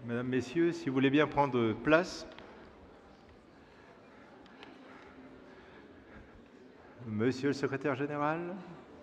Mesdames, Messieurs, si vous voulez bien prendre place. Monsieur le secrétaire général.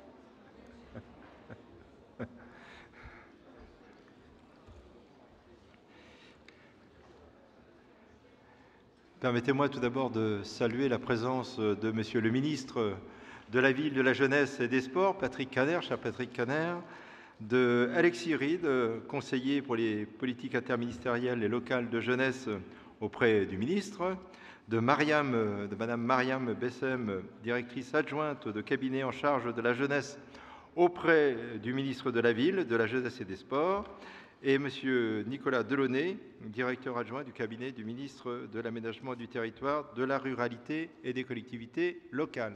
Permettez-moi tout d'abord de saluer la présence de Monsieur le ministre de la Ville, de la Jeunesse et des Sports, Patrick Kanner, cher Patrick Kanner, de Alexis Reed, conseiller pour les politiques interministérielles et locales de jeunesse auprès du ministre, de Madame Mariam Bessem, directrice adjointe de cabinet en charge de la jeunesse auprès du ministre de la Ville, de la Jeunesse et des Sports, et Monsieur Nicolas Delaunay, directeur adjoint du cabinet du ministre de l'Aménagement du Territoire, de la Ruralité et des Collectivités locales.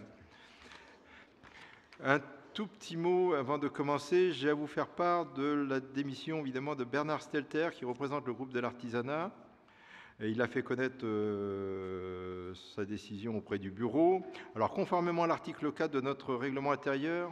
Un tout petit mot avant de commencer, j'ai à vous faire part de la démission évidemment de Bernard Stelter, qui représente le groupe de l'artisanat. Et il a fait connaître sa décision auprès du bureau. Alors, conformément à l'article 4 de notre règlement intérieur,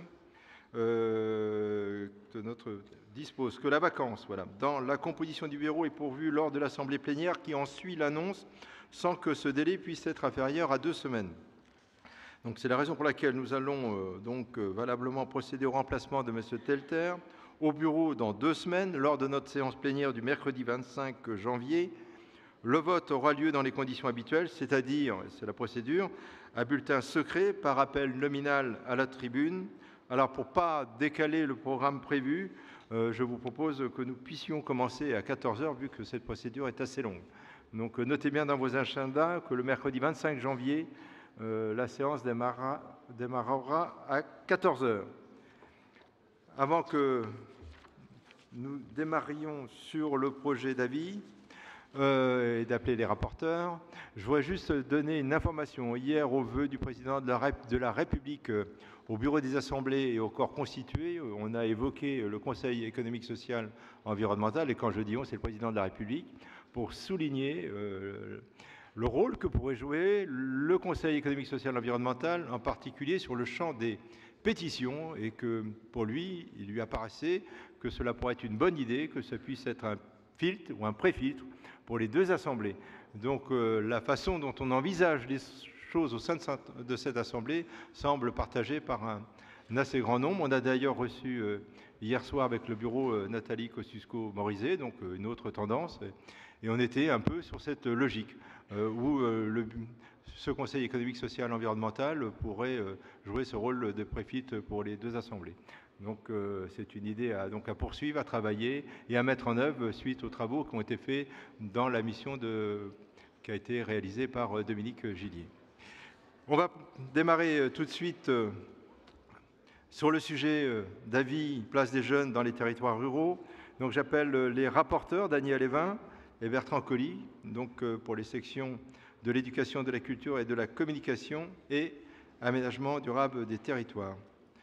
dispose que la vacance dans la composition du bureau est pourvue lors de l'assemblée plénière qui en suit l'annonce sans que ce délai puisse être inférieur à 2 semaines. Donc c'est la raison pour laquelle nous allons valablement procéder au remplacement de M. Stelter au bureau dans 2 semaines lors de notre séance plénière du mercredi 25 janvier. Le vote aura lieu dans les conditions habituelles, c'est-à-dire, c'est la procédure, à bulletin secret par appel nominal à la tribune. Alors, pour ne pas décaler le programme prévu, je vous propose que nous puissions commencer à 14 h, vu que cette procédure est assez longue. Donc, notez bien dans vos agendas que le mercredi 25 janvier, la séance démarrera à 14 h. Avant que nous démarrions sur le projet d'avis, et d'appeler les rapporteurs, je voudrais juste donner une information. Hier, au vœu du président de la République au bureau des assemblées et au corps constitué, on a évoqué le Conseil économique, social, environnemental, et quand je dis on, c'est le président de la République, pour souligner le rôle que pourrait jouer le Conseil économique, social, environnemental, en particulier sur le champ des pétitions, et que pour lui, il lui apparaissait que cela pourrait être une bonne idée, que ça puisse être un filtre ou un pré-filtre pour les 2 assemblées. Donc la façon dont on envisage les choses au sein de cette assemblée semble partagée par un assez grand nombre. On a d'ailleurs reçu hier soir avec le bureau Nathalie Kosciusko-Morizet, donc une autre tendance, et on était un peu sur cette logique où ce Conseil économique, social, environnemental pourrait jouer ce rôle de pré-filtre pour les 2 assemblées. Donc c'est une idée à poursuivre, à travailler et à mettre en œuvre suite aux travaux qui ont été faits dans la mission qui a été réalisée par Dominique Gillier. On va démarrer tout de suite sur le sujet d'avis place des jeunes dans les territoires ruraux. Donc j'appelle les rapporteurs Daniel Évin et Bertrand Colly, donc pour les sections de l'éducation, de la culture et de la communication et aménagement durable des territoires.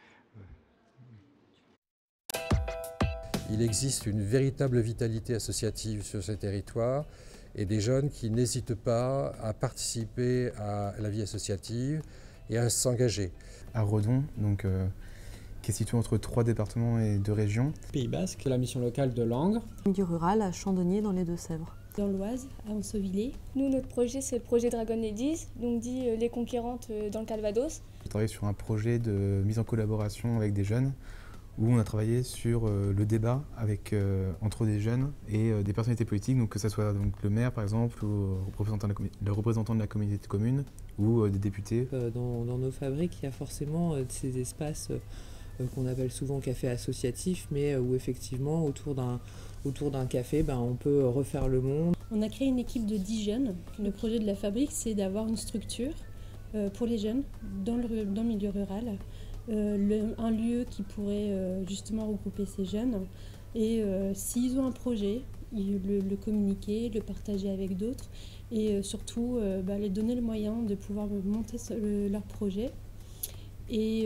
Il existe une véritable vitalité associative sur ces territoires et des jeunes qui n'hésitent pas à participer à la vie associative et à s'engager. À Redon, donc, qui est situé entre 3 départements et 2 régions. Pays Basque, la mission locale de Langres. Milieu rural à Chandonnier dans les Deux-Sèvres. Dans l'Oise, à Ansovillé. Nous, notre projet, c'est le projet Dragon Ladies, donc dit les conquérantes dans le Calvados. Je travaille sur un projet de mise en collaboration avec des jeunes, où on a travaillé sur le débat entre des jeunes et des personnalités politiques, donc que ce soit donc, le maire par exemple, ou le représentant de la communauté de communes, ou des députés. Dans nos fabriques, il y a forcément ces espaces qu'on appelle souvent café associatif, mais où effectivement autour d'un café, on peut refaire le monde. On a créé une équipe de 10 jeunes. Le projet de la fabrique, c'est d'avoir une structure pour les jeunes dans le milieu rural. Un lieu qui pourrait justement regrouper ces jeunes et s'ils ont un projet, le communiquer, le partager avec d'autres et surtout les donner le moyen de pouvoir monter leur projet et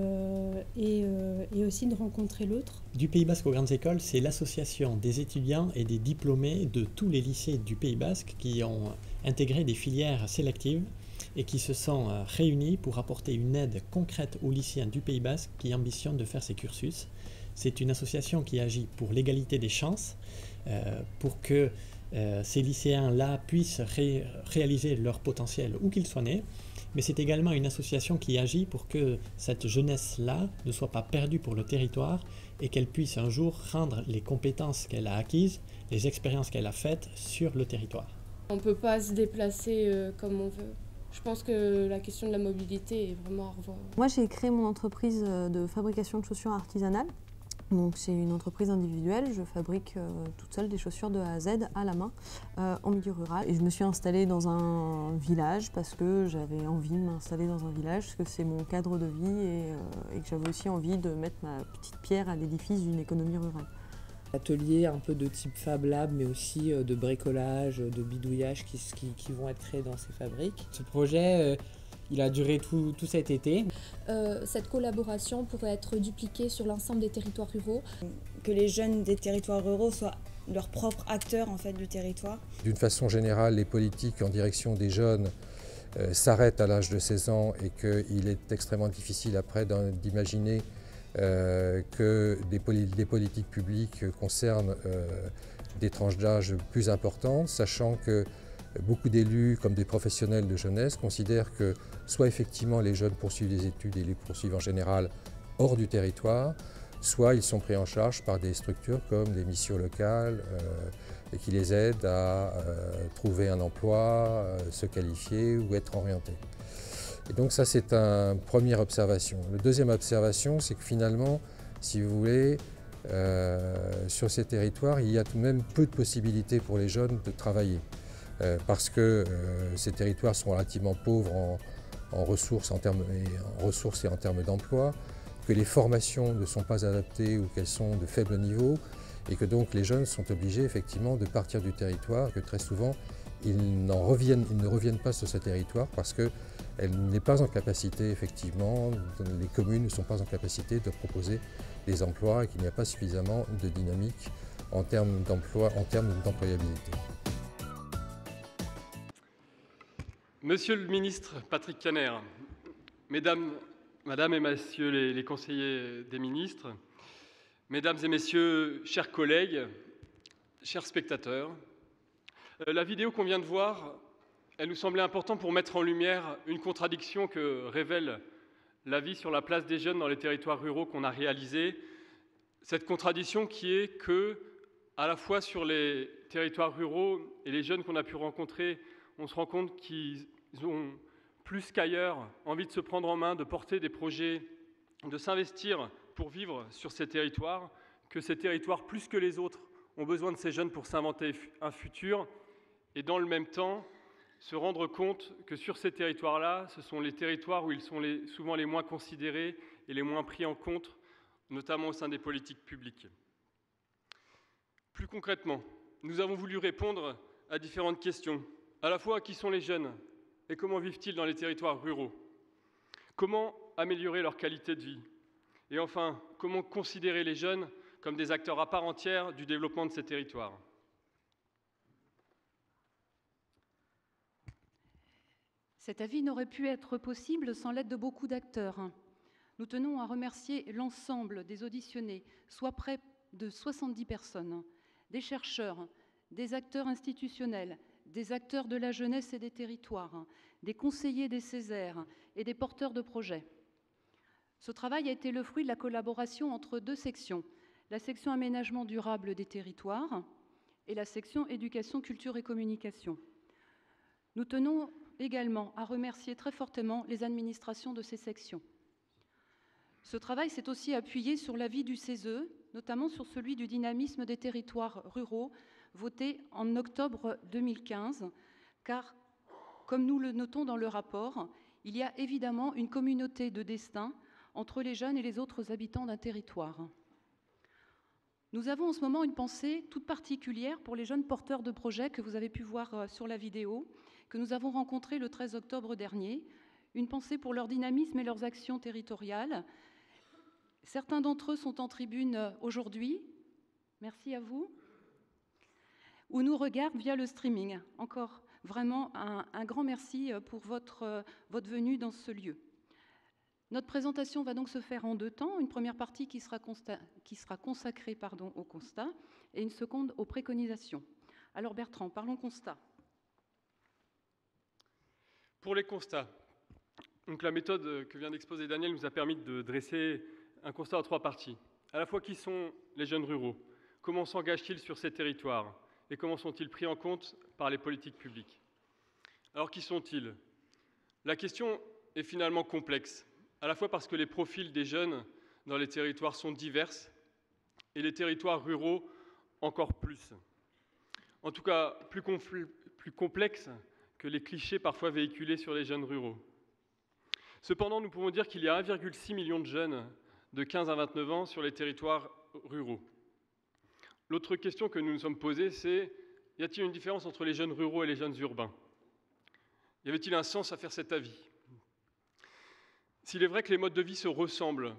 aussi de rencontrer l'autre. Du Pays Basque aux grandes écoles, c'est l'association des étudiants et des diplômés de tous les lycées du Pays Basque qui ont intégré des filières sélectives et qui se sont réunis pour apporter une aide concrète aux lycéens du Pays Basque qui ambitionnent de faire ces cursus. C'est une association qui agit pour l'égalité des chances, pour que ces lycéens-là puissent réaliser leur potentiel où qu'ils soient nés, mais c'est également une association qui agit pour que cette jeunesse-là ne soit pas perdue pour le territoire et qu'elle puisse un jour rendre les compétences qu'elle a acquises, les expériences qu'elle a faites sur le territoire. On ne peut pas se déplacer comme on veut. Je pense que la question de la mobilité est vraiment à revoir. Moi, j'ai créé mon entreprise de fabrication de chaussures artisanales. Donc, c'est une entreprise individuelle. Je fabrique toute seule des chaussures de A à Z à la main en milieu rural. Et je me suis installée dans un village parce que j'avais envie de m'installer dans un village, parce que c'est mon cadre de vie et que j'avais aussi envie de mettre ma petite pierre à l'édifice d'une économie rurale. Ateliers un peu de type Fab Lab, mais aussi de bricolage, de bidouillage qui vont être créés dans ces fabriques. Ce projet, il a duré tout cet été. Cette collaboration pourrait être dupliquée sur l'ensemble des territoires ruraux. Que les jeunes des territoires ruraux soient leurs propres acteurs en fait, du territoire. D'une façon générale, les politiques en direction des jeunes s'arrêtent à l'âge de 16 ans et qu'il est extrêmement difficile après d'imaginer que des politiques publiques concernent des tranches d'âge plus importantes, sachant que beaucoup d'élus, comme des professionnels de jeunesse, considèrent que soit effectivement les jeunes poursuivent des études et les poursuivent en général hors du territoire, soit ils sont pris en charge par des structures comme des missions locales et qui les aident à trouver un emploi, se qualifier ou être orientés. Et donc ça, c'est une première observation. La deuxième observation, c'est que finalement, si vous voulez, sur ces territoires, il y a tout de même peu de possibilités pour les jeunes de travailler. Parce que ces territoires sont relativement pauvres en ressources et en termes d'emploi, que les formations ne sont pas adaptées ou qu'elles sont de faible niveau, et que donc les jeunes sont obligés effectivement de partir du territoire, que très souvent ils ne reviennent pas sur ce territoire parce qu'elle n'est pas en capacité, effectivement, les communes ne sont pas en capacité de proposer des emplois et qu'il n'y a pas suffisamment de dynamique en termes d'emploi, en termes d'employabilité. Monsieur le ministre Patrick Caner, Madame et Messieurs les conseillers des ministres, Mesdames et Messieurs, chers collègues, chers spectateurs, la vidéo qu'on vient de voir, elle nous semblait importante pour mettre en lumière une contradiction que révèle l'avis sur la place des jeunes dans les territoires ruraux qu'on a réalisé. Cette contradiction qui est que, à la fois sur les territoires ruraux et les jeunes qu'on a pu rencontrer, on se rend compte qu'ils ont plus qu'ailleurs envie de se prendre en main, de porter des projets, de s'investir pour vivre sur ces territoires, que ces territoires, plus que les autres, ont besoin de ces jeunes pour s'inventer un futur, et dans le même temps, se rendre compte que sur ces territoires-là, ce sont les territoires où ils sont souvent les moins considérés et les moins pris en compte, notamment au sein des politiques publiques. Plus concrètement, nous avons voulu répondre à différentes questions. À la fois, qui sont les jeunes et comment vivent-ils dans les territoires ruraux? Comment améliorer leur qualité de vie? Et enfin, comment considérer les jeunes comme des acteurs à part entière du développement de ces territoires? Cet avis n'aurait pu être possible sans l'aide de beaucoup d'acteurs. Nous tenons à remercier l'ensemble des auditionnés, soit près de 70 personnes, des chercheurs, des acteurs institutionnels, des acteurs de la jeunesse et des territoires, des conseillers des Césaires et des porteurs de projets. Ce travail a été le fruit de la collaboration entre deux sections, la section aménagement durable des territoires et la section éducation, culture et communication. Nous tenons également à remercier très fortement les administrations de ces sections. Ce travail s'est aussi appuyé sur l'avis du CESE, notamment sur celui du dynamisme des territoires ruraux, voté en octobre 2015, car, comme nous le notons dans le rapport, il y a évidemment une communauté de destin entre les jeunes et les autres habitants d'un territoire. Nous avons en ce moment une pensée toute particulière pour les jeunes porteurs de projets que vous avez pu voir sur la vidéo, que nous avons rencontrés le 13 octobre dernier, une pensée pour leur dynamisme et leurs actions territoriales. Certains d'entre eux sont en tribune aujourd'hui, merci à vous, ou nous regardent via le streaming. Encore vraiment un grand merci pour votre venue dans ce lieu. Notre présentation va donc se faire en deux temps, une première partie qui sera consacrée au constat et une seconde aux préconisations. Alors Bertrand, parlons constat. Pour les constats, donc la méthode que vient d'exposer Daniel nous a permis de dresser un constat en 3 parties. À la fois, qui sont les jeunes ruraux? Comment s'engagent-ils sur ces territoires? Et comment sont-ils pris en compte par les politiques publiques? Alors, qui sont-ils? La question est finalement complexe, à la fois parce que les profils des jeunes dans les territoires sont divers, et les territoires ruraux encore plus. En tout cas, plus complexe que les clichés parfois véhiculés sur les jeunes ruraux. Cependant, nous pouvons dire qu'il y a 1,6 million de jeunes de 15 à 29 ans sur les territoires ruraux. L'autre question que nous nous sommes posée, c'est: y a-t-il une différence entre les jeunes ruraux et les jeunes urbains? Y avait-il un sens à faire cet avis? S'il est vrai que les modes de vie se ressemblent,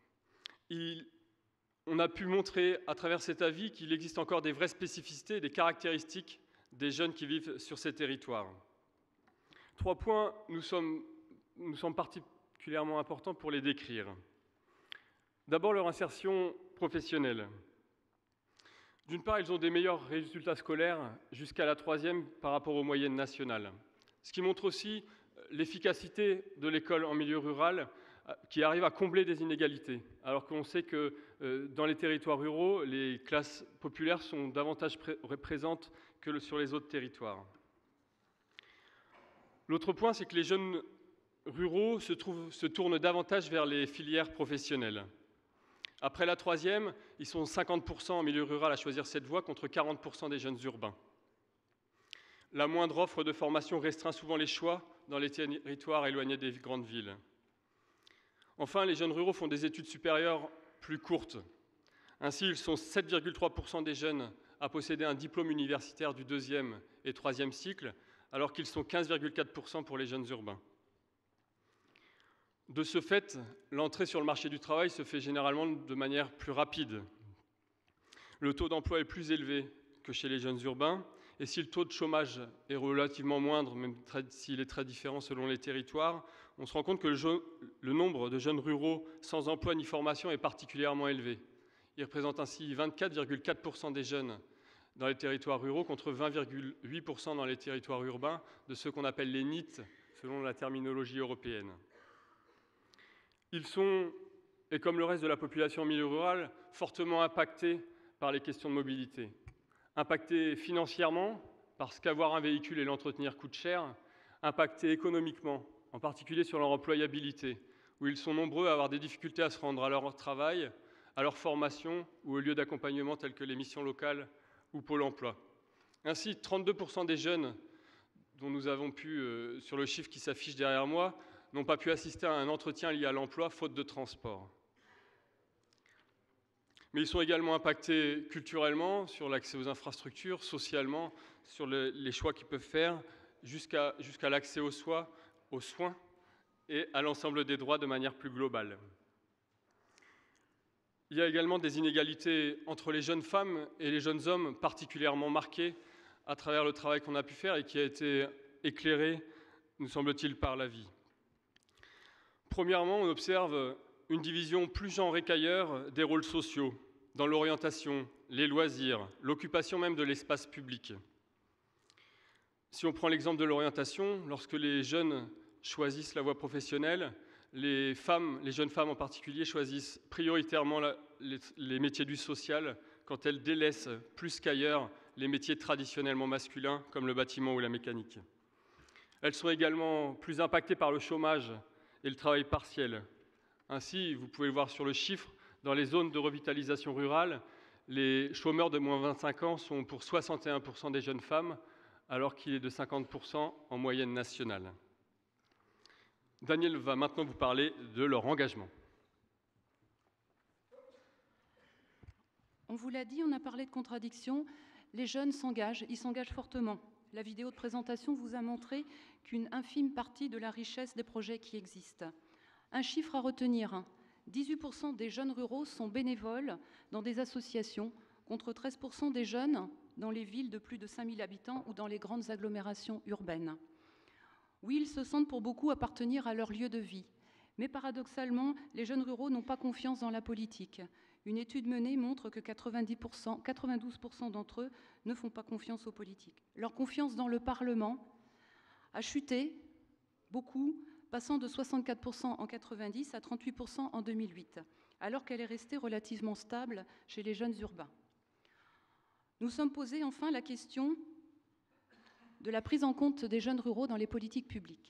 on a pu montrer à travers cet avis qu'il existe encore des vraies spécificités, des caractéristiques des jeunes qui vivent sur ces territoires. 3 points nous semblent particulièrement importants pour les décrire. D'abord, leur insertion professionnelle. D'une part, ils ont des meilleurs résultats scolaires jusqu'à la 3e par rapport aux moyennes nationales. Ce qui montre aussi l'efficacité de l'école en milieu rural qui arrive à combler des inégalités, alors qu'on sait que dans les territoires ruraux, les classes populaires sont davantage présentes que sur les autres territoires. L'autre point, c'est que les jeunes ruraux se tournent davantage vers les filières professionnelles. Après la 3e, ils sont 50% en milieu rural à choisir cette voie contre 40% des jeunes urbains. La moindre offre de formation restreint souvent les choix dans les territoires éloignés des grandes villes. Enfin, les jeunes ruraux font des études supérieures plus courtes. Ainsi, ils sont 7,3% des jeunes à posséder un diplôme universitaire du 2e et 3e cycle, alors qu'ils sont 15,4% pour les jeunes urbains. De ce fait, l'entrée sur le marché du travail se fait généralement de manière plus rapide. Le taux d'emploi est plus élevé que chez les jeunes urbains, et si le taux de chômage est relativement moindre, même s'il est très différent selon les territoires, on se rend compte que le nombre de jeunes ruraux sans emploi ni formation est particulièrement élevé. Il représente ainsi 24,4% des jeunes dans les territoires ruraux contre 20,8% dans les territoires urbains de ceux qu'on appelle les NEET, selon la terminologie européenne. Ils sont, et comme le reste de la population en milieu rural, fortement impactés par les questions de mobilité. Impactés financièrement, parce qu'avoir un véhicule et l'entretenir coûte cher, impactés économiquement, en particulier sur leur employabilité, où ils sont nombreux à avoir des difficultés à se rendre à leur travail, à leur formation ou aux lieux d'accompagnement tels que les missions locales ou Pôle emploi. Ainsi, 32% des jeunes dont nous avons pu, sur le chiffre qui s'affiche derrière moi, n'ont pas pu assister à un entretien lié à l'emploi faute de transport. Mais ils sont également impactés culturellement, sur l'accès aux infrastructures, socialement, sur les choix qu'ils peuvent faire, jusqu'à l'accès aux soins et à l'ensemble des droits de manière plus globale. Il y a également des inégalités entre les jeunes femmes et les jeunes hommes particulièrement marquées à travers le travail qu'on a pu faire et qui a été éclairé, nous semble-t-il, par la vie. Premièrement, on observe une division plus genrée qu'ailleurs des rôles sociaux, dans l'orientation, les loisirs, l'occupation même de l'espace public. Si on prend l'exemple de l'orientation, lorsque les jeunes choisissent la voie professionnelle, les jeunes femmes en particulier, choisissent prioritairement les métiers du social quand elles délaissent plus qu'ailleurs les métiers traditionnellement masculins comme le bâtiment ou la mécanique. Elles sont également plus impactées par le chômage et le travail partiel. Ainsi, vous pouvez le voir sur le chiffre, dans les zones de revitalisation rurale, les chômeurs de moins de 25 ans sont pour 61% des jeunes femmes, alors qu'il est de 50% en moyenne nationale. Daniel va maintenant vous parler de leur engagement. On vous l'a dit, on a parlé de contradiction. Les jeunes s'engagent, ils s'engagent fortement. La vidéo de présentation vous a montré qu'une infime partie de la richesse des projets qui existent. Un chiffre à retenir, 18% des jeunes ruraux sont bénévoles dans des associations, contre 13% des jeunes dans les villes de plus de 5000 habitants ou dans les grandes agglomérations urbaines. Oui, ils se sentent pour beaucoup appartenir à leur lieu de vie, Mais paradoxalement, les jeunes ruraux n'ont pas confiance dans la politique. Une étude menée montre que 92% d'entre eux ne font pas confiance aux politiques. Leur confiance dans le Parlement a chuté beaucoup, passant de 64% en 1990 à 38% en 2008, alors qu'elle est restée relativement stable chez les jeunes urbains. Nous sommes posés enfin la question de la prise en compte des jeunes ruraux dans les politiques publiques.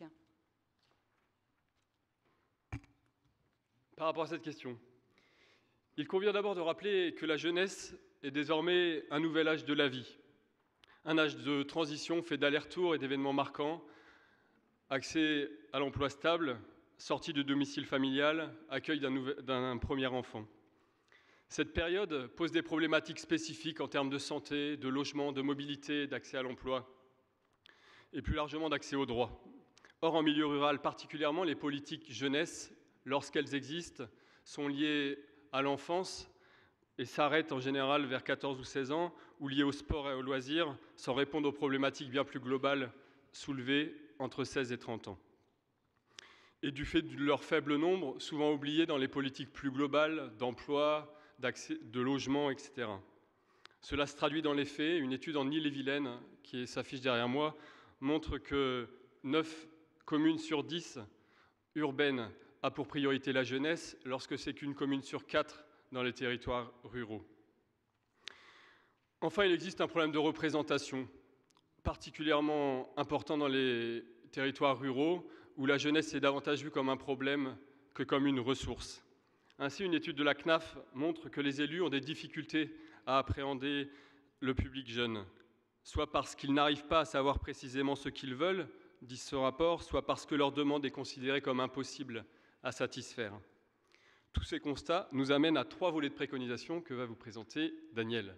Par rapport à cette question, il convient d'abord de rappeler que la jeunesse est désormais un nouvel âge de la vie, un âge de transition fait d'allers-retours et d'événements marquants, accès à l'emploi stable, sortie du domicile familial, accueil d'un premier enfant. Cette période pose des problématiques spécifiques en termes de santé, de logement, de mobilité, d'accès à l'emploi et plus largement d'accès aux droits. Or, en milieu rural particulièrement, les politiques jeunesse, lorsqu'elles existent, sont liées à l'enfance et s'arrêtent en général vers 14 ou 16 ans, ou liées au sport et aux loisirs, sans répondre aux problématiques bien plus globales soulevées entre 16 et 30 ans. Et du fait de leur faible nombre, souvent oubliés dans les politiques plus globales d'emploi, d'accès, de logement, etc. Cela se traduit dans les faits. Une étude en Ille-et-Vilaine, qui s'affiche derrière moi, montre que 9 communes sur 10 urbaines a pour priorité la jeunesse, lorsque c'est qu'une commune sur 4 dans les territoires ruraux. Enfin, il existe un problème de représentation, particulièrement important dans les territoires ruraux, où la jeunesse est davantage vue comme un problème que comme une ressource. Ainsi, une étude de la CNAF montre que les élus ont des difficultés à appréhender le public jeune, soit parce qu'ils n'arrivent pas à savoir précisément ce qu'ils veulent, dit ce rapport, soit parce que leur demande est considérée comme impossible à satisfaire. Tous ces constats nous amènent à 3 volets de préconisation que va vous présenter Daniel.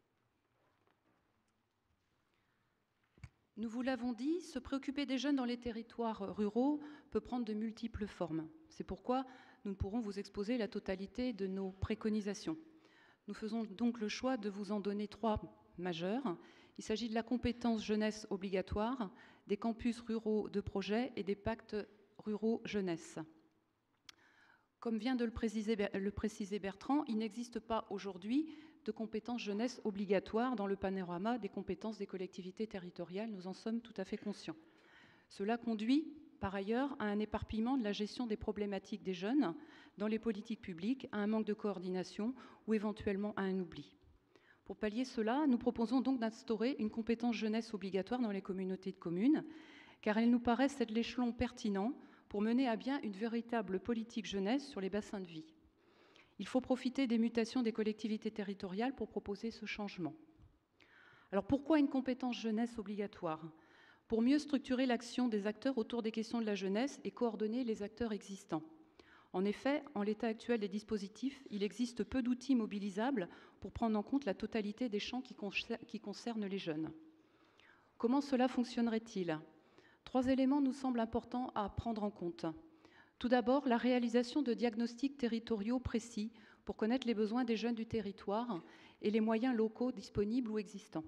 Nous vous l'avons dit, se préoccuper des jeunes dans les territoires ruraux peut prendre de multiples formes. C'est pourquoi nous ne pourrons vous exposer la totalité de nos préconisations. Nous faisons donc le choix de vous en donner 3 majeures. Il s'agit de la compétence jeunesse obligatoire, des campus ruraux de projet et des pactes ruraux jeunesse. Comme vient de le préciser Bertrand, il n'existe pas aujourd'hui de compétences jeunesse obligatoires dans le panorama des compétences des collectivités territoriales. Nous en sommes tout à fait conscients. Cela conduit, par ailleurs, à un éparpillement de la gestion des problématiques des jeunes dans les politiques publiques, à un manque de coordination ou éventuellement à un oubli. Pour pallier cela, nous proposons donc d'instaurer une compétence jeunesse obligatoire dans les communautés de communes, car elle nous paraît être l'échelon pertinent pour mener à bien une véritable politique jeunesse sur les bassins de vie. Il faut profiter des mutations des collectivités territoriales pour proposer ce changement. Alors pourquoi une compétence jeunesse obligatoire ? Pour mieux structurer l'action des acteurs autour des questions de la jeunesse et coordonner les acteurs existants. En effet, en l'état actuel des dispositifs, il existe peu d'outils mobilisables pour prendre en compte la totalité des champs qui concernent les jeunes. Comment cela fonctionnerait-il ? 3 éléments nous semblent importants à prendre en compte. Tout d'abord, la réalisation de diagnostics territoriaux précis pour connaître les besoins des jeunes du territoire et les moyens locaux disponibles ou existants.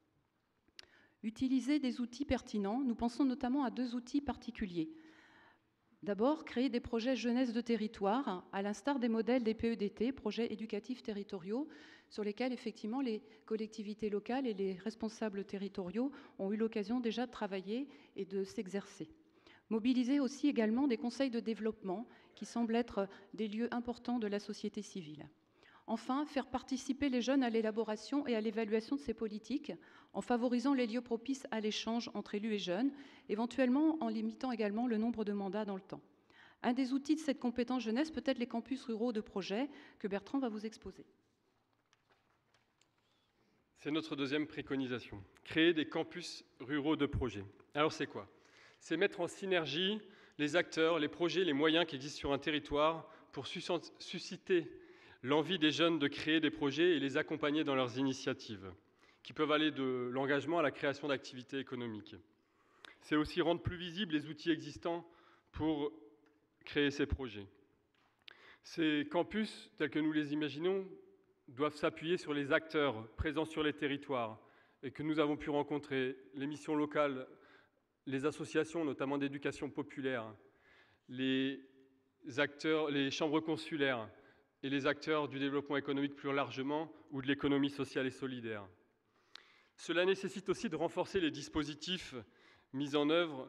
Utiliser des outils pertinents, nous pensons notamment à 2 outils particuliers. D'abord, créer des projets jeunesse de territoire, à l'instar des modèles des PEDT, projets éducatifs territoriaux, sur lesquels effectivement les collectivités locales et les responsables territoriaux ont eu l'occasion déjà de travailler et de s'exercer. Mobiliser aussi également des conseils de développement qui semblent être des lieux importants de la société civile. Enfin, faire participer les jeunes à l'élaboration et à l'évaluation de ces politiques en favorisant les lieux propices à l'échange entre élus et jeunes, éventuellement en limitant également le nombre de mandats dans le temps. Un des outils de cette compétence jeunesse peut être les campus ruraux de projet que Bertrand va vous exposer. C'est notre 2e préconisation, créer des campus ruraux de projet. Alors c'est quoi ? C'est mettre en synergie les acteurs, les projets, les moyens qui existent sur un territoire pour susciter l'envie des jeunes de créer des projets et les accompagner dans leurs initiatives, qui peuvent aller de l'engagement à la création d'activités économiques. C'est aussi rendre plus visibles les outils existants pour créer ces projets. Ces campus, tels que nous les imaginons, doivent s'appuyer sur les acteurs présents sur les territoires et que nous avons pu rencontrer, les missions locales, les associations, notamment d'éducation populaire, les acteurs, les chambres consulaires et les acteurs du développement économique plus largement ou de l'économie sociale et solidaire. Cela nécessite aussi de renforcer les dispositifs mis en œuvre,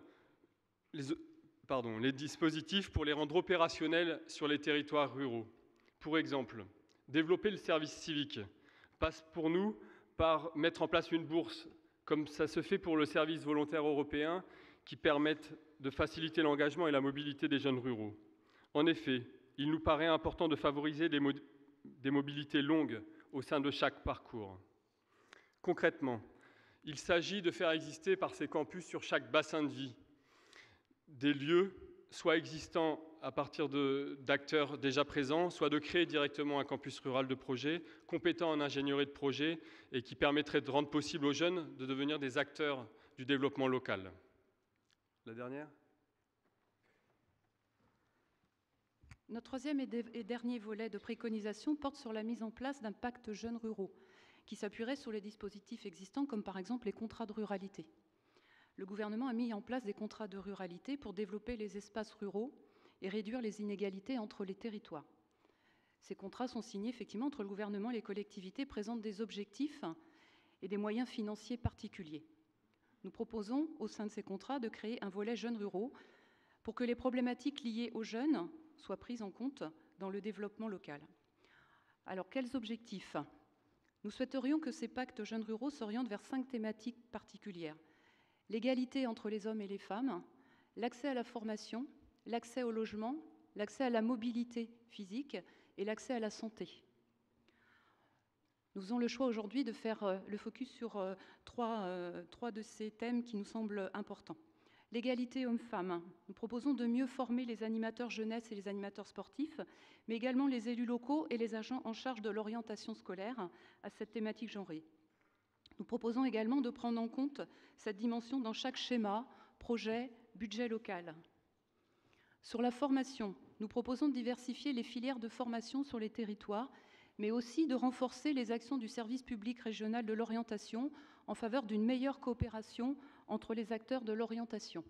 les dispositifs pour les rendre opérationnels sur les territoires ruraux. Pour exemple, développer le service civique passe pour nous par mettre en place une bourse, comme ça se fait pour le service volontaire européen, qui permettent de faciliter l'engagement et la mobilité des jeunes ruraux. En effet, il nous paraît important de favoriser des mobilités longues au sein de chaque parcours. Concrètement, il s'agit de faire exister par ces campus sur chaque bassin de vie des lieux, soit existants à partir d'acteurs déjà présents, soit de créer directement un campus rural de projet, compétent en ingénierie de projet et qui permettrait de rendre possible aux jeunes de devenir des acteurs du développement local. La dernière ? Notre troisième et dernier volet de préconisation porte sur la mise en place d'un pacte jeunes ruraux qui s'appuierait sur les dispositifs existants comme par exemple les contrats de ruralité. Le gouvernement a mis en place des contrats de ruralité pour développer les espaces ruraux et réduire les inégalités entre les territoires. Ces contrats sont signés effectivement entre le gouvernement et les collectivités, présentent des objectifs et des moyens financiers particuliers. Nous proposons au sein de ces contrats de créer un volet jeunes ruraux pour que les problématiques liées aux jeunes soient prises en compte dans le développement local. Alors, quels objectifs ? Nous souhaiterions que ces pactes jeunes ruraux s'orientent vers 5 thématiques particulières. L'égalité entre les hommes et les femmes, l'accès à la formation, l'accès au logement, l'accès à la mobilité physique et l'accès à la santé. Nous faisons le choix aujourd'hui de faire le focus sur trois de ces thèmes qui nous semblent importants. L'égalité hommes-femmes. Nous proposons de mieux former les animateurs jeunesse et les animateurs sportifs, mais également les élus locaux et les agents en charge de l'orientation scolaire à cette thématique genrée. Nous proposons également de prendre en compte cette dimension dans chaque schéma, projet, budget local. Sur la formation, nous proposons de diversifier les filières de formation sur les territoires, mais aussi de renforcer les actions du service public régional de l'orientation en faveur d'une meilleure coopération entre les acteurs de l'orientation.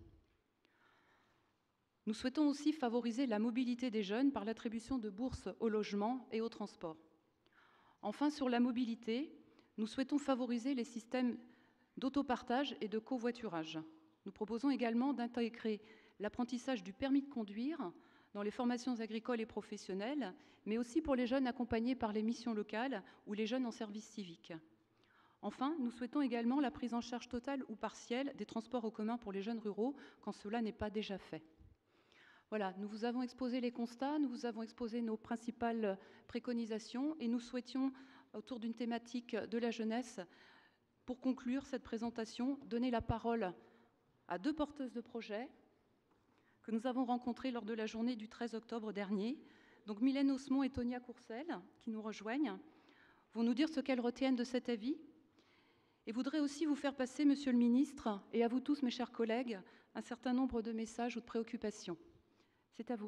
Nous souhaitons aussi favoriser la mobilité des jeunes par l'attribution de bourses au logement et au transport. Enfin, sur la mobilité, nous souhaitons favoriser les systèmes d'autopartage et de covoiturage. Nous proposons également d'intégrer l'apprentissage du permis de conduire dans les formations agricoles et professionnelles, mais aussi pour les jeunes accompagnés par les missions locales ou les jeunes en service civique. Enfin, nous souhaitons également la prise en charge totale ou partielle des transports en commun pour les jeunes ruraux quand cela n'est pas déjà fait. Voilà, nous vous avons exposé les constats, nous vous avons exposé nos principales préconisations et nous souhaitions, autour d'une thématique de la jeunesse, pour conclure cette présentation, donner la parole à 2 porteuses de projets que nous avons rencontrées lors de la journée du 13 octobre dernier. Donc Mylène Osmond et Tonia Courcel, qui nous rejoignent, vont nous dire ce qu'elles retiennent de cet avis. Et voudrais aussi vous faire passer, Monsieur le Ministre, et à vous tous, mes chers collègues, un certain nombre de messages ou de préoccupations. C'est à vous.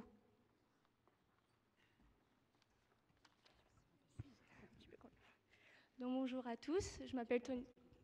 Donc, bonjour à tous, je m'appelle Tonia.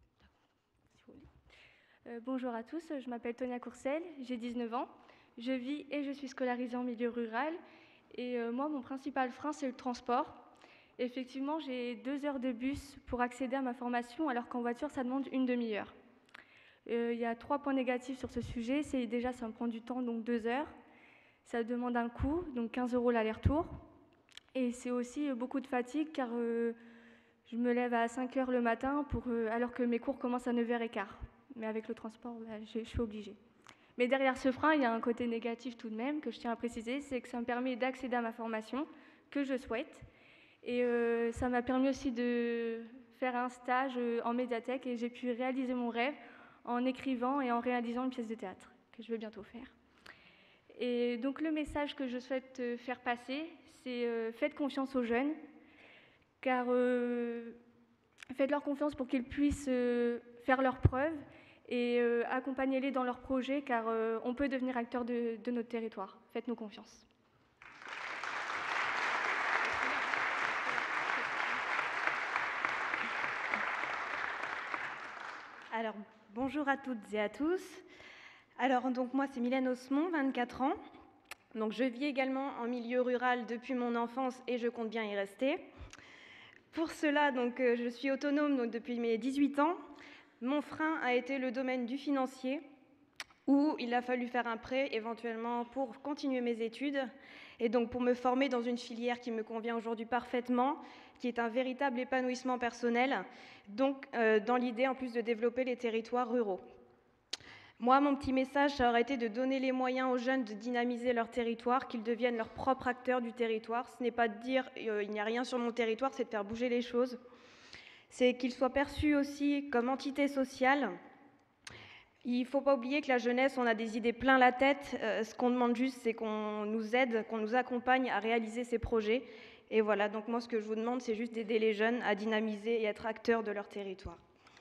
Bonjour à tous, je m'appelle Tonia Courcel, j'ai 19 ans. Je vis et je suis scolarisée en milieu rural. Et moi, mon principal frein, c'est le transport. Effectivement, j'ai 2 heures de bus pour accéder à ma formation, alors qu'en voiture, ça demande une demi-heure. Il y a 3 points négatifs sur ce sujet. C'est déjà, ça me prend du temps, donc 2 heures. Ça demande un coût, donc 15 € l'aller-retour. Et c'est aussi beaucoup de fatigue, car je me lève à 5 heures le matin, alors que mes cours commencent à 9h15. Mais avec le transport, je suis obligée. Mais derrière ce frein, il y a un côté négatif tout de même, que je tiens à préciser, c'est que ça me permet d'accéder à ma formation, que je souhaite. Et ça m'a permis aussi de faire un stage en médiathèque, et j'ai pu réaliser mon rêve en écrivant et en réalisant une pièce de théâtre, que je vais bientôt faire. Et donc le message que je souhaite faire passer, c'est faites confiance aux jeunes, car faites-leur confiance pour qu'ils puissent faire leurs preuves et accompagnez-les dans leurs projets, car on peut devenir acteur de notre territoire. Faites-nous confiance. Alors, bonjour à toutes et à tous. Alors, donc moi, c'est Mylène Osmond, 24 ans. Donc je vis également en milieu rural depuis mon enfance et je compte bien y rester. Pour cela, donc, je suis autonome donc, depuis mes 18 ans. Mon frein a été le domaine du financier, où il a fallu faire un prêt éventuellement pour continuer mes études et donc pour me former dans une filière qui me convient aujourd'hui parfaitement, qui est un véritable épanouissement personnel, donc dans l'idée en plus de développer les territoires ruraux. Moi, mon petit message, ça aurait été de donner les moyens aux jeunes de dynamiser leur territoire, qu'ils deviennent leurs propres acteurs du territoire. Ce n'est pas de dire il n'y a rien sur mon territoire, c'est de faire bouger les choses. C'est qu'ils soient perçus aussi comme entité sociale. Il ne faut pas oublier que la jeunesse, on a des idées plein la tête. Ce qu'on demande juste, c'est qu'on nous aide, qu'on nous accompagne à réaliser ces projets. Et voilà, donc moi, ce que je vous demande, c'est juste d'aider les jeunes à dynamiser et être acteurs de leur territoire.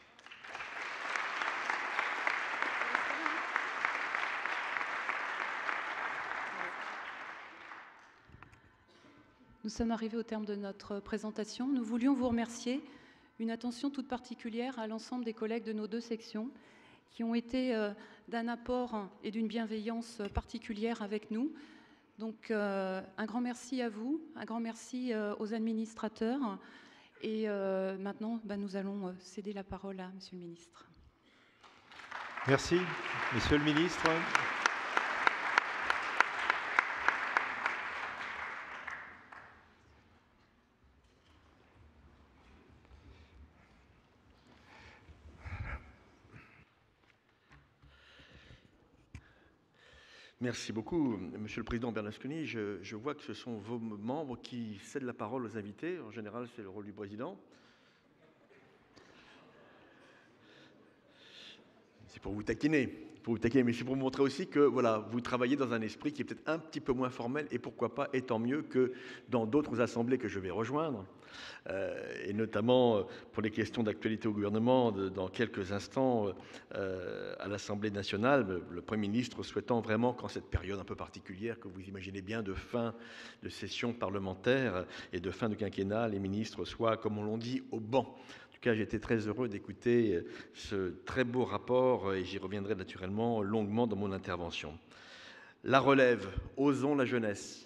Nous sommes arrivés au terme de notre présentation. Nous voulions vous remercier. Une attention toute particulière à l'ensemble des collègues de nos deux sections qui ont été d'un apport et d'une bienveillance particulière avec nous. Donc un grand merci à vous, un grand merci aux administrateurs. Et maintenant, nous allons céder la parole à Monsieur le ministre. Merci, Monsieur le ministre. Merci beaucoup, Monsieur le Président Bernasconi. Je vois que ce sont vos membres qui cèdent la parole aux invités. En général, c'est le rôle du Président. C'est pour vous taquiner. Mais c'est pour vous montrer aussi que voilà, vous travaillez dans un esprit qui est peut-être un petit peu moins formel et pourquoi pas, et tant mieux que dans d'autres assemblées que je vais rejoindre, et notamment pour les questions d'actualité au gouvernement dans quelques instants à l'Assemblée nationale, le Premier ministre souhaitant vraiment qu'en cette période un peu particulière que vous imaginez bien de fin de session parlementaire et de fin de quinquennat, les ministres soient, comme on l'a dit, au banc. En tout cas, j'ai été très heureux d'écouter ce très beau rapport et j'y reviendrai naturellement longuement dans mon intervention. La relève, osons la jeunesse.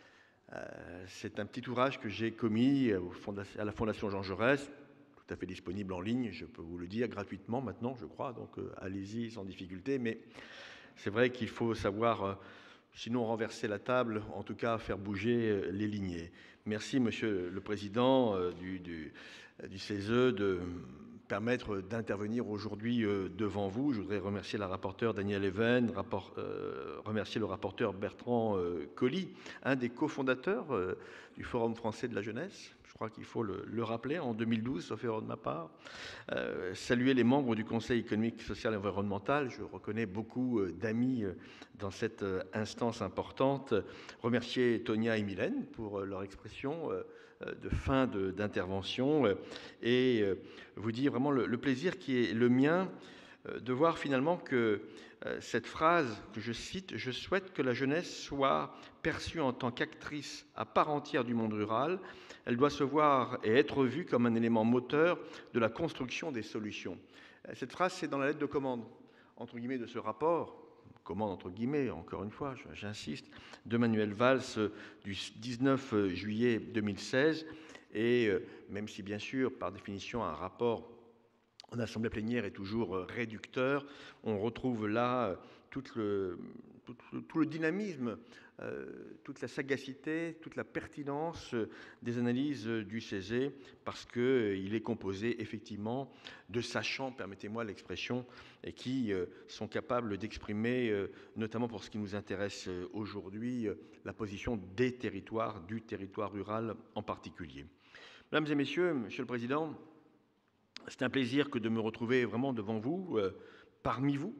C'est un petit ouvrage que j'ai commis à la Fondation Jean Jaurès, tout à fait disponible en ligne, je peux vous le dire, gratuitement maintenant, je crois, donc allez-y sans difficulté. Mais c'est vrai qu'il faut savoir, sinon renverser la table, en tout cas faire bouger les lignées. Merci, Monsieur le Président du CESE de permettre d'intervenir aujourd'hui devant vous. Je voudrais remercier la rapporteure Danielle Even, remercier le rapporteur Bertrand Colli, un des cofondateurs du Forum français de la jeunesse. Je crois qu'il faut le rappeler, en 2012, sauf erreur de ma part. Saluer les membres du Conseil économique, social et environnemental. Je reconnais beaucoup d'amis dans cette instance importante. Remercier Tonia et Mylène pour leur expression de fin d'intervention et vous dire vraiment le plaisir qui est le mien de voir finalement que cette phrase que je cite « Je souhaite que la jeunesse soit perçue en tant qu'actrice à part entière du monde rural. Elle doit se voir et être vue comme un élément moteur de la construction des solutions. » Cette phrase, c'est dans la lettre de commande, entre guillemets, de ce rapport, commande entre guillemets, encore une fois, j'insiste, de Manuel Valls du 19 juillet 2016. Et même si, bien sûr, par définition, un rapport en assemblée plénière est toujours réducteur, on retrouve là tout le dynamisme, toute la sagacité, toute la pertinence des analyses du CESE, parce qu'il est composé effectivement de sachants, permettez-moi l'expression, et qui sont capables d'exprimer, notamment pour ce qui nous intéresse aujourd'hui, la position des territoires, du territoire rural en particulier. Mesdames et messieurs, Monsieur le Président, c'est un plaisir que de me retrouver vraiment devant vous, parmi vous.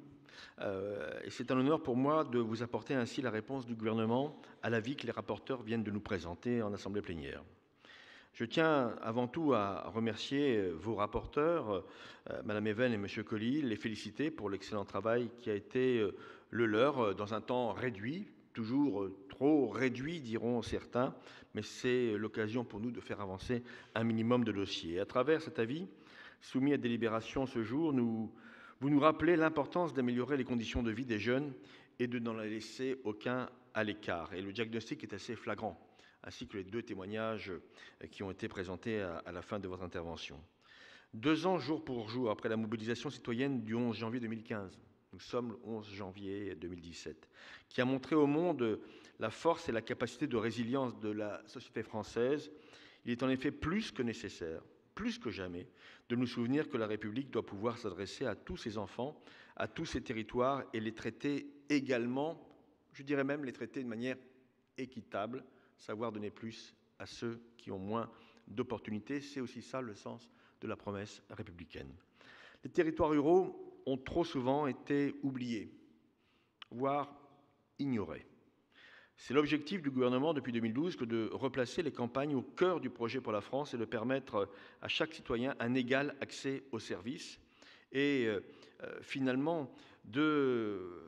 Et c'est un honneur pour moi de vous apporter ainsi la réponse du gouvernement à l'avis que les rapporteurs viennent de nous présenter en assemblée plénière. Je tiens avant tout à remercier vos rapporteurs, Madame Even et Monsieur Colli, les féliciter pour l'excellent travail qui a été le leur dans un temps réduit, toujours trop réduit, diront certains, mais c'est l'occasion pour nous de faire avancer un minimum de dossiers. À travers cet avis, soumis à délibération ce jour, vous nous rappelez l'importance d'améliorer les conditions de vie des jeunes et de n'en laisser aucun à l'écart. Et le diagnostic est assez flagrant, ainsi que les 2 témoignages qui ont été présentés à la fin de votre intervention. 2 ans jour pour jour après la mobilisation citoyenne du 11 janvier 2015, nous sommes le 11 janvier 2017, qui a montré au monde la force et la capacité de résilience de la société française, il est en effet plus que nécessaire, plus que jamais, de nous souvenir que la République doit pouvoir s'adresser à tous ses enfants, à tous ses territoires et les traiter également, je dirais même les traiter de manière équitable, savoir donner plus à ceux qui ont moins d'opportunités. C'est aussi ça le sens de la promesse républicaine. Les territoires ruraux ont trop souvent été oubliés, voire ignorés. C'est l'objectif du gouvernement depuis 2012 que de replacer les campagnes au cœur du projet pour la France et de permettre à chaque citoyen un égal accès aux services et finalement de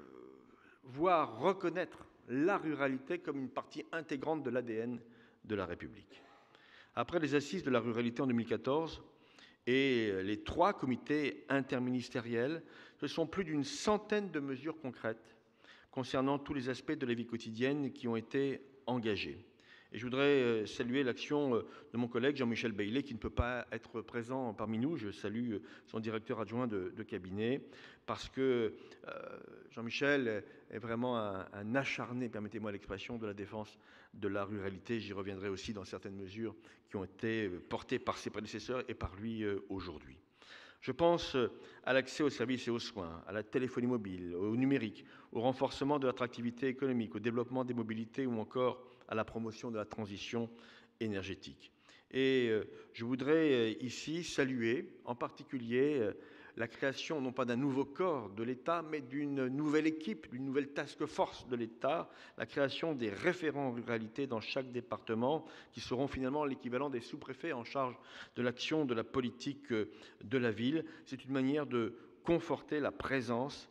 voir reconnaître la ruralité comme une partie intégrante de l'ADN de la République. Après les assises de la ruralité en 2014 et les 3 comités interministériels, ce sont plus d'une centaine de mesures concrètes concernant tous les aspects de la vie quotidienne qui ont été engagés. Et je voudrais saluer l'action de mon collègue Jean-Michel Baillet, qui ne peut pas être présent parmi nous. Je salue son directeur adjoint de cabinet, parce que Jean-Michel est vraiment un acharné, permettez-moi l'expression, de la défense de la ruralité. J'y reviendrai aussi dans certaines mesures qui ont été portées par ses prédécesseurs et par lui aujourd'hui. Je pense à l'accès aux services et aux soins, à la téléphonie mobile, au numérique, au renforcement de l'attractivité économique, au développement des mobilités ou encore à la promotion de la transition énergétique. Et je voudrais ici saluer en particulier la création non pas d'un nouveau corps de l'État, mais d'une nouvelle équipe, d'une nouvelle task force de l'État, la création des référents ruralité dans chaque département, qui seront finalement l'équivalent des sous-préfets en charge de l'action de la politique de la ville. C'est une manière de conforter la présence,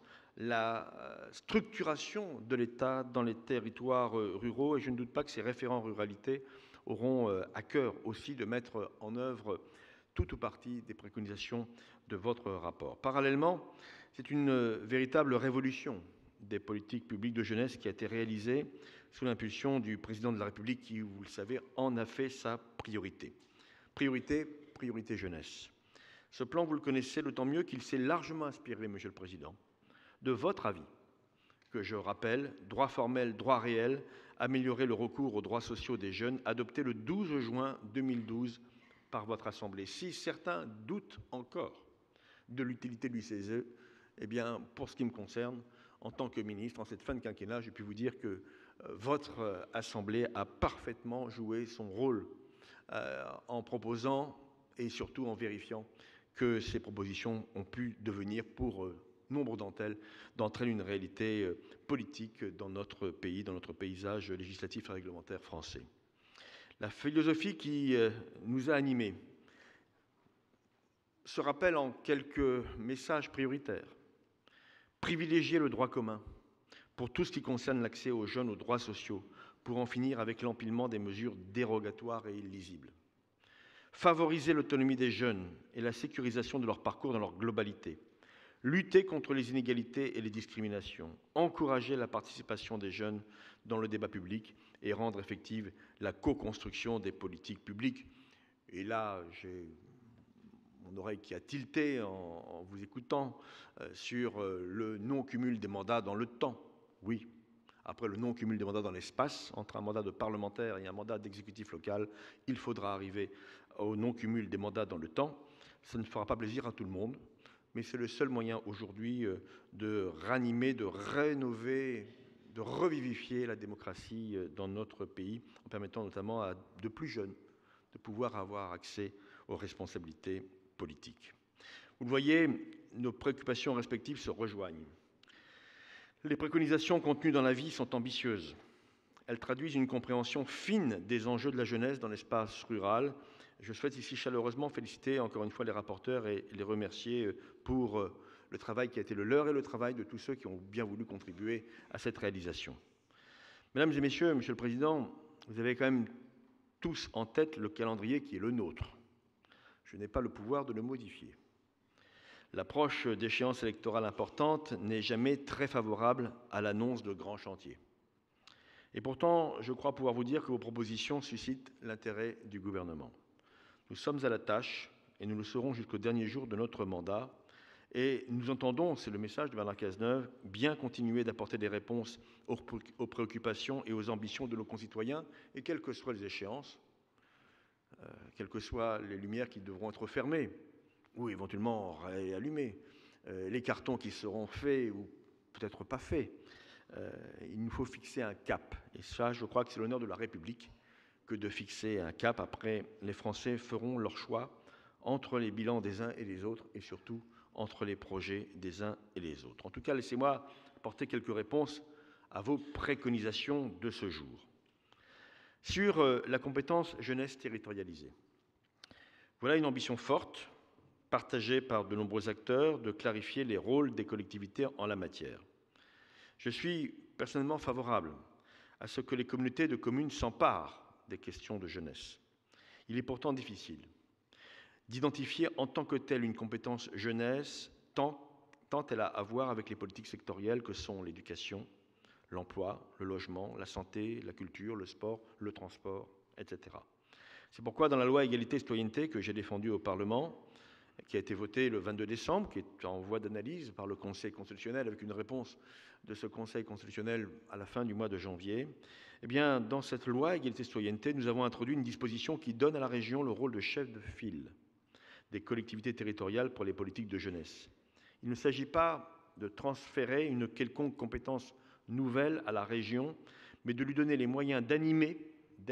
la structuration de l'État dans les territoires ruraux, et je ne doute pas que ces référents ruralité auront à cœur aussi de mettre en œuvre tout ou partie des préconisations de votre rapport. Parallèlement, c'est une véritable révolution des politiques publiques de jeunesse qui a été réalisée sous l'impulsion du président de la République qui, vous le savez, en a fait sa priorité. Priorité jeunesse. Ce plan, vous le connaissez d'autant mieux qu'il s'est largement inspiré, Monsieur le Président, de votre avis, que je rappelle, droit formel, droit réel, améliorer le recours aux droits sociaux des jeunes, adopté le 12 juin 2012 par votre Assemblée. Si certains doutent encore de l'utilité de l'UCSE, eh bien, pour ce qui me concerne, en tant que ministre, en cette fin de quinquennat, je puis vous dire que votre Assemblée a parfaitement joué son rôle en proposant et surtout en vérifiant que ces propositions ont pu devenir, pour nombre d'entre elles, une réalité politique dans notre pays, dans notre paysage législatif et réglementaire français. La philosophie qui nous a animés se rappelle en quelques messages prioritaires. Privilégier le droit commun pour tout ce qui concerne l'accès aux jeunes aux droits sociaux, pour en finir avec l'empilement des mesures dérogatoires et illisibles. Favoriser l'autonomie des jeunes et la sécurisation de leur parcours dans leur globalité. Lutter contre les inégalités et les discriminations, encourager la participation des jeunes dans le débat public et rendre effective la co-construction des politiques publiques. Et là, j'ai mon oreille qui a tilté en vous écoutant sur le non-cumul des mandats dans le temps. Oui, après le non-cumul des mandats dans l'espace, entre un mandat de parlementaire et un mandat d'exécutif local, il faudra arriver au non-cumul des mandats dans le temps. Ça ne fera pas plaisir à tout le monde, mais c'est le seul moyen aujourd'hui de ranimer, de rénover, de revivifier la démocratie dans notre pays, en permettant notamment à de plus jeunes de pouvoir avoir accès aux responsabilités politiques. Vous le voyez, nos préoccupations respectives se rejoignent. Les préconisations contenues dans l'avis sont ambitieuses. Elles traduisent une compréhension fine des enjeux de la jeunesse dans l'espace rural. Je souhaite ici chaleureusement féliciter encore une fois les rapporteurs et les remercier pour le travail qui a été le leur et le travail de tous ceux qui ont bien voulu contribuer à cette réalisation. Mesdames et messieurs, Monsieur le Président, vous avez quand même tous en tête le calendrier qui est le nôtre. Je n'ai pas le pouvoir de le modifier. L'approche d'échéances électorales importantes n'est jamais très favorable à l'annonce de grands chantiers. Et pourtant, je crois pouvoir vous dire que vos propositions suscitent l'intérêt du gouvernement. Nous sommes à la tâche et nous le serons jusqu'au dernier jour de notre mandat. Et nous entendons, c'est le message de Bernard Cazeneuve, bien continuer d'apporter des réponses aux préoccupations et aux ambitions de nos concitoyens, et quelles que soient les échéances, quelles que soient les lumières qui devront être fermées, ou éventuellement réallumées, les cartons qui seront faits ou peut-être pas faits. Il nous faut fixer un cap. Et ça, je crois que c'est l'honneur de la République que de fixer un cap. Après, les Français feront leur choix entre les bilans des uns et des autres, et surtout entre les projets des uns et les autres. En tout cas, laissez-moi apporter quelques réponses à vos préconisations de ce jour. Sur la compétence jeunesse territorialisée, voilà une ambition forte, partagée par de nombreux acteurs, de clarifier les rôles des collectivités en la matière. Je suis personnellement favorable à ce que les communautés de communes s'emparent des questions de jeunesse. Il est pourtant difficile d'identifier en tant que telle une compétence jeunesse, tant elle a à voir avec les politiques sectorielles que sont l'éducation, l'emploi, le logement, la santé, la culture, le sport, le transport, etc. C'est pourquoi dans la loi Égalité et Citoyenneté que j'ai défendue au Parlement, qui a été votée le 22 décembre, qui est en voie d'analyse par le Conseil constitutionnel, avec une réponse de ce Conseil constitutionnel à la fin du mois de janvier, eh bien, dans cette loi Égalité et Citoyenneté, nous avons introduit une disposition qui donne à la région le rôle de chef de file des collectivités territoriales pour les politiques de jeunesse. Il ne s'agit pas de transférer une quelconque compétence nouvelle à la région, mais de lui donner les moyens d'animer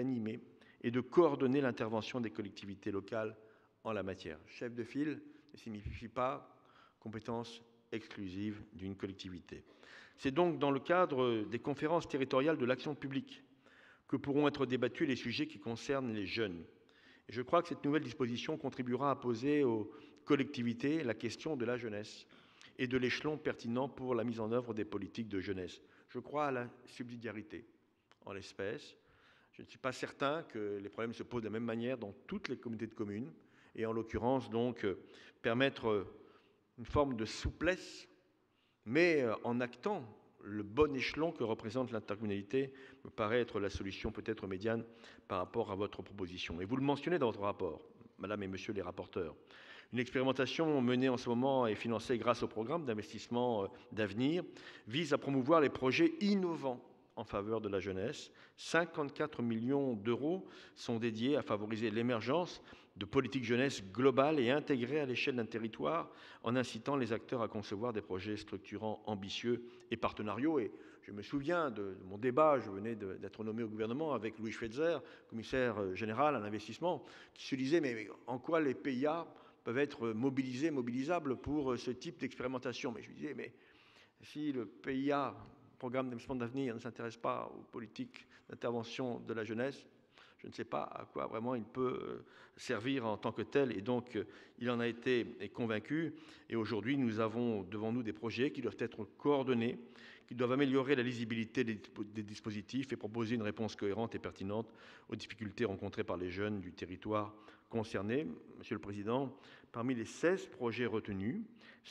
et de coordonner l'intervention des collectivités locales en la matière. Chef de file ne signifie pas compétence exclusive d'une collectivité. C'est donc dans le cadre des conférences territoriales de l'action publique que pourront être débattus les sujets qui concernent les jeunes. Et je crois que cette nouvelle disposition contribuera à poser aux collectivités la question de la jeunesse et de l'échelon pertinent pour la mise en œuvre des politiques de jeunesse. Je crois à la subsidiarité. En l'espèce, je ne suis pas certain que les problèmes se posent de la même manière dans toutes les communautés de communes, et en l'occurrence, donc, permettre une forme de souplesse, mais en actant le bon échelon que représente l'intercommunalité me paraît être la solution peut-être médiane par rapport à votre proposition. Et vous le mentionnez dans votre rapport, Madame et Monsieur les rapporteurs. Une expérimentation menée en ce moment et financée grâce au programme d'investissement d'avenir vise à promouvoir les projets innovants en faveur de la jeunesse. 54 millions d'euros sont dédiés à favoriser l'émergence de politiques jeunesse globales et intégrées à l'échelle d'un territoire en incitant les acteurs à concevoir des projets structurants, ambitieux et partenariaux. Et je me souviens de mon débat, je venais d'être nommé au gouvernement avec Louis Schweitzer, commissaire général à l'investissement, qui se disait mais en quoi les PIA peuvent être mobilisables pour ce type d'expérimentation. Mais je lui disais, mais si le PIA, programme d'investissement d'avenir, ne s'intéresse pas aux politiques d'intervention de la jeunesse, je ne sais pas à quoi vraiment il peut servir en tant que tel. Et donc, il en a été convaincu. Et aujourd'hui, nous avons devant nous des projets qui doivent être coordonnés, qui doivent améliorer la lisibilité des dispositifs et proposer une réponse cohérente et pertinente aux difficultés rencontrées par les jeunes du territoire concerné. Monsieur le Président, parmi les 16 projets retenus,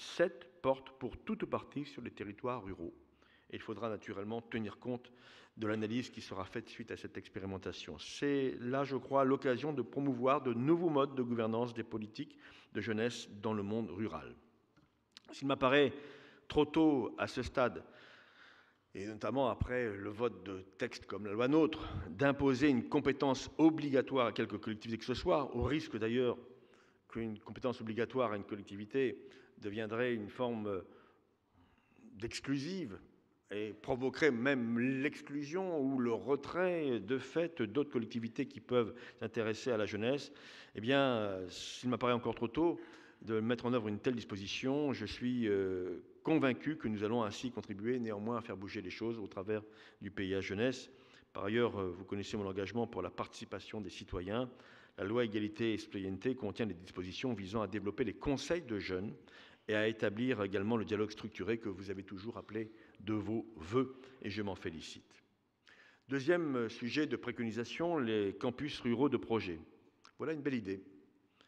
7 portent pour toute partie sur les territoires ruraux. Et il faudra naturellement tenir compte de l'analyse qui sera faite suite à cette expérimentation. C'est là, je crois, l'occasion de promouvoir de nouveaux modes de gouvernance des politiques de jeunesse dans le monde rural. S'il m'apparaît trop tôt à ce stade, et notamment après le vote de textes comme la loi NOTRe, d'imposer une compétence obligatoire à quelque collectivité que ce soit, au risque d'ailleurs qu'une compétence obligatoire à une collectivité deviendrait une forme d'exclusive et provoquerait même l'exclusion ou le retrait de fait d'autres collectivités qui peuvent s'intéresser à la jeunesse, eh bien, s'il m'apparaît encore trop tôt de mettre en œuvre une telle disposition, je suis convaincu que nous allons ainsi contribuer néanmoins à faire bouger les choses au travers du PIA Jeunesse. Par ailleurs, vous connaissez mon engagement pour la participation des citoyens. La loi Égalité et Citoyenneté contient des dispositions visant à développer les conseils de jeunes et à établir également le dialogue structuré que vous avez toujours appelé de vos vœux, et je m'en félicite. Deuxième sujet de préconisation, les campus ruraux de projet. Voilà une belle idée.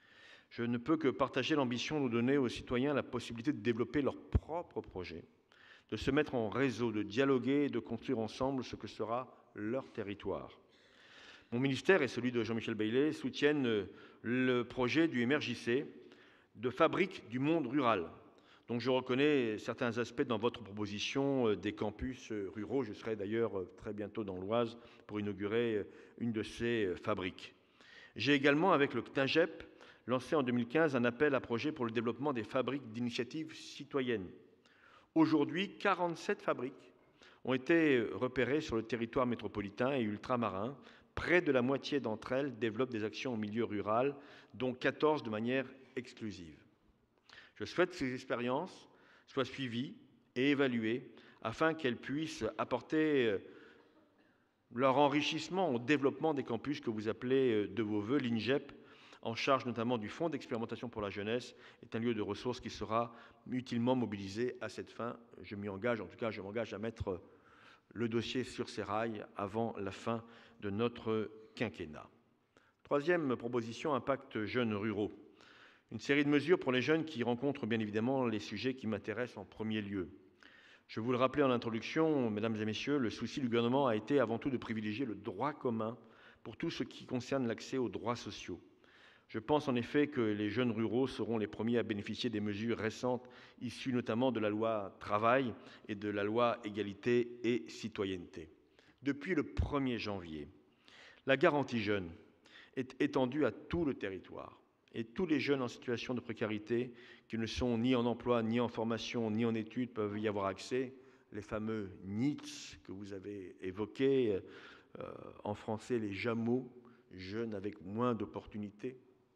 Je ne peux que partager l'ambition de donner aux citoyens la possibilité de développer leurs propres projets, de se mettre en réseau, de dialoguer et de construire ensemble ce que sera leur territoire. Mon ministère et celui de Jean-Michel Baillet soutiennent le projet du MRJC de fabrique du monde rural. Donc je reconnais certains aspects dans votre proposition des campus ruraux. Je serai d'ailleurs très bientôt dans l'Oise pour inaugurer une de ces fabriques. J'ai également, avec le CNAGEP, lancé en 2015 un appel à projet pour le développement des fabriques d'initiatives citoyennes. Aujourd'hui, 47 fabriques ont été repérées sur le territoire métropolitain et ultramarin. Près de la moitié d'entre elles développent des actions au milieu rural, dont 14 de manière exclusive. Je souhaite que ces expériences soient suivies et évaluées afin qu'elles puissent apporter leur enrichissement au développement des campus que vous appelez de vos voeux. L'INGEP, en charge notamment du Fonds d'expérimentation pour la jeunesse, est un lieu de ressources qui sera utilement mobilisé à cette fin. Je m'y engage, en tout cas je m'engage à mettre le dossier sur ses rails avant la fin de notre quinquennat. Troisième proposition, impact jeunes ruraux. Une série de mesures pour les jeunes qui rencontrent bien évidemment les sujets qui m'intéressent en premier lieu. Je vous le rappelais en introduction, mesdames et messieurs, le souci du gouvernement a été avant tout de privilégier le droit commun pour tout ce qui concerne l'accès aux droits sociaux. Je pense en effet que les jeunes ruraux seront les premiers à bénéficier des mesures récentes issues notamment de la loi Travail et de la loi Égalité et Citoyenneté. Depuis le 1er janvier, la garantie jeunes est étendue à tout le territoire. Et tous les jeunes en situation de précarité, qui ne sont ni en emploi, ni en formation, ni en études, peuvent y avoir accès. Les fameux NEETs que vous avez évoqués, en français les JAMO, jeunes avec moins d'opportunités,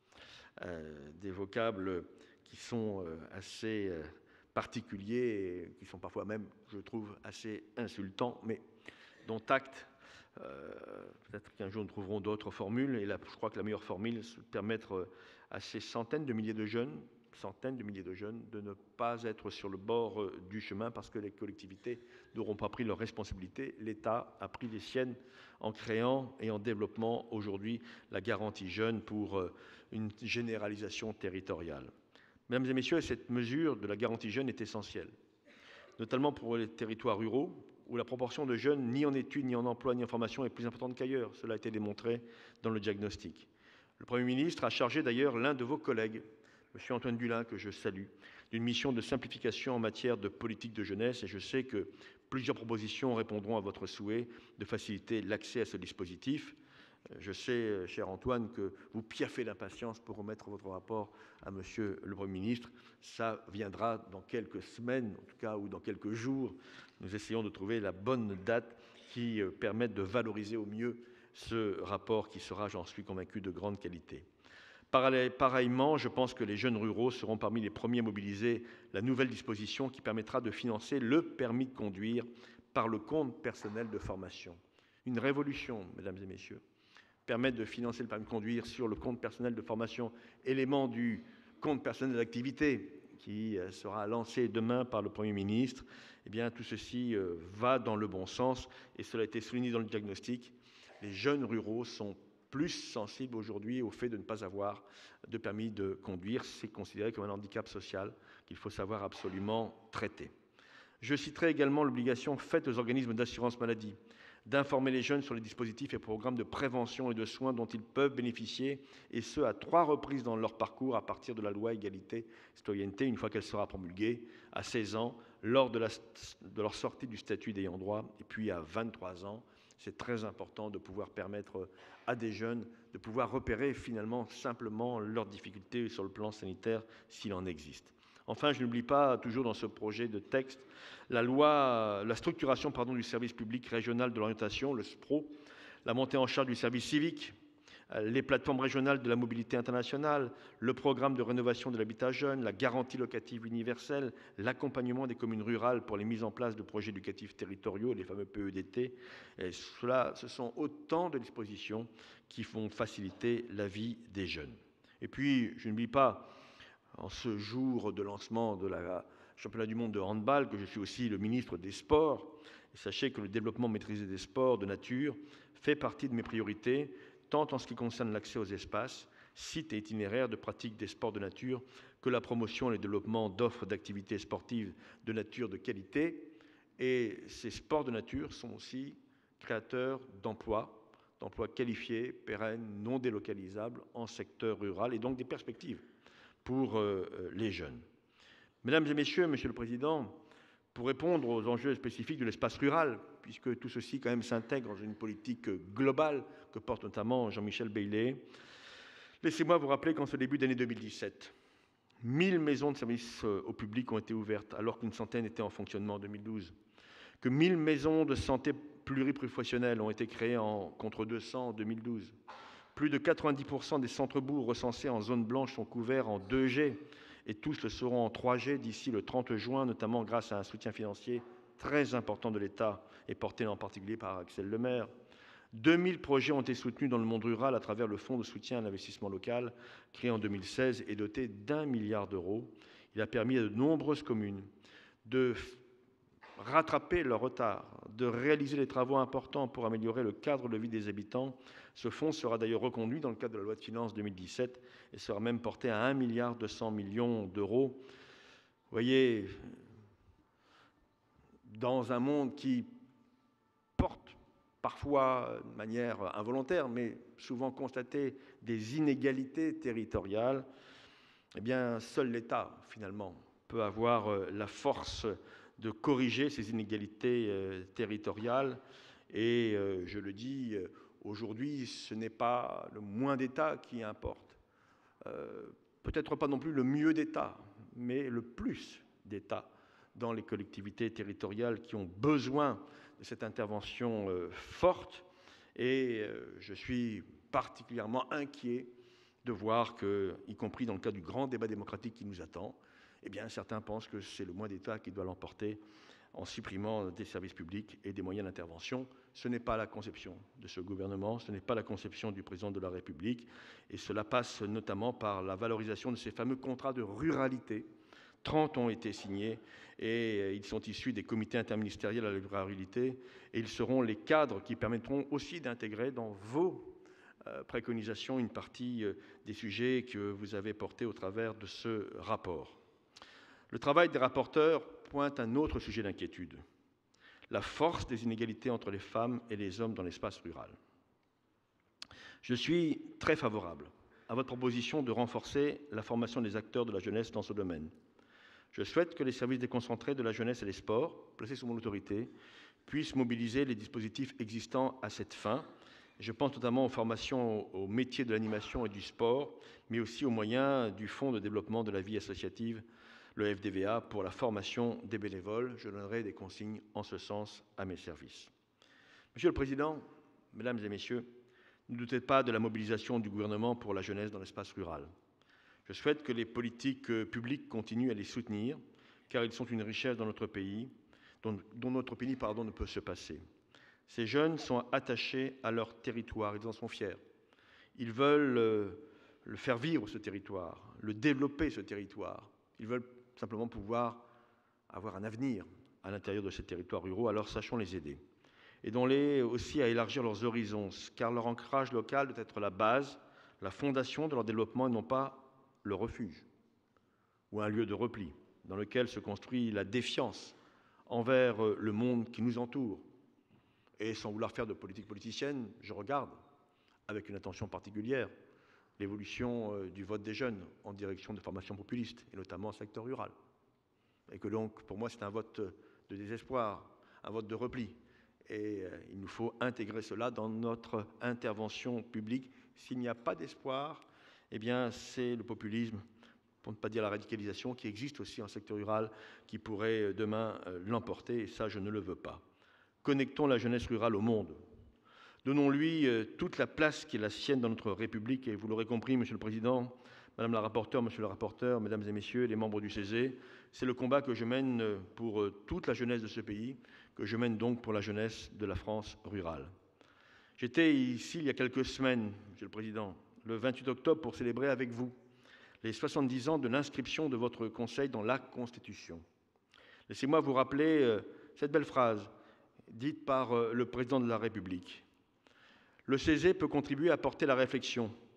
des vocables qui sont assez particuliers et qui sont parfois même, je trouve, assez insultants, mais dont acte. Peut-être qu'un jour nous trouverons d'autres formules, et là, je crois que la meilleure formule, c'est de permettre à ces centaines de milliers de jeunes, de ne pas être sur le bord du chemin parce que les collectivités n'auront pas pris leurs responsabilités. L'État a pris les siennes en créant et en développant aujourd'hui la garantie jeune pour une généralisation territoriale. Mesdames et messieurs, cette mesure de la garantie jeune est essentielle, notamment pour les territoires ruraux, où la proportion de jeunes ni en études, ni en emploi, ni en formation est plus importante qu'ailleurs. Cela a été démontré dans le diagnostic. Le Premier ministre a chargé d'ailleurs l'un de vos collègues, M. Antoine Dulin, que je salue, d'une mission de simplification en matière de politique de jeunesse, et je sais que plusieurs propositions répondront à votre souhait de faciliter l'accès à ce dispositif. Je sais, cher Antoine, que vous piaffez d'impatience pour remettre votre rapport à Monsieur le Premier ministre. Ça viendra dans quelques semaines, en tout cas, ou dans quelques jours. Nous essayons de trouver la bonne date qui permette de valoriser au mieux ce rapport qui sera, j'en suis convaincu, de grande qualité. Pareillement, je pense que les jeunes ruraux seront parmi les premiers à mobiliser la nouvelle disposition qui permettra de financer le permis de conduire par le compte personnel de formation. Une révolution, mesdames et messieurs. Permettre de financer le permis de conduire sur le compte personnel de formation, élément du compte personnel d'activité qui sera lancé demain par le Premier ministre. Eh bien, tout ceci va dans le bon sens et cela a été souligné dans le diagnostic. Les jeunes ruraux sont plus sensibles aujourd'hui au fait de ne pas avoir de permis de conduire. C'est considéré comme un handicap social qu'il faut savoir absolument traiter. Je citerai également l'obligation faite aux organismes d'assurance maladie d'informer les jeunes sur les dispositifs et programmes de prévention et de soins dont ils peuvent bénéficier, et ce, à 3 reprises dans leur parcours à partir de la loi Égalité Citoyenneté, une fois qu'elle sera promulguée, à 16 ans, lors de leur sortie du statut d'ayant droit, et puis à 23 ans. C'est très important de pouvoir permettre à des jeunes de pouvoir repérer finalement simplement leurs difficultés sur le plan sanitaire s'il en existe. Enfin, je n'oublie pas, toujours dans ce projet de texte, la structuration du service public régional de l'orientation, le SPRO, la montée en charge du service civique, les plateformes régionales de la mobilité internationale, le programme de rénovation de l'habitat jeune, la garantie locative universelle, l'accompagnement des communes rurales pour les mises en place de projets éducatifs territoriaux, les fameux PEDT. Et ce sont autant de dispositions qui vont faciliter la vie des jeunes. Et puis, je n'oublie pas, en ce jour de lancement de la championnat du monde de handball, que je suis aussi le ministre des Sports. Et sachez que le développement maîtrisé des sports de nature fait partie de mes priorités, tant en ce qui concerne l'accès aux espaces sites et itinéraires de pratique des sports de nature que la promotion et le développement d'offres d'activités sportives de nature de qualité. Et ces sports de nature sont aussi créateurs d'emplois qualifiés, pérennes, non délocalisables en secteur rural et donc des perspectives pour les jeunes. Mesdames et messieurs, Monsieur le Président, pour répondre aux enjeux spécifiques de l'espace rural, puisque tout ceci quand même s'intègre dans une politique globale que porte notamment Jean-Michel Bailey, laissez-moi vous rappeler qu'en ce début d'année 2017, 1000 maisons de services au public ont été ouvertes, alors qu'une centaine étaient en fonctionnement en 2012, que 1000 maisons de santé pluriprofessionnelles ont été créées contre 200 en 2012. Plus de 90% des centres-bourgs recensés en zone blanche sont couverts en 2G et tous le seront en 3G d'ici le 30 juin, notamment grâce à un soutien financier très important de l'État et porté en particulier par Axel Lemaire. 2000 projets ont été soutenus dans le monde rural à travers le Fonds de soutien à l'investissement local, créé en 2016 et doté d'1 milliard d'euros. Il a permis à de nombreuses communes de rattraper leur retard, de réaliser des travaux importants pour améliorer le cadre de vie des habitants. Ce fonds sera d'ailleurs reconduit dans le cadre de la loi de finances 2017 et sera même porté à 1,2 milliard d'euros. Vous voyez, dans un monde qui porte parfois de manière involontaire, mais souvent constaté, des inégalités territoriales, eh bien, seul l'État, finalement, peut avoir la force de corriger ces inégalités territoriales. Et je le dis, aujourd'hui, ce n'est pas le moins d'État qui importe. Peut-être pas non plus le mieux d'État, mais le plus d'État dans les collectivités territoriales qui ont besoin de cette intervention forte. Et je suis particulièrement inquiet de voir que, y compris dans le cadre du grand débat démocratique qui nous attend, eh bien, certains pensent que c'est le moins d'État qui doit l'emporter en supprimant des services publics et des moyens d'intervention. Ce n'est pas la conception de ce gouvernement, ce n'est pas la conception du président de la République, et cela passe notamment par la valorisation de ces fameux contrats de ruralité. 30 ont été signés et ils sont issus des comités interministériels à la ruralité et ils seront les cadres qui permettront aussi d'intégrer dans vos préconisations une partie des sujets que vous avez portés au travers de ce rapport. Le travail des rapporteurs pointe un autre sujet d'inquiétude, la force des inégalités entre les femmes et les hommes dans l'espace rural. Je suis très favorable à votre proposition de renforcer la formation des acteurs de la jeunesse dans ce domaine. Je souhaite que les services déconcentrés de la jeunesse et des sports, placés sous mon autorité, puissent mobiliser les dispositifs existants à cette fin. Je pense notamment aux formations aux métiers de l'animation et du sport, mais aussi aux moyens du Fonds de développement de la vie associative, le FDVA, pour la formation des bénévoles. Je donnerai des consignes en ce sens à mes services. Monsieur le Président, Mesdames et Messieurs, ne doutez pas de la mobilisation du gouvernement pour la jeunesse dans l'espace rural. Je souhaite que les politiques publiques continuent à les soutenir, car ils sont une richesse dans notre pays, dont notre pays ne peut se passer. Ces jeunes sont attachés à leur territoire, ils en sont fiers. Ils veulent le faire vivre, ce territoire, le développer, ce territoire. Ils veulent simplement pouvoir avoir un avenir à l'intérieur de ces territoires ruraux, alors sachons les aider. Aidons-les aussi à élargir leurs horizons, car leur ancrage local doit être la base, la fondation de leur développement et non pas le refuge ou un lieu de repli dans lequel se construit la défiance envers le monde qui nous entoure. Et sans vouloir faire de politique politicienne, je regarde avec une attention particulière l'évolution du vote des jeunes en direction de formations populistes, et notamment en secteur rural. Et que donc, pour moi, c'est un vote de désespoir, un vote de repli. Et il nous faut intégrer cela dans notre intervention publique. S'il n'y a pas d'espoir, eh bien, c'est le populisme, pour ne pas dire la radicalisation, qui existe aussi en secteur rural, qui pourrait demain l'emporter, et ça, je ne le veux pas. Connectons la jeunesse rurale au monde. Donnons-lui toute la place qui est la sienne dans notre République, et vous l'aurez compris, Monsieur le Président, Madame la rapporteure, Monsieur le rapporteur, Mesdames et Messieurs, les membres du CESE, c'est le combat que je mène pour toute la jeunesse de ce pays, que je mène donc pour la jeunesse de la France rurale. J'étais ici il y a quelques semaines, Monsieur le Président, le 28 octobre, pour célébrer avec vous les 70 ans de l'inscription de votre Conseil dans la Constitution. Laissez-moi vous rappeler cette belle phrase dite par le Président de la République. Le CESE peut contribuer à porter la réflexion,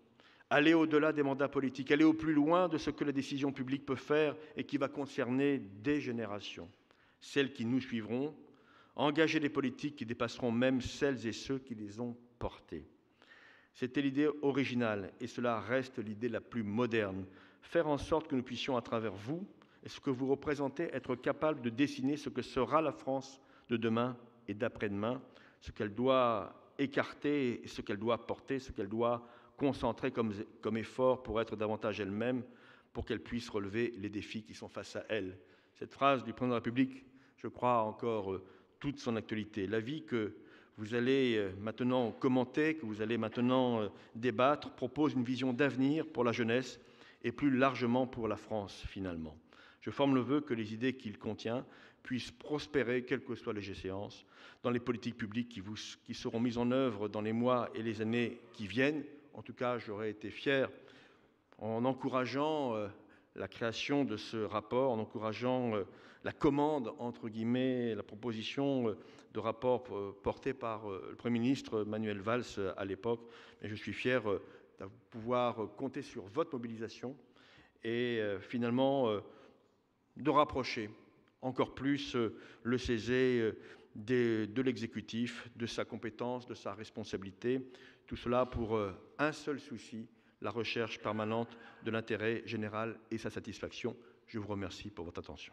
aller au-delà des mandats politiques, aller au plus loin de ce que la décision publique peut faire et qui va concerner des générations, celles qui nous suivront, engager des politiques qui dépasseront même celles et ceux qui les ont portées. C'était l'idée originale et cela reste l'idée la plus moderne. Faire en sorte que nous puissions, à travers vous et ce que vous représentez, être capables de dessiner ce que sera la France de demain et d'après-demain, ce qu'elle doit écarter, ce qu'elle doit porter, ce qu'elle doit concentrer comme effort pour être davantage elle-même, pour qu'elle puisse relever les défis qui sont face à elle. Cette phrase du président de la République, je crois, encore toute son actualité. La vie que vous allez maintenant commenter, que vous allez maintenant débattre, propose une vision d'avenir pour la jeunesse et plus largement pour la France, finalement. Je forme le vœu que les idées qu'il contient puissent prospérer, quelles que soient les échéances, dans les politiques publiques qui seront mises en œuvre dans les mois et les années qui viennent. En tout cas, j'aurais été fier, en encourageant la création de ce rapport, en encourageant la commande, entre guillemets, la proposition de rapport portée par le Premier ministre Manuel Valls à l'époque. Mais je suis fier de pouvoir compter sur votre mobilisation et finalement de rapprocher encore plus le CESE de l'exécutif, de sa compétence, de sa responsabilité. Tout cela pour un seul souci, la recherche permanente de l'intérêt général et sa satisfaction. Je vous remercie pour votre attention.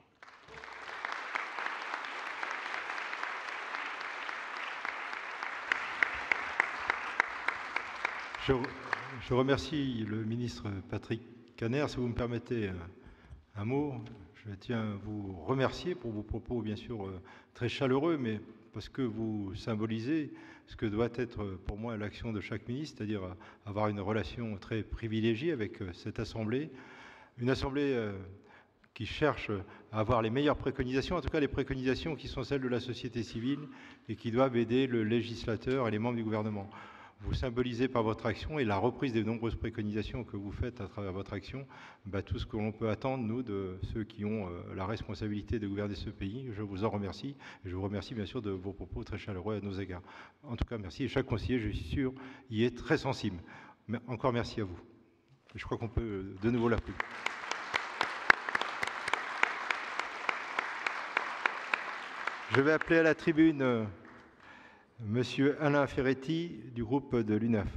Je remercie le ministre Patrick Caner. Si vous me permettez un mot, je tiens à vous remercier pour vos propos, bien sûr, très chaleureux, mais parce que vous symbolisez ce que doit être pour moi l'action de chaque ministre, c'est-à-dire avoir une relation très privilégiée avec cette Assemblée, une Assemblée qui cherche à avoir les meilleures préconisations, en tout cas les préconisations qui sont celles de la société civile et qui doivent aider le législateur et les membres du gouvernement. Vous symbolisez par votre action et la reprise des nombreuses préconisations que vous faites à travers votre action, tout ce que l'on peut attendre, nous, de ceux qui ont la responsabilité de gouverner ce pays. Je vous en remercie et je vous remercie bien sûr de vos propos très chaleureux à nos égards. En tout cas, merci. Et chaque conseiller, je suis sûr, y est très sensible. Mais encore merci à vous. Et je crois qu'on peut de nouveau l'applaudir. Je vais appeler à la tribune Monsieur Alain Ferretti du groupe de l'UNAF.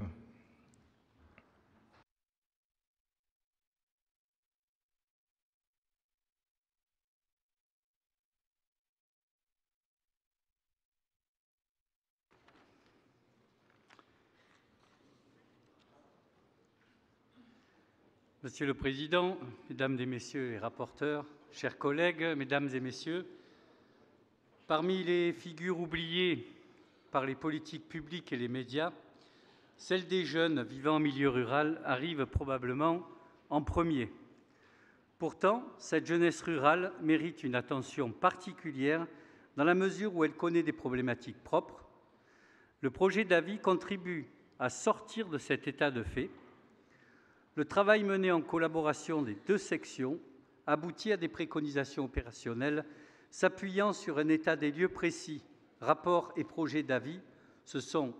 Monsieur le Président, Mesdames et Messieurs les rapporteurs, chers collègues, Mesdames et Messieurs, parmi les figures oubliées par les politiques publiques et les médias, celle des jeunes vivant en milieu rural arrive probablement en premier. Pourtant, cette jeunesse rurale mérite une attention particulière dans la mesure où elle connaît des problématiques propres. Le projet d'avis contribue à sortir de cet état de fait. Le travail mené en collaboration des deux sections aboutit à des préconisations opérationnelles s'appuyant sur un état des lieux précis. Rapports et projets d'avis se sont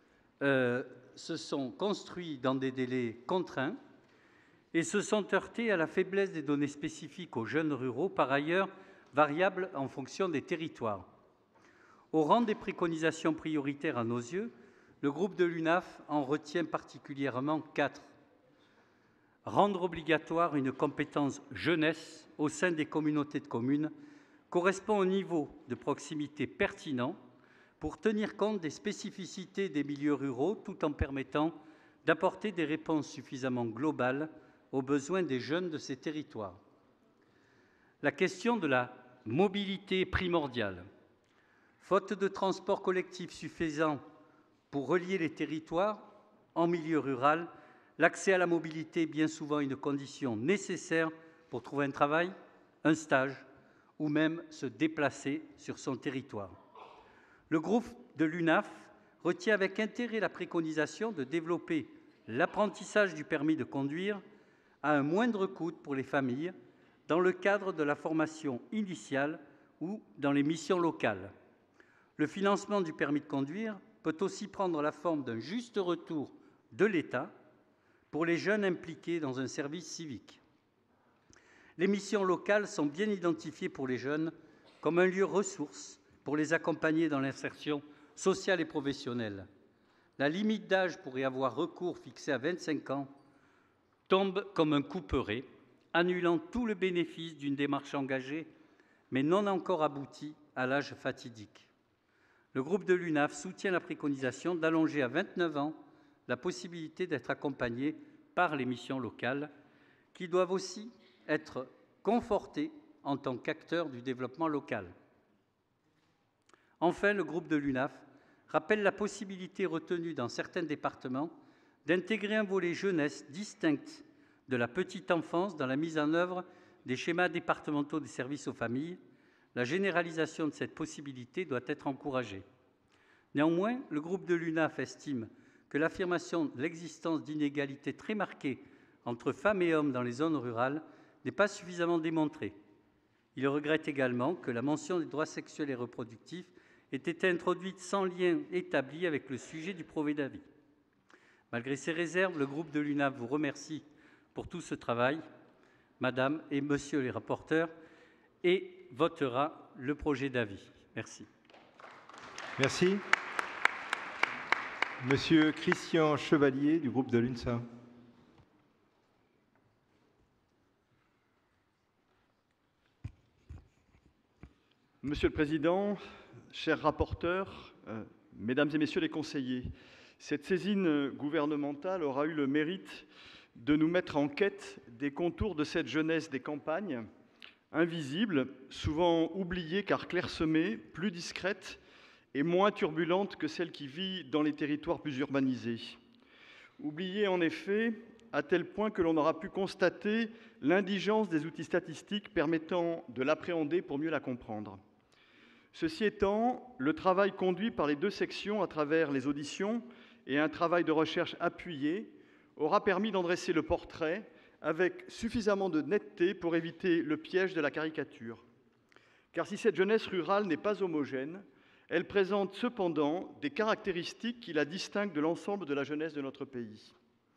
construits dans des délais contraints et se sont heurtés à la faiblesse des données spécifiques aux jeunes ruraux, par ailleurs variables en fonction des territoires. Au rang des préconisations prioritaires à nos yeux, le groupe de l'UNAF en retient particulièrement 4. Rendre obligatoire une compétence jeunesse au sein des communautés de communes correspond au niveau de proximité pertinent pour tenir compte des spécificités des milieux ruraux tout en permettant d'apporter des réponses suffisamment globales aux besoins des jeunes de ces territoires. La question de la mobilité est primordiale. Faute de transport collectif suffisant pour relier les territoires en milieu rural, l'accès à la mobilité est bien souvent une condition nécessaire pour trouver un travail, un stage, ou même se déplacer sur son territoire. Le groupe de l'UNAF retient avec intérêt la préconisation de développer l'apprentissage du permis de conduire à un moindre coût pour les familles dans le cadre de la formation initiale ou dans les missions locales. Le financement du permis de conduire peut aussi prendre la forme d'un juste retour de l'État pour les jeunes impliqués dans un service civique. Les missions locales sont bien identifiées pour les jeunes comme un lieu ressource pour les accompagner dans l'insertion sociale et professionnelle. La limite d'âge pour y avoir recours, fixée à 25 ans, tombe comme un couperet, annulant tout le bénéfice d'une démarche engagée, mais non encore aboutie à l'âge fatidique. Le groupe de l'UNAF soutient la préconisation d'allonger à 29 ans la possibilité d'être accompagné par les missions locales, qui doivent aussi être confortées en tant qu'acteurs du développement local. Enfin, le groupe de l'UNAF rappelle la possibilité retenue dans certains départements d'intégrer un volet jeunesse distinct de la petite enfance dans la mise en œuvre des schémas départementaux des services aux familles. La généralisation de cette possibilité doit être encouragée. Néanmoins, le groupe de l'UNAF estime que l'affirmation de l'existence d'inégalités très marquées entre femmes et hommes dans les zones rurales n'est pas suffisamment démontrée. Il regrette également que la mention des droits sexuels et reproductifs ait été introduite sans lien établi avec le sujet du projet d'avis. Malgré ces réserves, le groupe de l'UNAF vous remercie pour tout ce travail, Madame et Monsieur les rapporteurs, et votera le projet d'avis. Merci. Merci. Monsieur Christian Chevalier du groupe de l'UNSA. Monsieur le Président, chers rapporteurs, Mesdames et Messieurs les conseillers, cette saisine gouvernementale aura eu le mérite de nous mettre en quête des contours de cette jeunesse des campagnes, invisible, souvent oubliée car clairsemée, plus discrète et moins turbulente que celle qui vit dans les territoires plus urbanisés. Oubliée en effet, à tel point que l'on aura pu constater l'indigence des outils statistiques permettant de l'appréhender pour mieux la comprendre. Ceci étant, le travail conduit par les deux sections à travers les auditions et un travail de recherche appuyé aura permis d'en dresser le portrait avec suffisamment de netteté pour éviter le piège de la caricature. Car si cette jeunesse rurale n'est pas homogène, elle présente cependant des caractéristiques qui la distinguent de l'ensemble de la jeunesse de notre pays.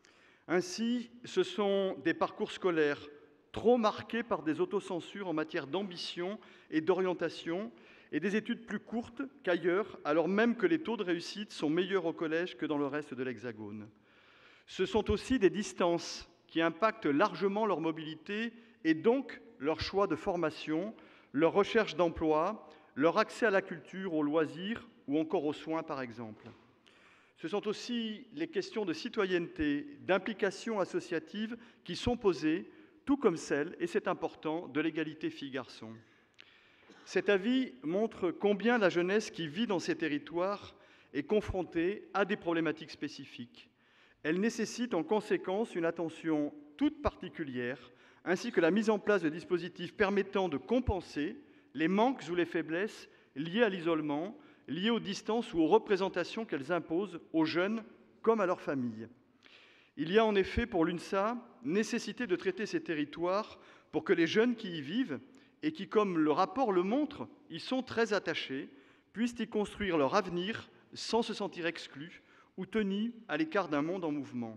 Ainsi, ce sont des parcours scolaires trop marqués par des autocensures en matière d'ambition et d'orientation et des études plus courtes qu'ailleurs, alors même que les taux de réussite sont meilleurs au collège que dans le reste de l'Hexagone. Ce sont aussi des distances qui impactent largement leur mobilité et donc leur choix de formation, leur recherche d'emploi, leur accès à la culture, aux loisirs ou encore aux soins, par exemple. Ce sont aussi les questions de citoyenneté, d'implication associative qui sont posées, tout comme celles, et c'est important, de l'égalité filles-garçons. Cet avis montre combien la jeunesse qui vit dans ces territoires est confrontée à des problématiques spécifiques. Elle nécessite en conséquence une attention toute particulière, ainsi que la mise en place de dispositifs permettant de compenser les manques ou les faiblesses liés à l'isolement, liés aux distances ou aux représentations qu'elles imposent aux jeunes comme à leurs familles. Il y a en effet pour l'UNSA nécessité de traiter ces territoires pour que les jeunes qui y vivent et qui, comme le rapport le montre, y sont très attachés, puissent y construire leur avenir sans se sentir exclus ou tenus à l'écart d'un monde en mouvement.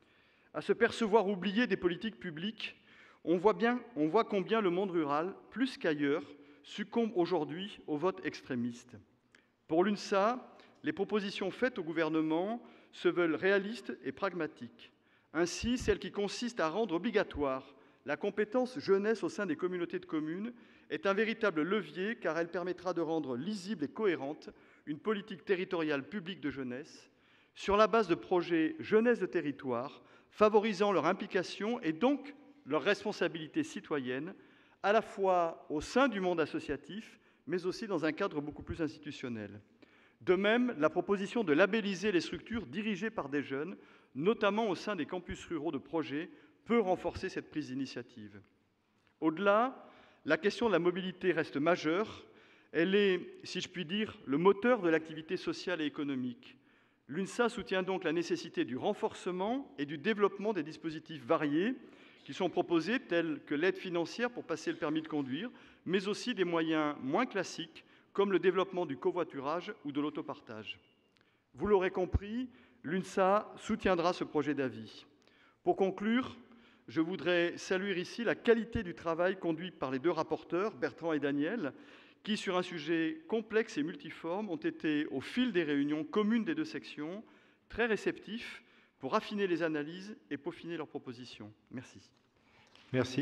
À se percevoir oublié des politiques publiques, on voit combien le monde rural, plus qu'ailleurs, succombe aujourd'hui au vote extrémiste. Pour l'UNSA, les propositions faites au gouvernement se veulent réalistes et pragmatiques. Ainsi, celle qui consiste à rendre obligatoire la compétence jeunesse au sein des communautés de communes est un véritable levier car elle permettra de rendre lisible et cohérente une politique territoriale publique de jeunesse sur la base de projets jeunesse de territoire favorisant leur implication et donc leur responsabilité citoyenne à la fois au sein du monde associatif mais aussi dans un cadre beaucoup plus institutionnel. De même, la proposition de labelliser les structures dirigées par des jeunes, notamment au sein des campus ruraux de projets, peut renforcer cette prise d'initiative. Au-delà, la question de la mobilité reste majeure. Elle est, si je puis dire, le moteur de l'activité sociale et économique. L'UNSA soutient donc la nécessité du renforcement et du développement des dispositifs variés qui sont proposés, tels que l'aide financière pour passer le permis de conduire, mais aussi des moyens moins classiques, comme le développement du covoiturage ou de l'autopartage. Vous l'aurez compris, l'UNSA soutiendra ce projet d'avis. Pour conclure, je voudrais saluer ici la qualité du travail conduit par les deux rapporteurs, Bertrand et Daniel, qui, sur un sujet complexe et multiforme, ont été, au fil des réunions communes des deux sections, très réceptifs pour affiner les analyses et peaufiner leurs propositions. Merci. Merci.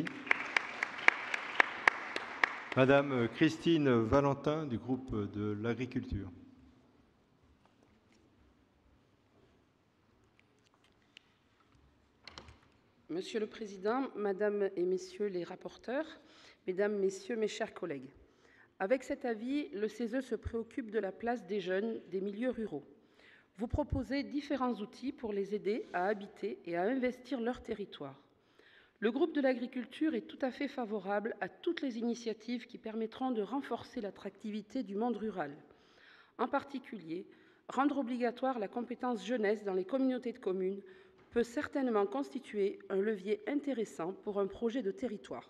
Madame Christine Valentin, du groupe de l'Agriculture. Monsieur le Président, Madame et Messieurs les rapporteurs, Mesdames, Messieurs, mes chers collègues, avec cet avis, le CESE se préoccupe de la place des jeunes des milieux ruraux. Vous proposez différents outils pour les aider à habiter et à investir leur territoire. Le groupe de l'agriculture est tout à fait favorable à toutes les initiatives qui permettront de renforcer l'attractivité du monde rural. En particulier, rendre obligatoire la compétence jeunesse dans les communautés de communes peut certainement constituer un levier intéressant pour un projet de territoire.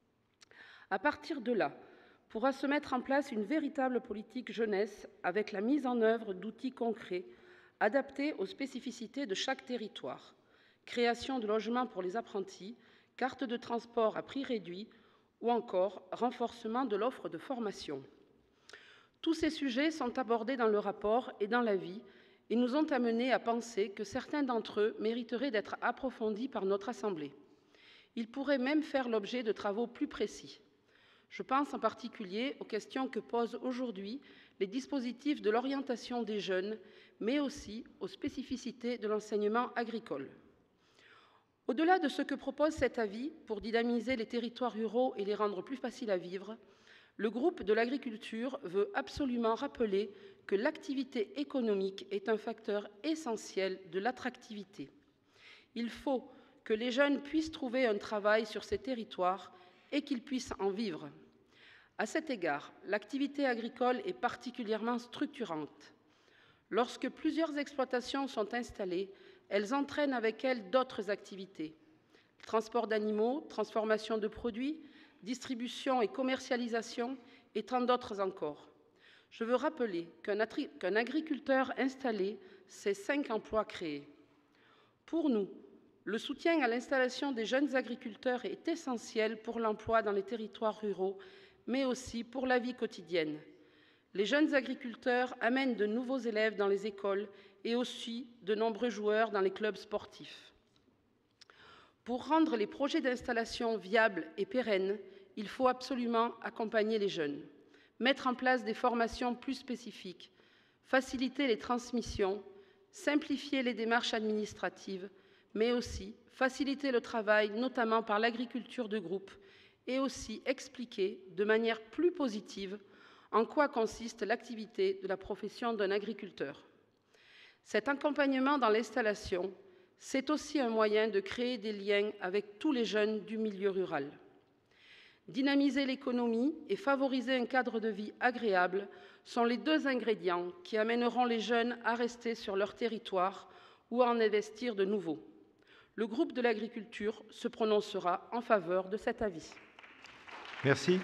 À partir de là, pourra se mettre en place une véritable politique jeunesse avec la mise en œuvre d'outils concrets adaptés aux spécificités de chaque territoire, création de logements pour les apprentis, carte de transport à prix réduit ou encore renforcement de l'offre de formation. Tous ces sujets sont abordés dans le rapport et dans l'avis et nous ont amenés à penser que certains d'entre eux mériteraient d'être approfondis par notre Assemblée. Ils pourraient même faire l'objet de travaux plus précis. Je pense en particulier aux questions que posent aujourd'hui les dispositifs de l'orientation des jeunes, mais aussi aux spécificités de l'enseignement agricole. Au-delà de ce que propose cet avis pour dynamiser les territoires ruraux et les rendre plus faciles à vivre, le groupe de l'agriculture veut absolument rappeler que l'activité économique est un facteur essentiel de l'attractivité. Il faut que les jeunes puissent trouver un travail sur ces territoires et qu'ils puissent en vivre. À cet égard, l'activité agricole est particulièrement structurante. Lorsque plusieurs exploitations sont installées, elles entraînent avec elles d'autres activités. Transport d'animaux, transformation de produits, distribution et commercialisation, et tant d'autres encore. Je veux rappeler qu'un agriculteur installé, c'est 5 emplois créés. Pour nous, le soutien à l'installation des jeunes agriculteurs est essentiel pour l'emploi dans les territoires ruraux, mais aussi pour la vie quotidienne. Les jeunes agriculteurs amènent de nouveaux élèves dans les écoles et aussi de nombreux joueurs dans les clubs sportifs. Pour rendre les projets d'installation viables et pérennes, il faut absolument accompagner les jeunes, mettre en place des formations plus spécifiques, faciliter les transmissions, simplifier les démarches administratives, mais aussi faciliter le travail, notamment par l'agriculture de groupe, et aussi expliquer de manière plus positive en quoi consiste l'activité de la profession d'un agriculteur. Cet accompagnement dans l'installation, c'est aussi un moyen de créer des liens avec tous les jeunes du milieu rural. Dynamiser l'économie et favoriser un cadre de vie agréable sont les deux ingrédients qui amèneront les jeunes à rester sur leur territoire ou à en investir de nouveau. Le groupe de l'agriculture se prononcera en faveur de cet avis. Merci.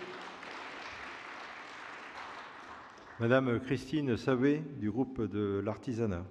Madame Christine Savé, du groupe de l'Artisanat.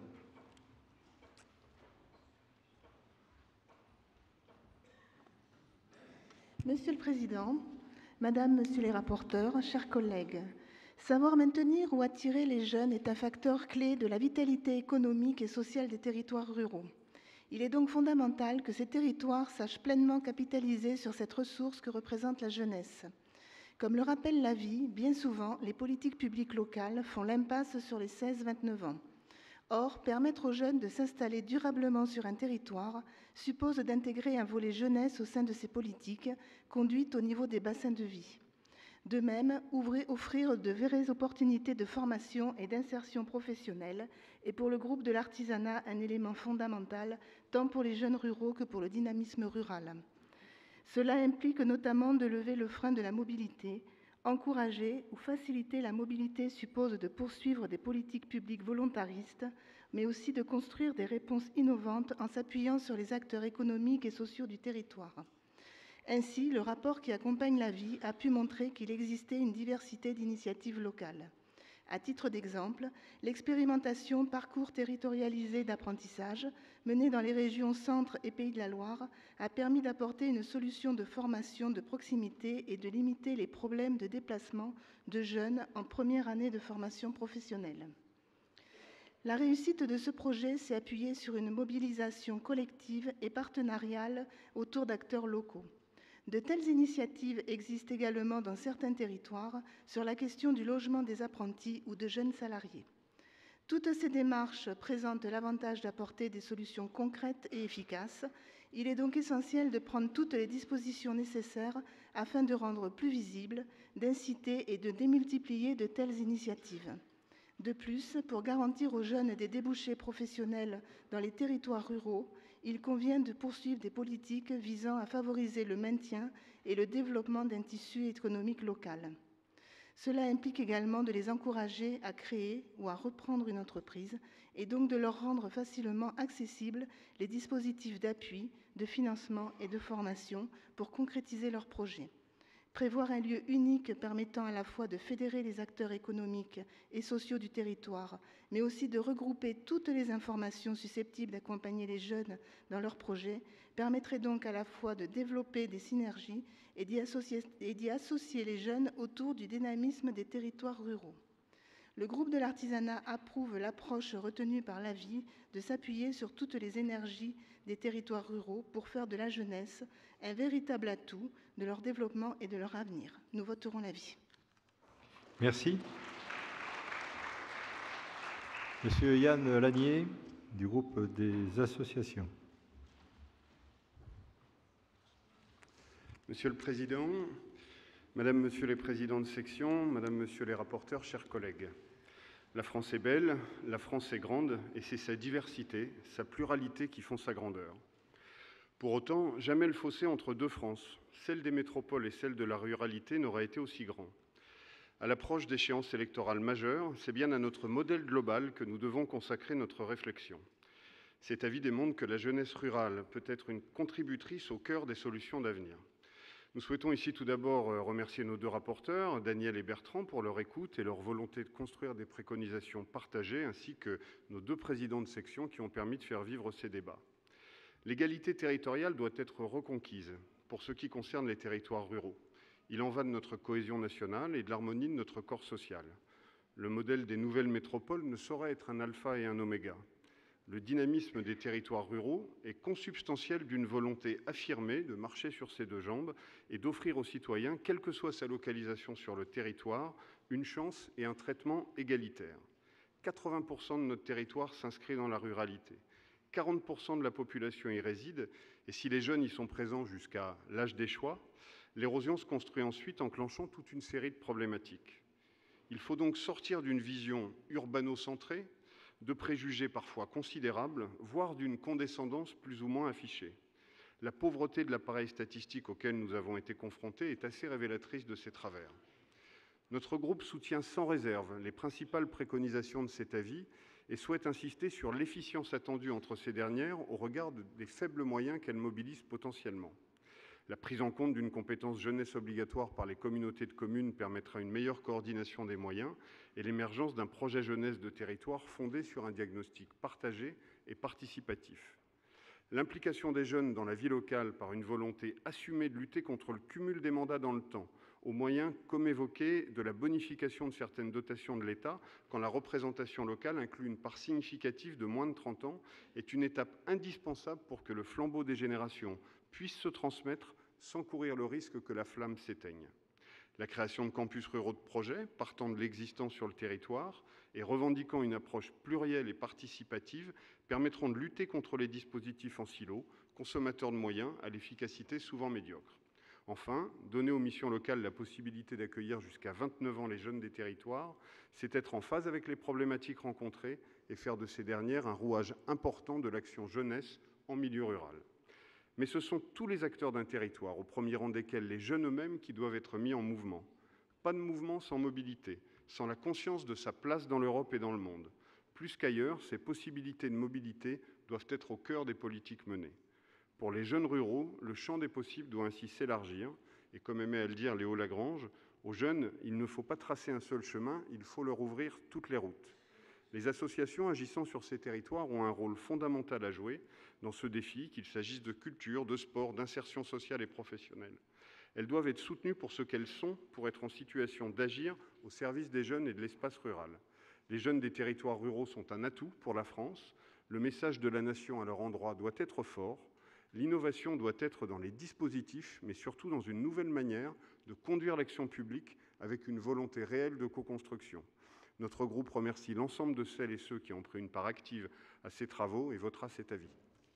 Monsieur le Président, Madame, Monsieur les rapporteurs, chers collègues, savoir maintenir ou attirer les jeunes est un facteur clé de la vitalité économique et sociale des territoires ruraux. Il est donc fondamental que ces territoires sachent pleinement capitaliser sur cette ressource que représente la jeunesse. Comme le rappelle l'avis, bien souvent, les politiques publiques locales font l'impasse sur les 16-29 ans. Or, permettre aux jeunes de s'installer durablement sur un territoire suppose d'intégrer un volet jeunesse au sein de ces politiques, conduites au niveau des bassins de vie. De même, offrir de vraies opportunités de formation et d'insertion professionnelle est pour le groupe de l'artisanat un élément fondamental, tant pour les jeunes ruraux que pour le dynamisme rural. Cela implique notamment de lever le frein de la mobilité. Encourager ou faciliter la mobilité suppose de poursuivre des politiques publiques volontaristes, mais aussi de construire des réponses innovantes en s'appuyant sur les acteurs économiques et sociaux du territoire. Ainsi, le rapport qui accompagne l'avis a pu montrer qu'il existait une diversité d'initiatives locales. À titre d'exemple, l'expérimentation Parcours territorialisé d'apprentissage, menée dans les régions Centre et Pays de la Loire, a permis d'apporter une solution de formation de proximité et de limiter les problèmes de déplacement de jeunes en première année de formation professionnelle. La réussite de ce projet s'est appuyée sur une mobilisation collective et partenariale autour d'acteurs locaux. De telles initiatives existent également dans certains territoires sur la question du logement des apprentis ou de jeunes salariés. Toutes ces démarches présentent l'avantage d'apporter des solutions concrètes et efficaces. Il est donc essentiel de prendre toutes les dispositions nécessaires afin de rendre plus visibles, d'inciter et de démultiplier de telles initiatives. De plus, pour garantir aux jeunes des débouchés professionnels dans les territoires ruraux, il convient de poursuivre des politiques visant à favoriser le maintien et le développement d'un tissu économique local. Cela implique également de les encourager à créer ou à reprendre une entreprise et donc de leur rendre facilement accessibles les dispositifs d'appui, de financement et de formation pour concrétiser leurs projets. Prévoir un lieu unique permettant à la fois de fédérer les acteurs économiques et sociaux du territoire, mais aussi de regrouper toutes les informations susceptibles d'accompagner les jeunes dans leurs projets, permettrait donc à la fois de développer des synergies et d'y associer les jeunes autour du dynamisme des territoires ruraux. Le groupe de l'artisanat approuve l'approche retenue par l'avis de s'appuyer sur toutes les énergies des territoires ruraux pour faire de la jeunesse un véritable atout de leur développement et de leur avenir. Nous voterons l'avis. Merci. Monsieur Yann Lanier, du groupe des associations. Monsieur le Président, Madame, Monsieur les Présidents de section, Madame, Monsieur les rapporteurs, chers collègues, la France est belle, la France est grande, et c'est sa diversité, sa pluralité qui font sa grandeur. Pour autant, jamais le fossé entre deux France, celle des métropoles et celle de la ruralité, n'aurait été aussi grand. À l'approche d'échéances électorales majeures, c'est bien à notre modèle global que nous devons consacrer notre réflexion. Cet avis démontre que la jeunesse rurale peut être une contributrice au cœur des solutions d'avenir. Nous souhaitons ici tout d'abord remercier nos deux rapporteurs, Daniel et Bertrand, pour leur écoute et leur volonté de construire des préconisations partagées, ainsi que nos deux présidents de section qui ont permis de faire vivre ces débats. L'égalité territoriale doit être reconquise pour ce qui concerne les territoires ruraux. Il en va de notre cohésion nationale et de l'harmonie de notre corps social. Le modèle des nouvelles métropoles ne saurait être un alpha et un oméga. Le dynamisme des territoires ruraux est consubstantiel d'une volonté affirmée de marcher sur ses deux jambes et d'offrir aux citoyens, quelle que soit sa localisation sur le territoire, une chance et un traitement égalitaire. 80% de notre territoire s'inscrit dans la ruralité. 40% de la population y réside, et si les jeunes y sont présents jusqu'à l'âge des choix, l'érosion se construit ensuite enclenchant toute une série de problématiques. Il faut donc sortir d'une vision urbano-centrée, de préjugés parfois considérables, voire d'une condescendance plus ou moins affichée. La pauvreté de l'appareil statistique auquel nous avons été confrontés est assez révélatrice de ces travers. Notre groupe soutient sans réserve les principales préconisations de cet avis et souhaite insister sur l'efficience attendue entre ces dernières au regard des faibles moyens qu'elles mobilisent potentiellement. La prise en compte d'une compétence jeunesse obligatoire par les communautés de communes permettra une meilleure coordination des moyens et l'émergence d'un projet jeunesse de territoire fondé sur un diagnostic partagé et participatif. L'implication des jeunes dans la vie locale par une volonté assumée de lutter contre le cumul des mandats dans le temps, au moyen, comme évoqué, de la bonification de certaines dotations de l'État, quand la représentation locale inclut une part significative de moins de 30 ans, est une étape indispensable pour que le flambeau des générations puisse se transmettre sans courir le risque que la flamme s'éteigne. La création de campus ruraux de projet, partant de l'existant sur le territoire et revendiquant une approche plurielle et participative, permettront de lutter contre les dispositifs en silo, consommateurs de moyens à l'efficacité souvent médiocre. Enfin, donner aux missions locales la possibilité d'accueillir jusqu'à 29 ans les jeunes des territoires, c'est être en phase avec les problématiques rencontrées et faire de ces dernières un rouage important de l'action jeunesse en milieu rural. Mais ce sont tous les acteurs d'un territoire, au premier rang desquels les jeunes eux-mêmes, qui doivent être mis en mouvement. Pas de mouvement sans mobilité, sans la conscience de sa place dans l'Europe et dans le monde. Plus qu'ailleurs, ces possibilités de mobilité doivent être au cœur des politiques menées. Pour les jeunes ruraux, le champ des possibles doit ainsi s'élargir, et comme aimait à le dire Léo Lagrange, Aux jeunes, il ne faut pas tracer un seul chemin, il faut leur ouvrir toutes les routes. Les associations agissant sur ces territoires ont un rôle fondamental à jouer dans ce défi, qu'il s'agisse de culture, de sport, d'insertion sociale et professionnelle. Elles doivent être soutenues pour ce qu'elles sont, pour être en situation d'agir au service des jeunes et de l'espace rural. Les jeunes des territoires ruraux sont un atout pour la France. Le message de la nation à leur endroit doit être fort. L'innovation doit être dans les dispositifs, mais surtout dans une nouvelle manière de conduire l'action publique avec une volonté réelle de co-construction. Notre groupe remercie l'ensemble de celles et ceux qui ont pris une part active à ces travaux et votera cet avis.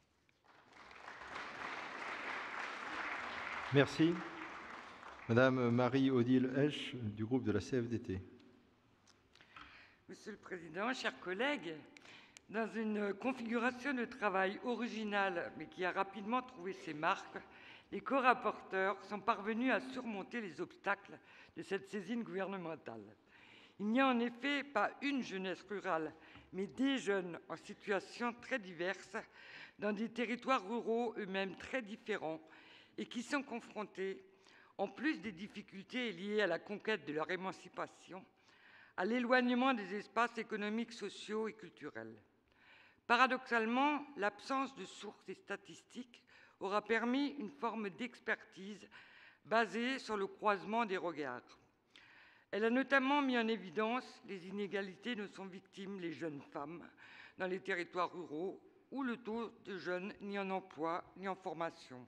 Merci. Madame Marie-Odile Hesch, du groupe de la CFDT. Monsieur le Président, chers collègues, dans une configuration de travail originale, mais qui a rapidement trouvé ses marques, les co-rapporteurs sont parvenus à surmonter les obstacles de cette saisine gouvernementale. Il n'y a en effet pas une jeunesse rurale, mais des jeunes en situation très diverses, dans des territoires ruraux eux-mêmes très différents, et qui sont confrontés, en plus des difficultés liées à la conquête de leur émancipation, à l'éloignement des espaces économiques, sociaux et culturels. Paradoxalement, l'absence de sources et statistiques aura permis une forme d'expertise basée sur le croisement des regards. Elle a notamment mis en évidence les inégalités dont sont victimes les jeunes femmes dans les territoires ruraux, où le taux de jeunes ni en emploi ni en formation.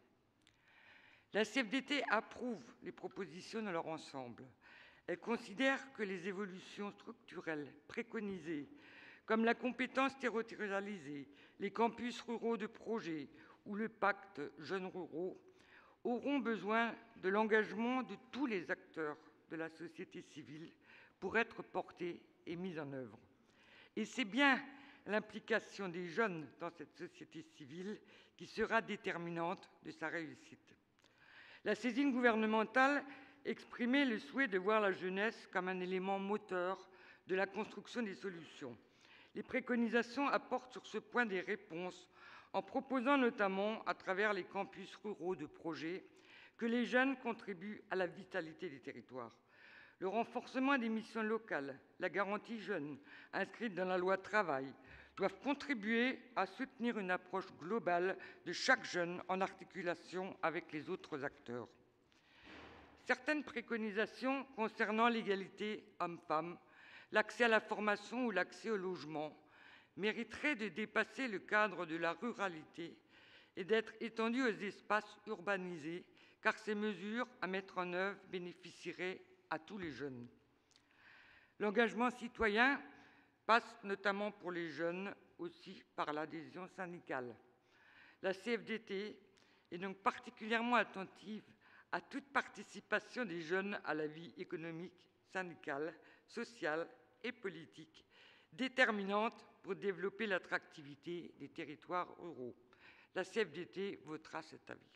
La CFDT approuve les propositions dans leur ensemble. Elle considère que les évolutions structurelles préconisées, comme la compétence territorialisée, les campus ruraux de projet ou le pacte jeunes ruraux, auront besoin de l'engagement de tous les acteurs de la société civile pour être portés et mis en œuvre. Et c'est bien l'implication des jeunes dans cette société civile qui sera déterminante de sa réussite. La saisine gouvernementale exprimait le souhait de voir la jeunesse comme un élément moteur de la construction des solutions. Les préconisations apportent sur ce point des réponses en proposant notamment, à travers les campus ruraux de projet, que les jeunes contribuent à la vitalité des territoires. Le renforcement des missions locales, la garantie jeunes, inscrite dans la loi travail, doivent contribuer à soutenir une approche globale de chaque jeune en articulation avec les autres acteurs. Certaines préconisations concernant l'égalité hommes-femmes, l'accès à la formation ou l'accès au logement mériteraient de dépasser le cadre de la ruralité et d'être étendues aux espaces urbanisés, car ces mesures à mettre en œuvre bénéficieraient à tous les jeunes. L'engagement citoyen passe notamment pour les jeunes aussi par l'adhésion syndicale. La CFDT est donc particulièrement attentive à toute participation des jeunes à la vie économique, syndicale, sociale et politique, déterminante pour développer l'attractivité des territoires ruraux. La CFDT votera cet avis.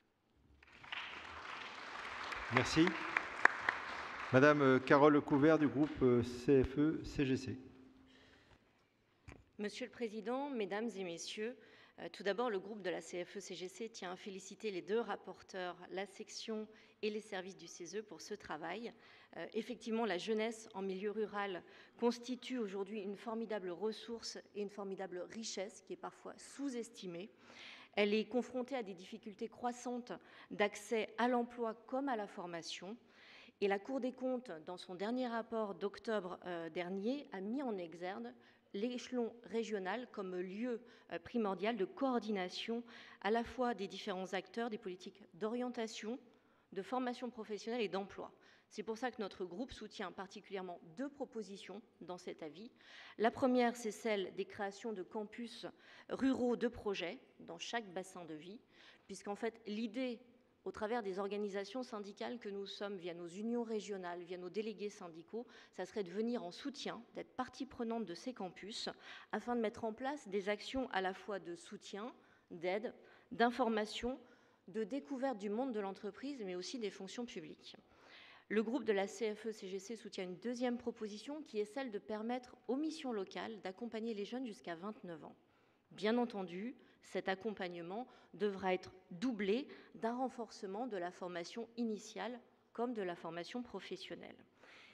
Merci. Madame Carole Couvert du groupe CFE-CGC. Monsieur le Président, Mesdames et Messieurs, tout d'abord, le groupe de la CFE-CGC tient à féliciter les deux rapporteurs, la section et les services du CESE pour ce travail. Effectivement, la jeunesse en milieu rural constitue aujourd'hui une formidable ressource et une formidable richesse qui est parfois sous-estimée. Elle est confrontée à des difficultés croissantes d'accès à l'emploi comme à la formation. Et la Cour des comptes, dans son dernier rapport d'octobre dernier, a mis en exergue l'échelon régional comme lieu primordial de coordination à la fois des différents acteurs des politiques d'orientation, de formation professionnelle et d'emploi. C'est pour ça que notre groupe soutient particulièrement deux propositions dans cet avis. La première, c'est celle des créations de campus ruraux de projet dans chaque bassin de vie, puisqu'en fait, l'idée, au travers des organisations syndicales que nous sommes, via nos unions régionales, via nos délégués syndicaux, ça serait de venir en soutien, d'être partie prenante de ces campus, afin de mettre en place des actions à la fois de soutien, d'aide, d'information, de découverte du monde de l'entreprise, mais aussi des fonctions publiques. Le groupe de la CFE-CGC soutient une deuxième proposition qui est celle de permettre aux missions locales d'accompagner les jeunes jusqu'à 29 ans. Bien entendu, cet accompagnement devra être doublé d'un renforcement de la formation initiale comme de la formation professionnelle.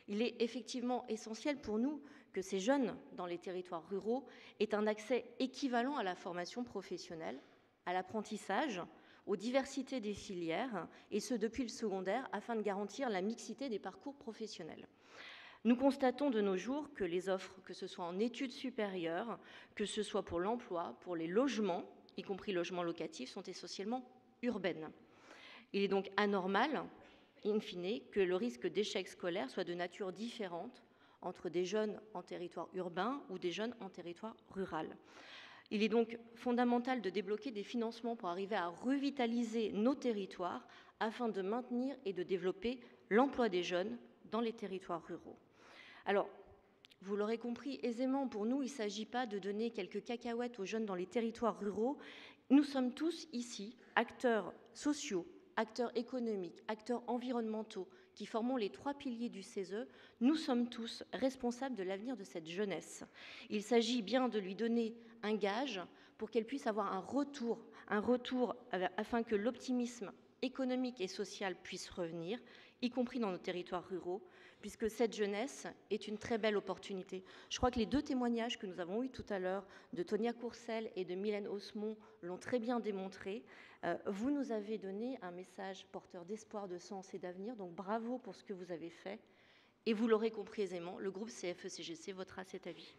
Il est effectivement essentiel pour nous que ces jeunes dans les territoires ruraux aient un accès équivalent à la formation professionnelle, à l'apprentissage, aux diversités des filières, et ce depuis le secondaire, afin de garantir la mixité des parcours professionnels. Nous constatons de nos jours que les offres, que ce soit en études supérieures, que ce soit pour l'emploi, pour les logements, y compris logements locatifs, sont essentiellement urbaines. Il est donc anormal, in fine, que le risque d'échec scolaire soit de nature différente entre des jeunes en territoire urbain ou des jeunes en territoire rural. Il est donc fondamental de débloquer des financements pour arriver à revitaliser nos territoires afin de maintenir et de développer l'emploi des jeunes dans les territoires ruraux. Alors, vous l'aurez compris aisément, pour nous, il ne s'agit pas de donner quelques cacahuètes aux jeunes dans les territoires ruraux. Nous sommes tous ici acteurs sociaux, acteurs économiques, acteurs environnementaux, qui formons les 3 piliers du CESE. Nous sommes tous responsables de l'avenir de cette jeunesse. Il s'agit bien de lui donner un gage pour qu'elle puisse avoir un retour afin que l'optimisme économique et social puisse revenir, y compris dans nos territoires ruraux, puisque cette jeunesse est une très belle opportunité. Je crois que les 2 témoignages que nous avons eus tout à l'heure de Tonia Courcelles et de Mylène Osmond l'ont très bien démontré. Vous nous avez donné un message porteur d'espoir, de sens et d'avenir, donc bravo pour ce que vous avez fait. Et vous l'aurez compris aisément, le groupe CFE-CGC votera cet avis.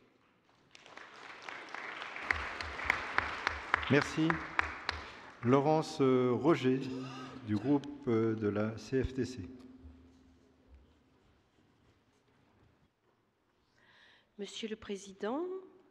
Merci. Laurence Roger, du groupe de la CFTC. Monsieur le Président,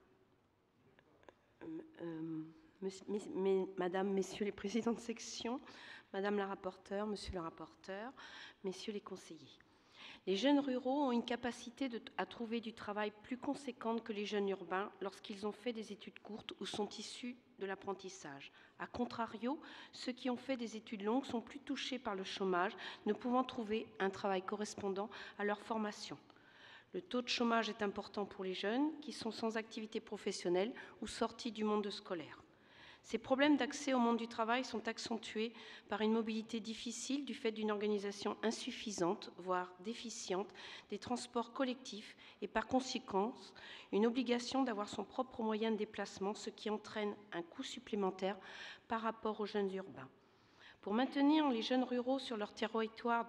Madame, Messieurs les présidents de section, Madame la rapporteure, Monsieur le rapporteur, Messieurs les conseillers. Les jeunes ruraux ont une capacité à trouver du travail plus conséquente que les jeunes urbains lorsqu'ils ont fait des études courtes ou sont issus de l'apprentissage. A contrario, ceux qui ont fait des études longues sont plus touchés par le chômage, ne pouvant trouver un travail correspondant à leur formation. Le taux de chômage est important pour les jeunes qui sont sans activité professionnelle ou sortis du monde scolaire. Ces problèmes d'accès au monde du travail sont accentués par une mobilité difficile du fait d'une organisation insuffisante, voire déficiente, des transports collectifs et par conséquent une obligation d'avoir son propre moyen de déplacement, ce qui entraîne un coût supplémentaire par rapport aux jeunes urbains. Pour maintenir les jeunes ruraux sur leur territoire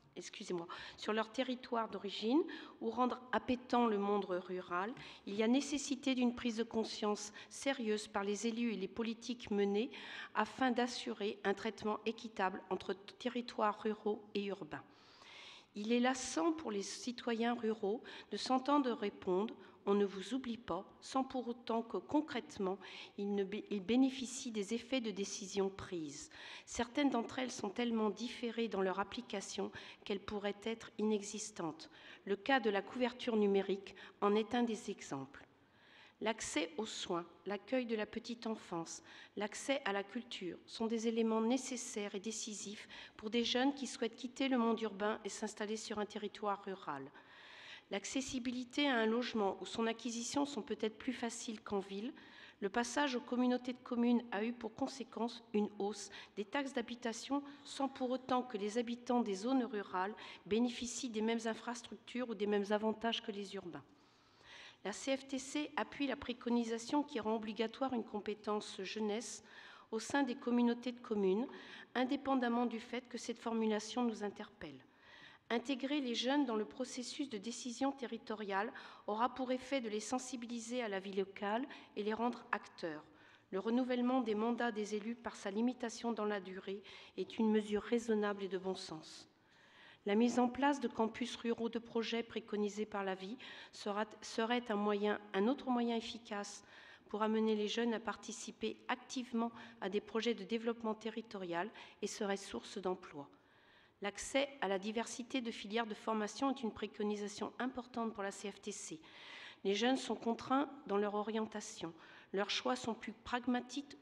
d'origine ou rendre appétant le monde rural, il y a nécessité d'une prise de conscience sérieuse par les élus et les politiques menées afin d'assurer un traitement équitable entre territoires ruraux et urbains. Il est lassant pour les citoyens ruraux de s'entendre répondre « on ne vous oublie pas » sans pour autant que concrètement ils bénéficient des effets de décisions prises. Certaines d'entre elles sont tellement différées dans leur application qu'elles pourraient être inexistantes. Le cas de la couverture numérique en est un des exemples. L'accès aux soins, l'accueil de la petite enfance, l'accès à la culture sont des éléments nécessaires et décisifs pour des jeunes qui souhaitent quitter le monde urbain et s'installer sur un territoire rural. L'accessibilité à un logement ou son acquisition sont peut-être plus faciles qu'en ville. Le passage aux communautés de communes a eu pour conséquence une hausse des taxes d'habitation sans pour autant que les habitants des zones rurales bénéficient des mêmes infrastructures ou des mêmes avantages que les urbains. La CFTC appuie la préconisation qui rend obligatoire une compétence jeunesse au sein des communautés de communes, indépendamment du fait que cette formulation nous interpelle. Intégrer les jeunes dans le processus de décision territoriale aura pour effet de les sensibiliser à la vie locale et les rendre acteurs. Le renouvellement des mandats des élus par sa limitation dans la durée est une mesure raisonnable et de bon sens. La mise en place de campus ruraux de projets préconisés par la vie serait un autre moyen efficace pour amener les jeunes à participer activement à des projets de développement territorial et serait source d'emploi. L'accès à la diversité de filières de formation est une préconisation importante pour la CFTC. Les jeunes sont contraints dans leur orientation. Leurs choix sont plus pragmatiques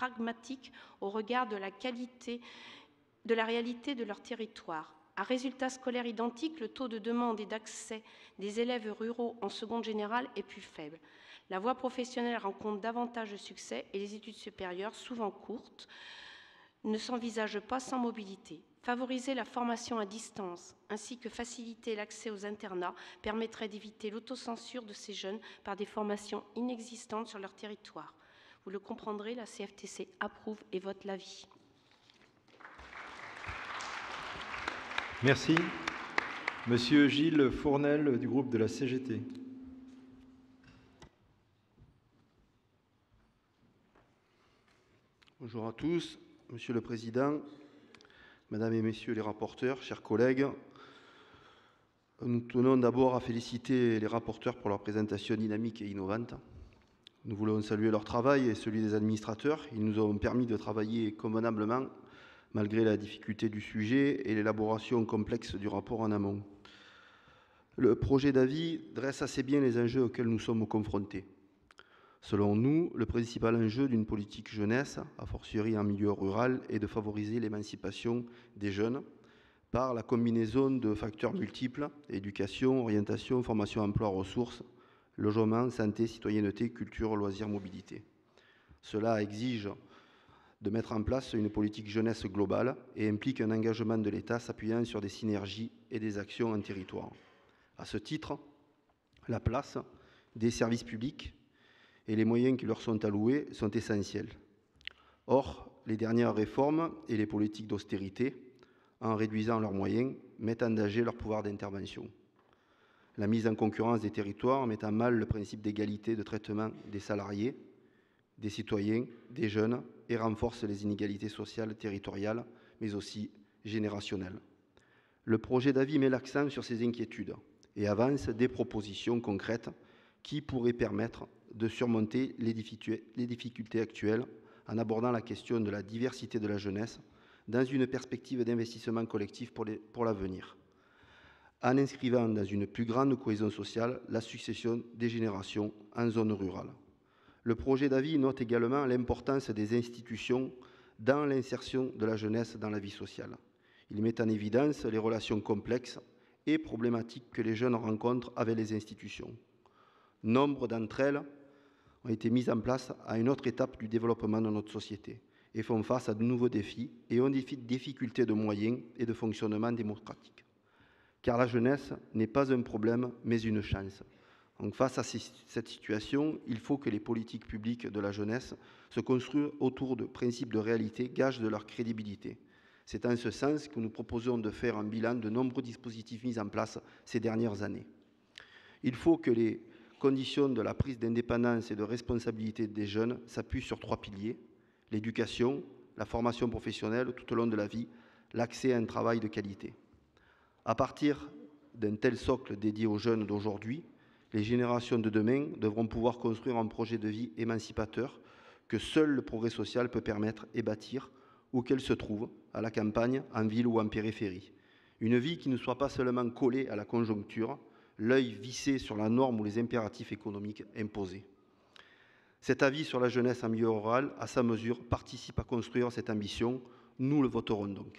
au regard de la réalité de leur territoire. À résultats scolaires identiques, le taux de demande et d'accès des élèves ruraux en seconde générale est plus faible. La voie professionnelle rencontre davantage de succès et les études supérieures, souvent courtes, ne s'envisage pas sans mobilité. Favoriser la formation à distance ainsi que faciliter l'accès aux internats permettrait d'éviter l'autocensure de ces jeunes par des formations inexistantes sur leur territoire. Vous le comprendrez, la CFTC approuve et vote l'avis. Merci. Monsieur Gilles Fournel du groupe de la CGT. Bonjour à tous, Monsieur le Président, Mesdames et Messieurs les rapporteurs, chers collègues. Nous tenons d'abord à féliciter les rapporteurs pour leur présentation dynamique et innovante. Nous voulons saluer leur travail et celui des administrateurs. Ils nous ont permis de travailler convenablement malgré la difficulté du sujet et l'élaboration complexe du rapport en amont. Le projet d'avis dresse assez bien les enjeux auxquels nous sommes confrontés. Selon nous, le principal enjeu d'une politique jeunesse, a fortiori en milieu rural, est de favoriser l'émancipation des jeunes par la combinaison de facteurs multiples, éducation, orientation, formation, emploi, ressources, logement, santé, citoyenneté, culture, loisirs, mobilité. Cela exige de mettre en place une politique jeunesse globale et implique un engagement de l'État s'appuyant sur des synergies et des actions en territoire. À ce titre, la place des services publics et les moyens qui leur sont alloués sont essentiels. Or, les dernières réformes et les politiques d'austérité, en réduisant leurs moyens, mettent en danger leur pouvoir d'intervention. La mise en concurrence des territoires met à mal le principe d'égalité de traitement des salariés, des citoyens, des jeunes et renforce les inégalités sociales, territoriales, mais aussi générationnelles. Le projet d'avis met l'accent sur ces inquiétudes et avance des propositions concrètes qui pourraient permettre de surmonter les difficultés actuelles en abordant la question de la diversité de la jeunesse dans une perspective d'investissement collectif pour l'avenir, en inscrivant dans une plus grande cohésion sociale la succession des générations en zone rurale. Le projet d'avis note également l'importance des institutions dans l'insertion de la jeunesse dans la vie sociale. Il met en évidence les relations complexes et problématiques que les jeunes rencontrent avec les institutions. Nombre d'entre elles ont été mises en place à une autre étape du développement de notre société et font face à de nouveaux défis et ont des difficultés de moyens et de fonctionnement démocratique. Car la jeunesse n'est pas un problème, mais une chance. Donc face à cette situation, il faut que les politiques publiques de la jeunesse se construisent autour de principes de réalité, gages de leur crédibilité. C'est en ce sens que nous proposons de faire un bilan de nombreux dispositifs mis en place ces dernières années. Il faut que les conditions de la prise d'indépendance et de responsabilité des jeunes s'appuient sur 3 piliers: l'éducation, la formation professionnelle tout au long de la vie, l'accès à un travail de qualité. À partir d'un tel socle dédié aux jeunes d'aujourd'hui, les générations de demain devront pouvoir construire un projet de vie émancipateur que seul le progrès social peut permettre et bâtir, où qu'elle se trouve, à la campagne, en ville ou en périphérie. Une vie qui ne soit pas seulement collée à la conjoncture, l'œil vissé sur la norme ou les impératifs économiques imposés. Cet avis sur la jeunesse en milieu rural, à sa mesure, participe à construire cette ambition. Nous le voterons donc.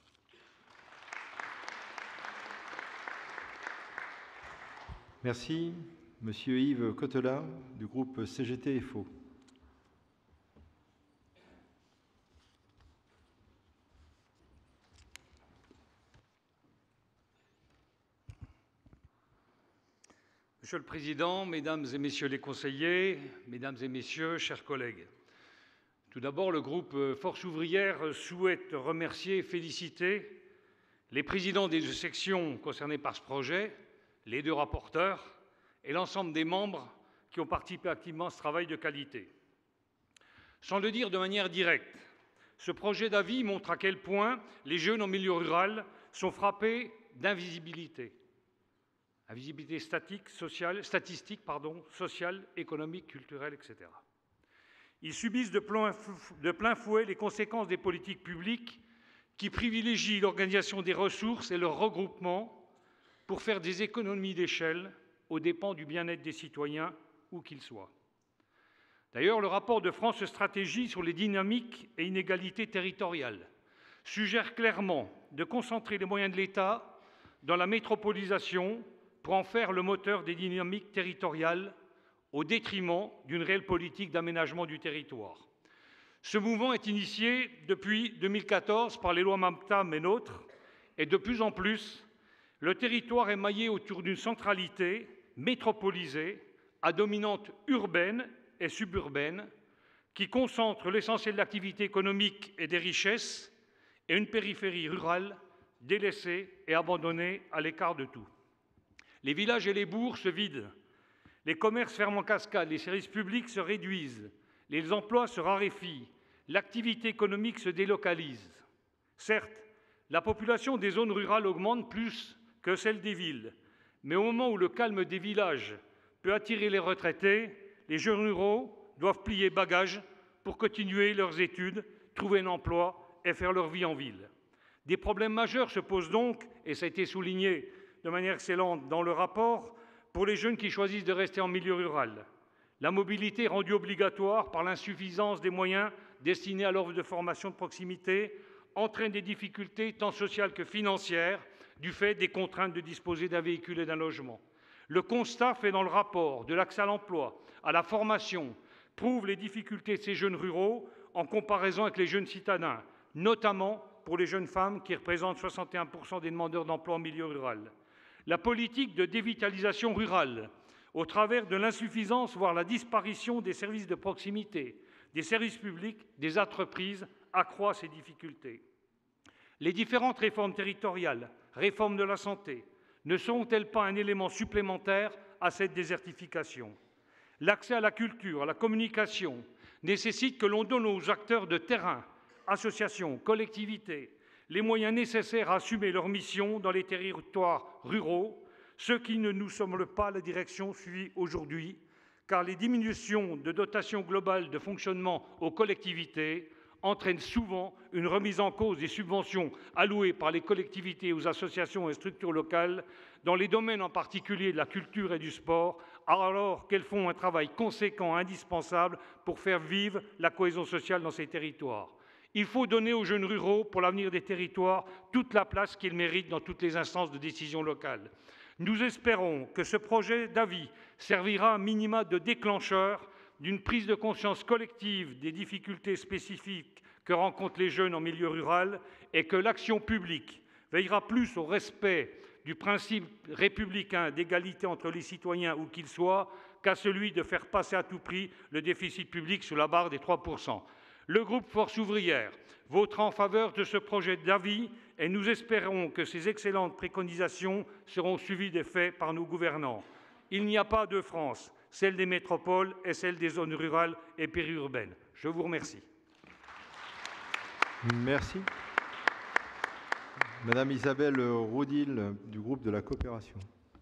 Merci. Monsieur Yves Cottelat, du groupe CGT-FO. Monsieur le Président, Mesdames et Messieurs les conseillers, Mesdames et Messieurs, chers collègues, tout d'abord, le groupe Force ouvrière souhaite remercier et féliciter les présidents des 2 sections concernées par ce projet, les 2 rapporteurs et l'ensemble des membres qui ont participé activement à ce travail de qualité. Sans le dire de manière directe, ce projet d'avis montre à quel point les jeunes en milieu rural sont frappés d'invisibilité. Invisibilité statistique, sociale, économique, culturelle, etc. Ils subissent de plein fouet les conséquences des politiques publiques qui privilégient l'organisation des ressources et leur regroupement pour faire des économies d'échelle aux dépens du bien-être des citoyens, où qu'ils soient. D'ailleurs, le rapport de France Stratégie sur les dynamiques et inégalités territoriales suggère clairement de concentrer les moyens de l'État dans la métropolisation pour en faire le moteur des dynamiques territoriales au détriment d'une réelle politique d'aménagement du territoire. Ce mouvement est initié depuis 2014 par les lois MAPTAM et NOTRe, et de plus en plus, le territoire est maillé autour d'une centralité métropolisée à dominante urbaine et suburbaine qui concentre l'essentiel de l'activité économique et des richesses et une périphérie rurale délaissée et abandonnée à l'écart de tout. Les villages et les bourgs se vident, les commerces ferment en cascade, les services publics se réduisent, les emplois se raréfient, l'activité économique se délocalise. Certes, la population des zones rurales augmente plus que celle des villes, mais au moment où le calme des villages peut attirer les retraités, les jeunes ruraux doivent plier bagages pour continuer leurs études, trouver un emploi et faire leur vie en ville. Des problèmes majeurs se posent donc, et ça a été souligné de manière excellente dans le rapport, pour les jeunes qui choisissent de rester en milieu rural. La mobilité rendue obligatoire par l'insuffisance des moyens destinés à l'offre de formation de proximité entraîne des difficultés tant sociales que financières du fait des contraintes de disposer d'un véhicule et d'un logement. Le constat fait dans le rapport de l'accès à l'emploi, à la formation, prouve les difficultés de ces jeunes ruraux en comparaison avec les jeunes citadins, notamment pour les jeunes femmes qui représentent 61% des demandeurs d'emploi en milieu rural. La politique de dévitalisation rurale, au travers de l'insuffisance, voire la disparition des services de proximité, des services publics, des entreprises, accroît ces difficultés. Les différentes réformes territoriales, réformes de la santé, ne sont-elles pas un élément supplémentaire à cette désertification? L'accès à la culture, à la communication, nécessite que l'on donne aux acteurs de terrain, associations, collectivités, les moyens nécessaires à assumer leur mission dans les territoires ruraux, ce qui ne nous semble pas la direction suivie aujourd'hui, car les diminutions de dotation globale de fonctionnement aux collectivités entraînent souvent une remise en cause des subventions allouées par les collectivités aux associations et structures locales, dans les domaines en particulier de la culture et du sport, alors qu'elles font un travail conséquent, indispensable pour faire vivre la cohésion sociale dans ces territoires. Il faut donner aux jeunes ruraux, pour l'avenir des territoires, toute la place qu'ils méritent dans toutes les instances de décision locales. Nous espérons que ce projet d'avis servira à minima de déclencheur d'une prise de conscience collective des difficultés spécifiques que rencontrent les jeunes en milieu rural et que l'action publique veillera plus au respect du principe républicain d'égalité entre les citoyens où qu'ils soient qu'à celui de faire passer à tout prix le déficit public sous la barre des 3%. Le groupe Force ouvrière votera en faveur de ce projet d'avis et nous espérons que ces excellentes préconisations seront suivies des faits par nos gouvernants. Il n'y a pas de France, celle des métropoles et celle des zones rurales et périurbaines. Je vous remercie. Merci. Madame Isabelle Roudil, du groupe de la coopération.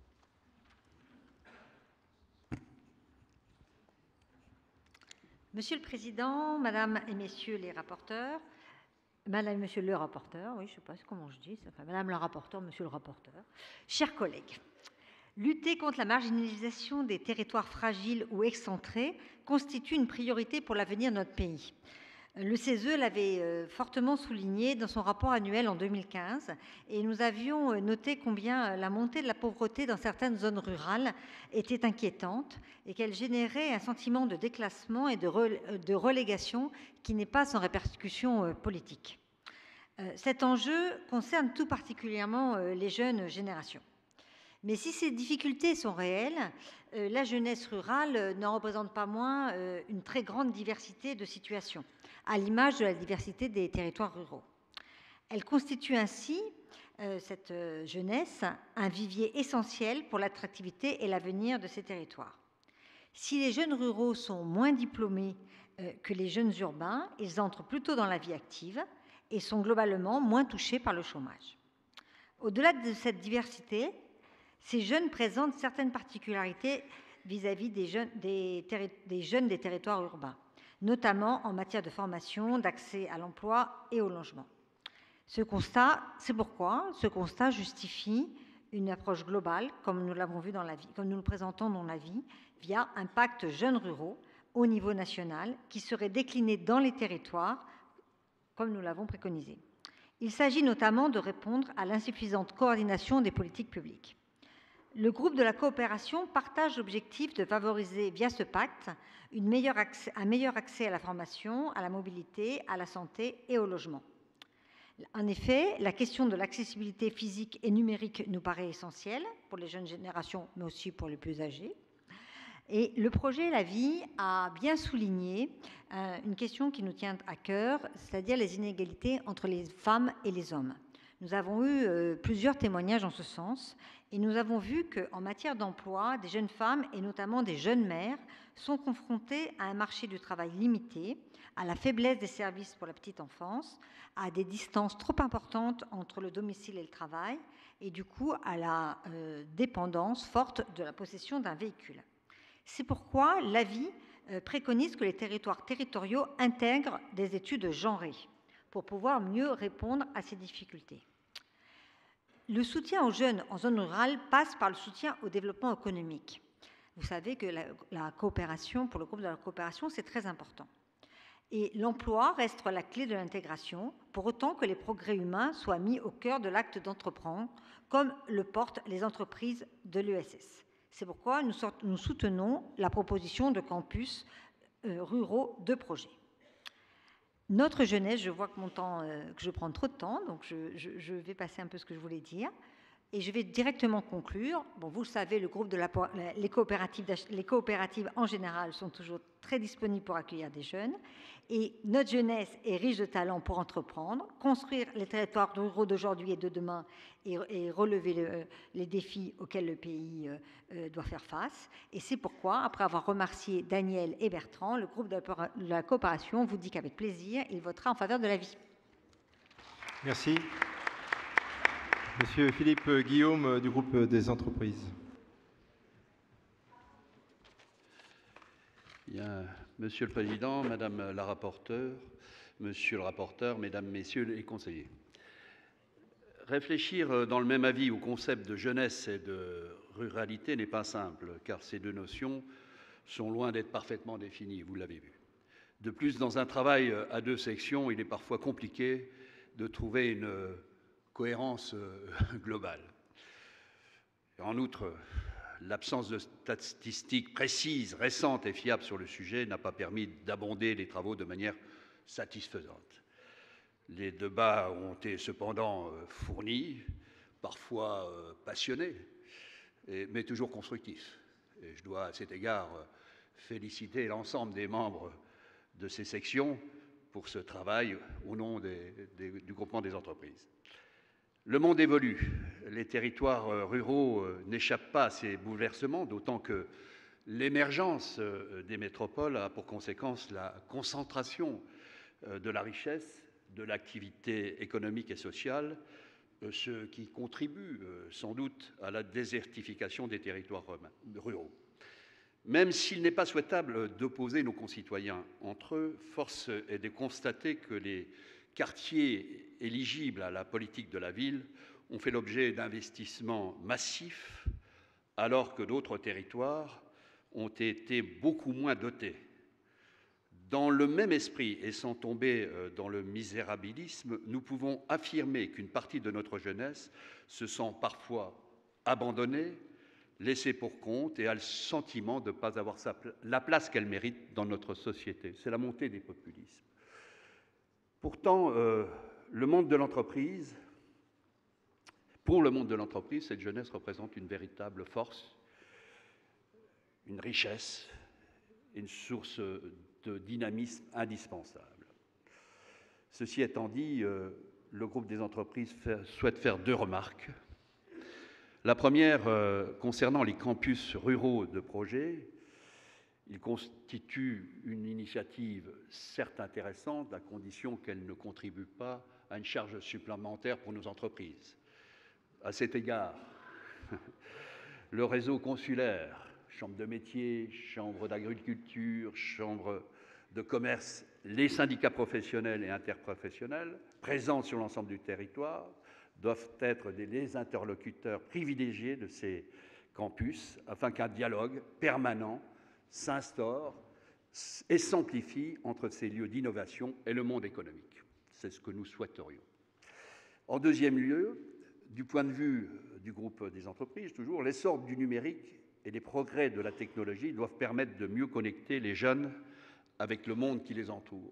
Monsieur le Président, Madame et Messieurs les rapporteurs, Madame et Monsieur le rapporteur, oui, je ne sais pas comment je dis, enfin, Madame la rapporteure, Monsieur le rapporteur, chers collègues, lutter contre la marginalisation des territoires fragiles ou excentrés constitue une priorité pour l'avenir de notre pays. Le CESE l'avait fortement souligné dans son rapport annuel en 2015 et nous avions noté combien la montée de la pauvreté dans certaines zones rurales était inquiétante et qu'elle générait un sentiment de déclassement et de relégation qui n'est pas sans répercussions politiques. Cet enjeu concerne tout particulièrement les jeunes générations. Mais si ces difficultés sont réelles, la jeunesse rurale n'en représente pas moins une très grande diversité de situations, à l'image de la diversité des territoires ruraux. Elle constitue ainsi, cette jeunesse, un vivier essentiel pour l'attractivité et l'avenir de ces territoires. Si les jeunes ruraux sont moins diplômés que les jeunes urbains, ils entrent plutôt dans la vie active et sont globalement moins touchés par le chômage. Au-delà de cette diversité, ces jeunes présentent certaines particularités vis-à-vis des jeunes des territoires urbains, notamment en matière de formation, d'accès à l'emploi et au logement. C'est pourquoi ce constat justifie une approche globale, comme nous l'avons vu dans l'avis, comme nous le présentons dans l'avis, via un pacte jeunes ruraux au niveau national qui serait décliné dans les territoires, comme nous l'avons préconisé. Il s'agit notamment de répondre à l'insuffisante coordination des politiques publiques. Le groupe de la coopération partage l'objectif de favoriser, via ce pacte, un meilleur accès à la formation, à la mobilité, à la santé et au logement. En effet, la question de l'accessibilité physique et numérique nous paraît essentielle pour les jeunes générations, mais aussi pour les plus âgés. Et le projet La Vie a bien souligné une question qui nous tient à cœur, c'est-à-dire les inégalités entre les femmes et les hommes. Nous avons eu plusieurs témoignages en ce sens et nous avons vu qu'en matière d'emploi, des jeunes femmes et notamment des jeunes mères sont confrontées à un marché du travail limité, à la faiblesse des services pour la petite enfance, à des distances trop importantes entre le domicile et le travail et du coup à la dépendance forte de la possession d'un véhicule. C'est pourquoi La Vie préconise que les territoires territoriaux intègrent des études genrées pour pouvoir mieux répondre à ces difficultés. Le soutien aux jeunes en zone rurale passe par le soutien au développement économique. Vous savez que la coopération, pour le groupe de la coopération, c'est très important. Et l'emploi reste la clé de l'intégration, pour autant que les progrès humains soient mis au cœur de l'acte d'entreprendre, comme le portent les entreprises de l'ESS. C'est pourquoi nous soutenons la proposition de campus ruraux de projet. Notre jeunesse, je vois que que je prends trop de temps, donc je vais passer un peu ce que je voulais dire. Et je vais directement conclure. Bon, vous le savez, le groupe de les coopératives en général sont toujours très disponibles pour accueillir des jeunes. Et notre jeunesse est riche de talents pour entreprendre, construire les territoires ruraux d'aujourd'hui et de demain et relever les défis auxquels le pays doit faire face. Et c'est pourquoi, après avoir remercié Daniel et Bertrand, le groupe de la coopération vous dit qu'avec plaisir, il votera en faveur de La Vie. Merci. Monsieur Philippe Guillaume du groupe des entreprises. Bien, Monsieur le Président, Madame la rapporteure, Monsieur le rapporteur, Mesdames, Messieurs les conseillers. Réfléchir dans le même avis au concept de jeunesse et de ruralité n'est pas simple, car ces deux notions sont loin d'être parfaitement définies, vous l'avez vu. De plus, dans un travail à deux sections, il est parfois compliqué de trouver une cohérence globale. En outre, l'absence de statistiques précises, récentes et fiables sur le sujet n'a pas permis d'abonder les travaux de manière satisfaisante. Les débats ont été cependant fournis, parfois passionnés, mais toujours constructifs. Et je dois à cet égard féliciter l'ensemble des membres de ces sections pour ce travail au nom du groupement des entreprises. Le monde évolue, les territoires ruraux n'échappent pas à ces bouleversements, d'autant que l'émergence des métropoles a pour conséquence la concentration de la richesse, de l'activité économique et sociale, ce qui contribue sans doute à la désertification des territoires ruraux. Même s'il n'est pas souhaitable d'opposer nos concitoyens entre eux, force est de constater que les quartiers éligibles à la politique de la ville ont fait l'objet d'investissements massifs, alors que d'autres territoires ont été beaucoup moins dotés. Dans le même esprit, et sans tomber dans le misérabilisme, nous pouvons affirmer qu'une partie de notre jeunesse se sent parfois abandonnée, laissée pour compte et a le sentiment de ne pas avoir la place qu'elle mérite dans notre société. C'est la montée des populismes. Pourtant, le monde de l'entreprise, pour le monde de l'entreprise, cette jeunesse représente une véritable force, une richesse, une source de dynamisme indispensable. Ceci étant dit, le groupe des entreprises souhaite faire deux remarques. La première, concernant les campus ruraux de projet, il constitue une initiative certes intéressante, à condition qu'elle ne contribue pas à une charge supplémentaire pour nos entreprises. À cet égard, le réseau consulaire, chambre de métiers, chambre d'agriculture, chambre de commerce, les syndicats professionnels et interprofessionnels présents sur l'ensemble du territoire doivent être des interlocuteurs privilégiés de ces campus afin qu'un dialogue permanent s'instaure et s'amplifie entre ces lieux d'innovation et le monde économique. C'est ce que nous souhaiterions. En deuxième lieu, Du point de vue du groupe des entreprises, toujours, l'essor du numérique et les progrès de la technologie doivent permettre de mieux connecter les jeunes avec le monde qui les entoure.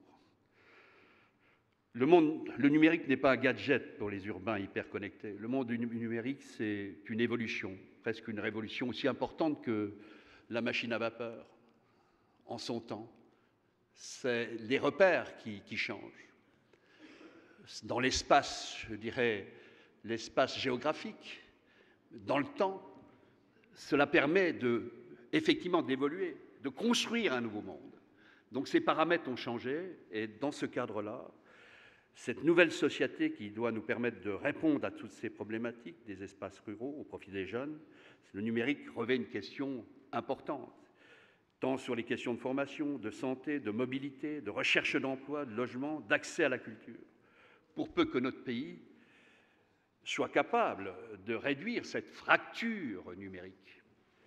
Le numérique n'est pas un gadget pour les urbains hyper connectés. Le monde du numérique, c'est une évolution, presque une révolution aussi importante que la machine à vapeur en son temps. C'est les repères qui changent. Dans l'espace, je dirais, l'espace géographique, dans le temps, cela permet effectivement d'évoluer, de construire un nouveau monde. Donc ces paramètres ont changé, et dans ce cadre-là, cette nouvelle société qui doit nous permettre de répondre à toutes ces problématiques des espaces ruraux au profit des jeunes, le numérique revêt une question importante, tant sur les questions de formation, de santé, de mobilité, de recherche d'emploi, de logement, d'accès à la culture. Pour peu que notre pays soit capable de réduire cette fracture numérique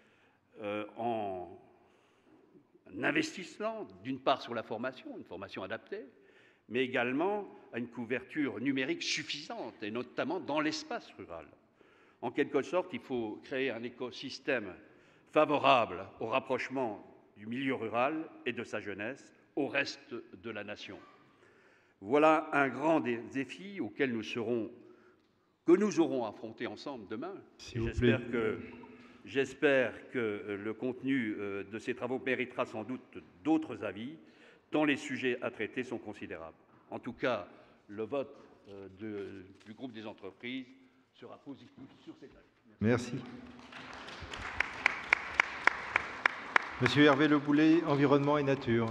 en investissant d'une part sur la formation, une formation adaptée, mais également à une couverture numérique suffisante, et notamment dans l'espace rural. En quelque sorte, il faut créer un écosystème favorable au rapprochement du milieu rural et de sa jeunesse au reste de la nation. Voilà un grand défi auquel que nous aurons affronté ensemble demain. J'espère que le contenu de ces travaux méritera sans doute d'autres avis, tant les sujets à traiter sont considérables. En tout cas, le vote du groupe des entreprises sera positif sur cette avis. Merci. Monsieur Hervé Le Boulet, Environnement et Nature.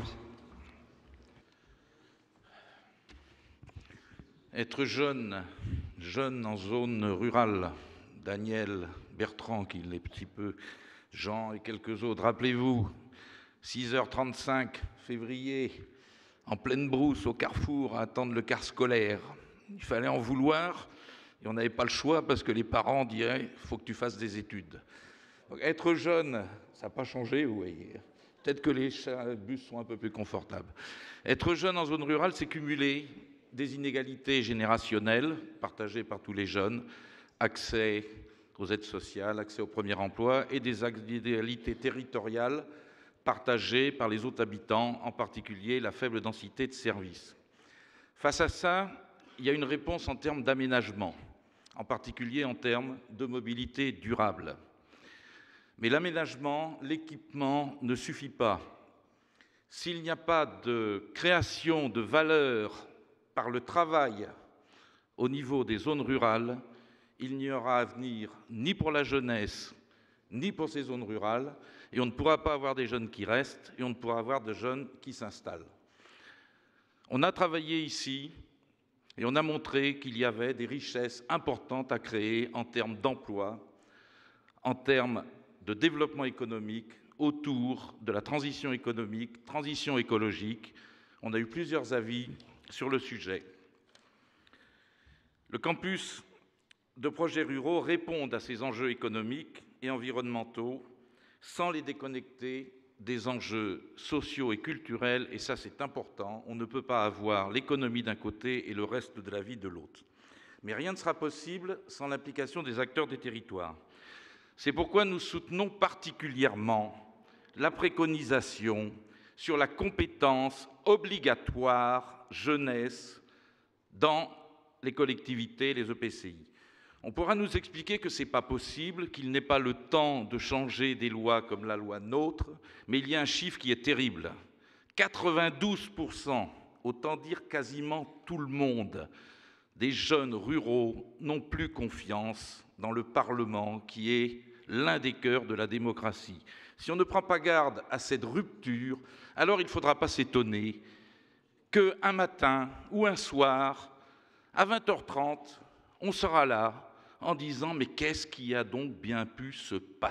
Être jeune en zone rurale, Daniel Bertrand, qui l'est petit peu, Jean et quelques autres, rappelez-vous, 6h35, février, en pleine brousse, au carrefour, à attendre le car scolaire. Il fallait en vouloir, et on n'avait pas le choix parce que les parents diraient « il faut que tu fasses des études ». Donc, être jeune, ça n'a pas changé, vous voyez. Peut-être que les bus sont un peu plus confortables. Être jeune en zone rurale, c'est cumuler des inégalités générationnelles partagées par tous les jeunes, accès aux aides sociales, accès au premier emploi, et des inégalités territoriales partagées par les autres habitants, en particulier la faible densité de services. Face à ça, il y a une réponse en termes d'aménagement, en particulier en termes de mobilité durable. Mais l'aménagement, l'équipement ne suffit pas. S'il n'y a pas de création de valeur par le travail au niveau des zones rurales, il n'y aura avenir ni pour la jeunesse, ni pour ces zones rurales, et on ne pourra pas avoir des jeunes qui restent, et on ne pourra avoir de jeunes qui s'installent. On a travaillé ici, et on a montré qu'il y avait des richesses importantes à créer en termes d'emploi, en termes de développement économique, autour de la transition économique, transition écologique. On a eu plusieurs avis sur le sujet. Le campus de projets ruraux répond à ces enjeux économiques et environnementaux sans les déconnecter des enjeux sociaux et culturels, et ça c'est important. On ne peut pas avoir l'économie d'un côté et le reste de la vie de l'autre. Mais rien ne sera possible sans l'implication des acteurs des territoires. C'est pourquoi nous soutenons particulièrement la préconisation sur la compétence obligatoire jeunesse dans les collectivités, les EPCI. On pourra nous expliquer que ce n'est pas possible, qu'il n'est pas le temps de changer des lois comme la loi NOTRe, mais il y a un chiffre qui est terrible. 92%, autant dire quasiment tout le monde, des jeunes ruraux n'ont plus confiance dans le Parlement, qui est l'un des cœurs de la démocratie. Si on ne prend pas garde à cette rupture, alors il ne faudra pas s'étonner qu'un matin ou un soir, à 20h30, on sera là en disant « mais qu'est-ce qui a donc bien pu se passer ?»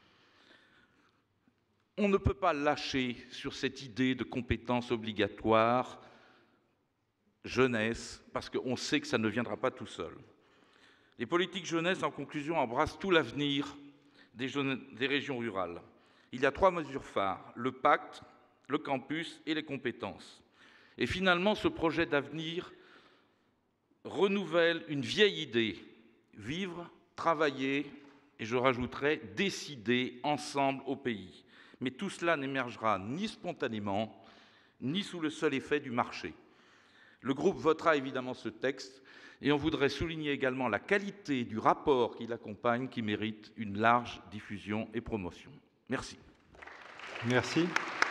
On ne peut pas lâcher sur cette idée de compétence obligatoire jeunesse, parce qu'on sait que ça ne viendra pas tout seul. Les politiques jeunesse, en conclusion, embrassent tout l'avenir des régions rurales. Il y a 3 mesures phares, le pacte, le campus et les compétences. Et finalement, ce projet d'avenir renouvelle une vieille idée vivre, travailler, et je rajouterai décider ensemble au pays. Mais tout cela n'émergera ni spontanément, ni sous le seul effet du marché. Le groupe votera évidemment ce texte et on voudrait souligner également la qualité du rapport qui l'accompagne, qui mérite une large diffusion et promotion. Merci. Merci.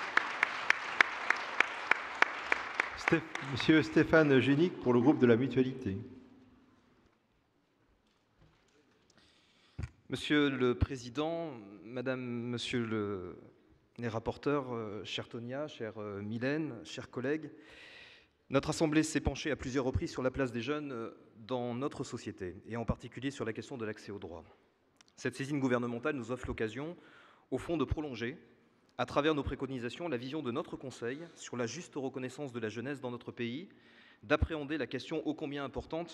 Monsieur Stéphane Génic pour le groupe de la Mutualité. Monsieur le Président, Madame, Monsieur les rapporteurs, chère Tonia, chère Mylène, chers collègues, notre Assemblée s'est penchée à plusieurs reprises sur la place des jeunes dans notre société, et en particulier sur la question de l'accès aux droits. Cette saisine gouvernementale nous offre l'occasion, au fond, de prolonger, à travers nos préconisations, la vision de notre Conseil sur la juste reconnaissance de la jeunesse dans notre pays, d'appréhender la question ô combien importante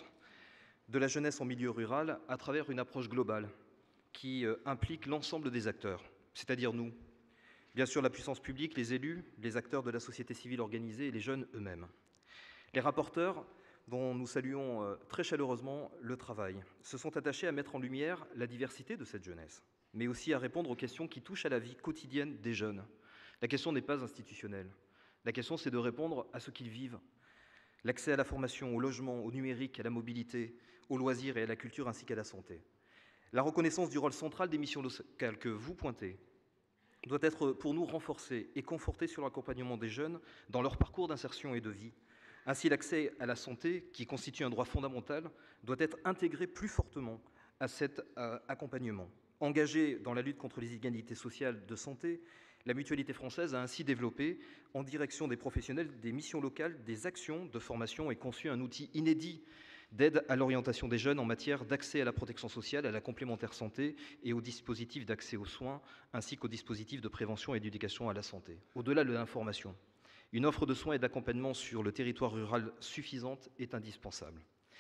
de la jeunesse en milieu rural à travers une approche globale qui implique l'ensemble des acteurs, c'est-à-dire nous, bien sûr la puissance publique, les élus, les acteurs de la société civile organisée et les jeunes eux-mêmes. Les rapporteurs, dont nous saluons très chaleureusement le travail, se sont attachés à mettre en lumière la diversité de cette jeunesse, mais aussi à répondre aux questions qui touchent à la vie quotidienne des jeunes. La question n'est pas institutionnelle. La question, c'est de répondre à ce qu'ils vivent. L'accès à la formation, au logement, au numérique, à la mobilité, aux loisirs et à la culture, ainsi qu'à la santé. La reconnaissance du rôle central des missions locales que vous pointez doit être pour nous renforcée et confortée sur l'accompagnement des jeunes dans leur parcours d'insertion et de vie. Ainsi, l'accès à la santé, qui constitue un droit fondamental, doit être intégré plus fortement à cet accompagnement. Engagée dans la lutte contre les inégalités sociales de santé, la Mutualité française a ainsi développé, en direction des professionnels des missions locales, des actions de formation et conçu un outil inédit d'aide à l'orientation des jeunes en matière d'accès à la protection sociale, à la complémentaire santé et aux dispositifs d'accès aux soins, ainsi qu'aux dispositifs de prévention et d'éducation à la santé. Au-delà de l'information, une offre de soins et d'accompagnement sur le territoire rural suffisante est indispensable.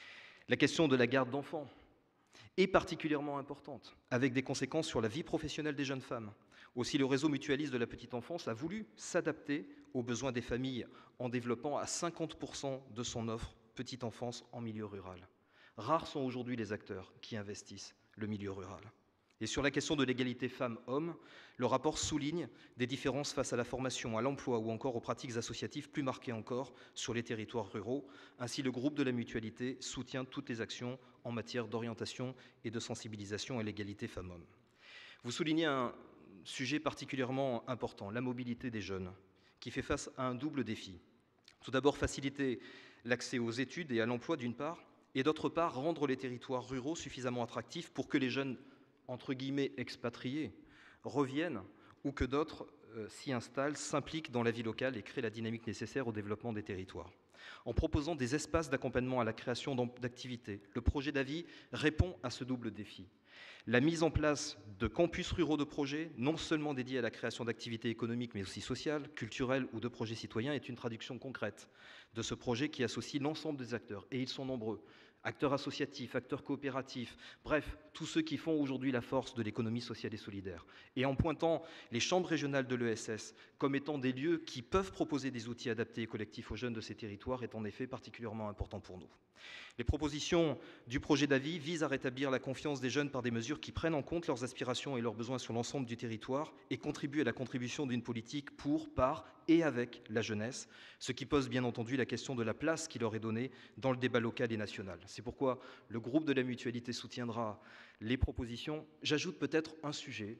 La question de la garde d'enfants est particulièrement importante, avec des conséquences sur la vie professionnelle des jeunes femmes. Aussi, le réseau mutualiste de la petite enfance a voulu s'adapter aux besoins des familles en développant à 50% de son offre petite enfance en milieu rural. Rares sont aujourd'hui les acteurs qui investissent le milieu rural. Et sur la question de l'égalité femmes-hommes, le rapport souligne des différences face à la formation, à l'emploi ou encore aux pratiques associatives plus marquées encore sur les territoires ruraux. Ainsi, le groupe de la Mutualité soutient toutes les actions en matière d'orientation et de sensibilisation à l'égalité femmes-hommes. Vous soulignez un sujet particulièrement important, la mobilité des jeunes, qui fait face à un double défi. Tout d'abord, faciliter l'accès aux études et à l'emploi d'une part, et d'autre part, rendre les territoires ruraux suffisamment attractifs pour que les jeunes entre guillemets expatriés reviennent ou que d'autres s'y installent, s'impliquent dans la vie locale et créent la dynamique nécessaire au développement des territoires. En proposant des espaces d'accompagnement à la création d'activités, le projet d'avis répond à ce double défi. La mise en place de campus ruraux de projets, non seulement dédiés à la création d'activités économiques, mais aussi sociales, culturelles ou de projets citoyens, est une traduction concrète de ce projet qui associe l'ensemble des acteurs, et ils sont nombreux. Acteurs associatifs, acteurs coopératifs, bref, tous ceux qui font aujourd'hui la force de l'économie sociale et solidaire. Et en pointant les chambres régionales de l'ESS comme étant des lieux qui peuvent proposer des outils adaptés et collectifs aux jeunes de ces territoires est en effet particulièrement important pour nous. Les propositions du projet d'avis visent à rétablir la confiance des jeunes par des mesures qui prennent en compte leurs aspirations et leurs besoins sur l'ensemble du territoire et contribuent à la contribution d'une politique pour, par et avec la jeunesse, ce qui pose bien entendu la question de la place qui leur est donnée dans le débat local et national. C'est pourquoi le groupe de la Mutualité soutiendra les propositions. J'ajoute peut-être un sujet,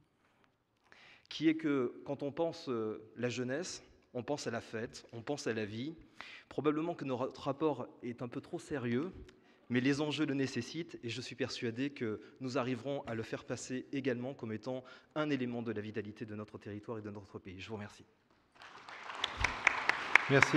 qui est que quand on pense la jeunesse, on pense à la fête, on pense à la vie. Probablement que notre rapport est un peu trop sérieux, mais les enjeux le nécessitent et je suis persuadé que nous arriverons à le faire passer également comme étant un élément de la vitalité de notre territoire et de notre pays. Je vous remercie. Merci.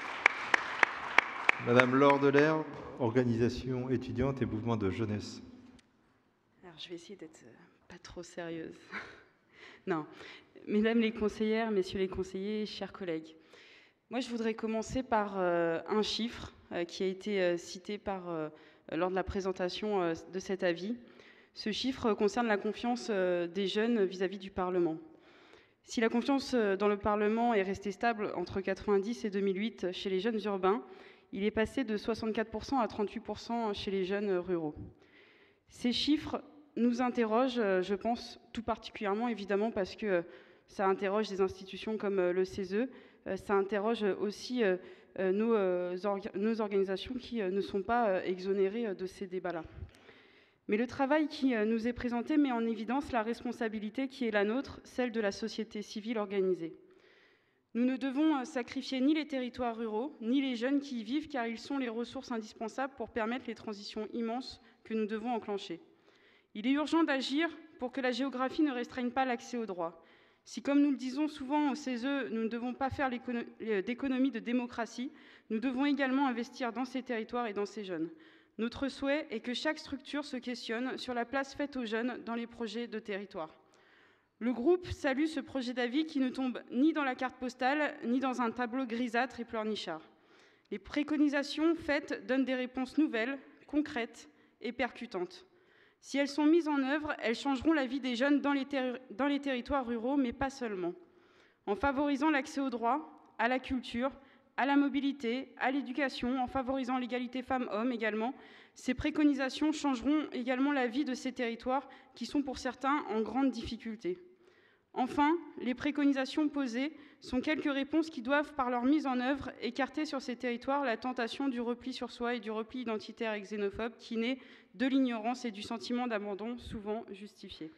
Madame Laure Delair, organisation étudiante et mouvement de jeunesse. Alors, je vais essayer d'être pas trop sérieuse. Non. Mesdames les conseillères, messieurs les conseillers, chers collègues, moi je voudrais commencer par un chiffre qui a été cité lors de la présentation de cet avis. Ce chiffre concerne la confiance des jeunes vis-à-vis du Parlement. Si la confiance dans le Parlement est restée stable entre 1990 et 2008 chez les jeunes urbains, il est passé de 64% à 38% chez les jeunes ruraux. Ces chiffres nous interrogent, je pense, tout particulièrement, évidemment, parce que ça interroge des institutions comme le CESE, ça interroge aussi nos organisations qui ne sont pas exonérées de ces débats-là. Mais le travail qui nous est présenté met en évidence la responsabilité qui est la nôtre, celle de la société civile organisée. Nous ne devons sacrifier ni les territoires ruraux, ni les jeunes qui y vivent, car ils sont les ressources indispensables pour permettre les transitions immenses que nous devons enclencher. Il est urgent d'agir pour que la géographie ne restreigne pas l'accès aux droits. Si, comme nous le disons souvent au CESE, nous ne devons pas faire d'économie de démocratie, nous devons également investir dans ces territoires et dans ces jeunes. Notre souhait est que chaque structure se questionne sur la place faite aux jeunes dans les projets de territoire. Le groupe salue ce projet d'avis qui ne tombe ni dans la carte postale, ni dans un tableau grisâtre et pleurnichard. Les préconisations faites donnent des réponses nouvelles, concrètes et percutantes. Si elles sont mises en œuvre, elles changeront la vie des jeunes dans les territoires ruraux, mais pas seulement. En favorisant l'accès aux droits, à la culture, à la mobilité, à l'éducation, en favorisant l'égalité femmes-hommes également, ces préconisations changeront également la vie de ces territoires qui sont pour certains en grande difficulté. Enfin, les préconisations posées sont quelques réponses qui doivent, par leur mise en œuvre, écarter sur ces territoires la tentation du repli sur soi et du repli identitaire et xénophobe qui naît de l'ignorance et du sentiment d'abandon, souvent justifié.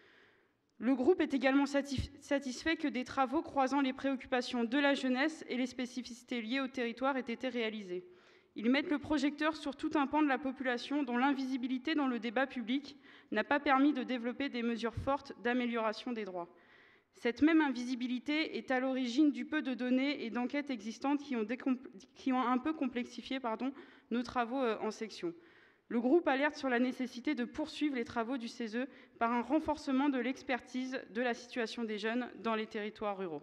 Le groupe est également satisfait que des travaux croisant les préoccupations de la jeunesse et les spécificités liées au territoire aient été réalisés. Ils mettent le projecteur sur tout un pan de la population dont l'invisibilité dans le débat public n'a pas permis de développer des mesures fortes d'amélioration des droits. Cette même invisibilité est à l'origine du peu de données et d'enquêtes existantes qui ont un peu complexifié nos travaux en section. Le groupe alerte sur la nécessité de poursuivre les travaux du CESE par un renforcement de l'expertise de la situation des jeunes dans les territoires ruraux.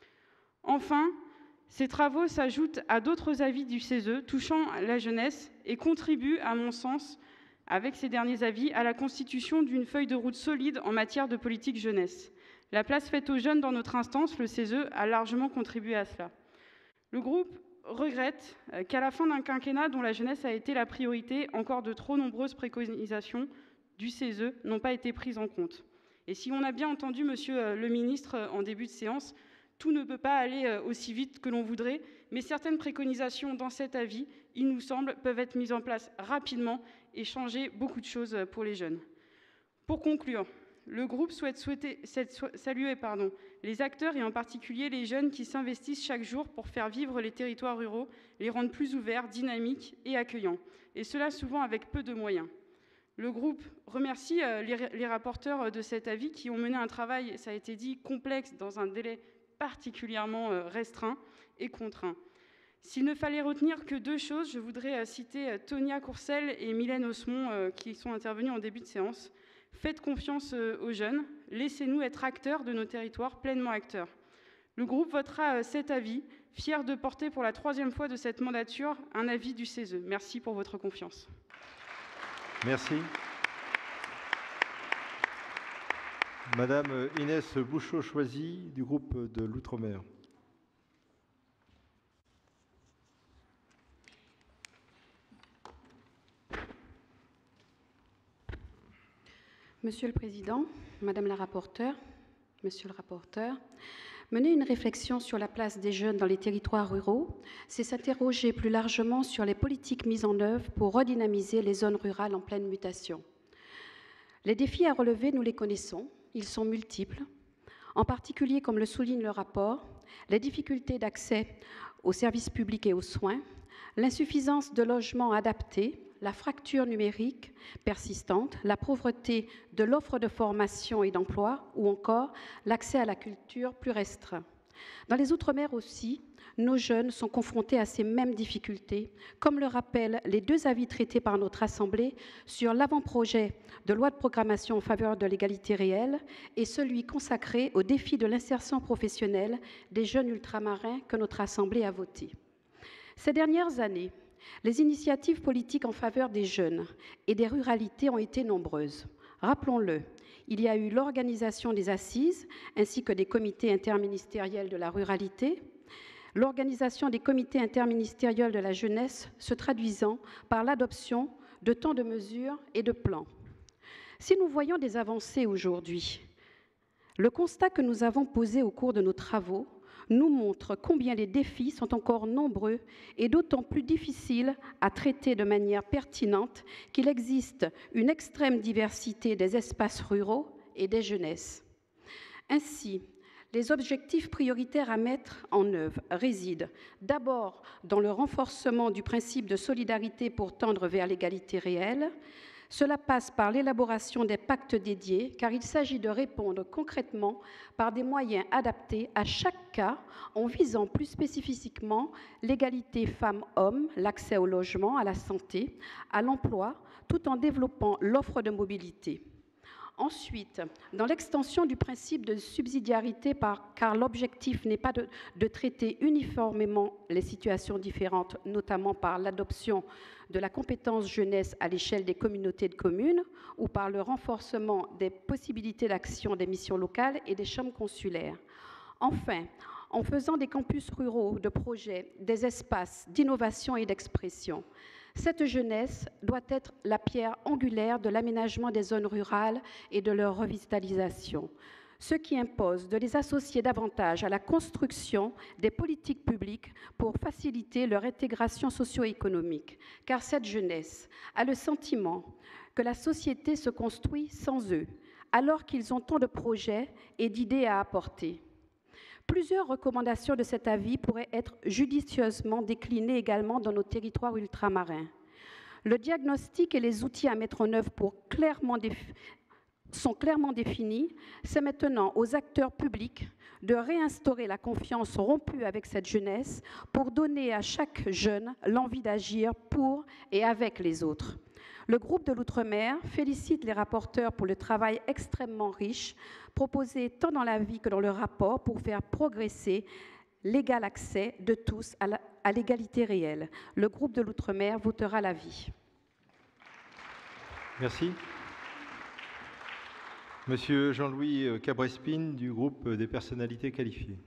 Enfin, ces travaux s'ajoutent à d'autres avis du CESE touchant la jeunesse et contribuent, à mon sens, avec ces derniers avis, à la constitution d'une feuille de route solide en matière de politique jeunesse. La place faite aux jeunes dans notre instance, le CESE, a largement contribué à cela. Le groupe regrette qu'à la fin d'un quinquennat dont la jeunesse a été la priorité, encore de trop nombreuses préconisations du CESE n'ont pas été prises en compte. Et si on a bien entendu Monsieur le ministre en début de séance, tout ne peut pas aller aussi vite que l'on voudrait, mais certaines préconisations dans cet avis, il nous semble, peuvent être mises en place rapidement et changer beaucoup de choses pour les jeunes. Pour conclure, le groupe souhaite saluer les acteurs et en particulier les jeunes qui s'investissent chaque jour pour faire vivre les territoires ruraux, les rendre plus ouverts, dynamiques et accueillants, et cela souvent avec peu de moyens. Le groupe remercie les rapporteurs de cet avis qui ont mené un travail, ça a été dit, complexe dans un délai particulièrement restreint et contraint. S'il ne fallait retenir que deux choses, je voudrais citer Tonia Courcelles et Mylène Osmond qui sont intervenues en début de séance. Faites confiance aux jeunes, laissez-nous être acteurs de nos territoires, pleinement acteurs. Le groupe votera cet avis, fier de porter pour la 3e fois de cette mandature un avis du CESE. Merci pour votre confiance. Merci. Madame Inès Bouchot-Choisy du groupe de l'Outre-mer. Monsieur le Président, Madame la rapporteure, Monsieur le rapporteur, mener une réflexion sur la place des jeunes dans les territoires ruraux, c'est s'interroger plus largement sur les politiques mises en œuvre pour redynamiser les zones rurales en pleine mutation. Les défis à relever, nous les connaissons, ils sont multiples. En particulier, comme le souligne le rapport, les difficultés d'accès aux services publics et aux soins, l'insuffisance de logements adaptés, la fracture numérique persistante, la pauvreté de l'offre de formation et d'emploi ou encore l'accès à la culture plus restreint. Dans les Outre-mer aussi, nos jeunes sont confrontés à ces mêmes difficultés, comme le rappellent les deux avis traités par notre Assemblée sur l'avant-projet de loi de programmation en faveur de l'égalité réelle et celui consacré au défi de l'insertion professionnelle des jeunes ultramarins que notre Assemblée a voté. Ces dernières années, les initiatives politiques en faveur des jeunes et des ruralités ont été nombreuses. Rappelons-le, il y a eu l'organisation des assises ainsi que des comités interministériels de la ruralité, l'organisation des comités interministériels de la jeunesse se traduisant par l'adoption de tant de mesures et de plans. Si nous voyons des avancées aujourd'hui, le constat que nous avons posé au cours de nos travaux nous montre combien les défis sont encore nombreux et d'autant plus difficiles à traiter de manière pertinente qu'il existe une extrême diversité des espaces ruraux et des jeunesses. Ainsi, les objectifs prioritaires à mettre en œuvre résident d'abord dans le renforcement du principe de solidarité pour tendre vers l'égalité réelle. Cela passe par l'élaboration des pactes dédiés, car il s'agit de répondre concrètement par des moyens adaptés à chaque cas en visant plus spécifiquement l'égalité femmes-hommes, l'accès au logement, à la santé, à l'emploi, tout en développant l'offre de mobilité. Ensuite, dans l'extension du principe de subsidiarité, car l'objectif n'est pas de traiter uniformément les situations différentes, notamment par l'adoption de la compétence jeunesse à l'échelle des communautés de communes ou par le renforcement des possibilités d'action des missions locales et des chambres consulaires. Enfin, en faisant des campus ruraux de projets des espaces d'innovation et d'expression, cette jeunesse doit être la pierre angulaire de l'aménagement des zones rurales et de leur revitalisation, ce qui impose de les associer davantage à la construction des politiques publiques pour faciliter leur intégration socio-économique, car cette jeunesse a le sentiment que la société se construit sans eux, alors qu'ils ont tant de projets et d'idées à apporter. Plusieurs recommandations de cet avis pourraient être judicieusement déclinées également dans nos territoires ultramarins. Le diagnostic et les outils à mettre en œuvre sont clairement définis. C'est maintenant aux acteurs publics de réinstaurer la confiance rompue avec cette jeunesse pour donner à chaque jeune l'envie d'agir pour et avec les autres. Le groupe de l'Outre-mer félicite les rapporteurs pour le travail extrêmement riche proposé tant dans l'avis que dans le rapport pour faire progresser l'égal accès de tous à l'égalité réelle. Le groupe de l'Outre-mer votera l'avis. Merci. Monsieur Jean-Louis Cabrespine du groupe des personnalités qualifiées.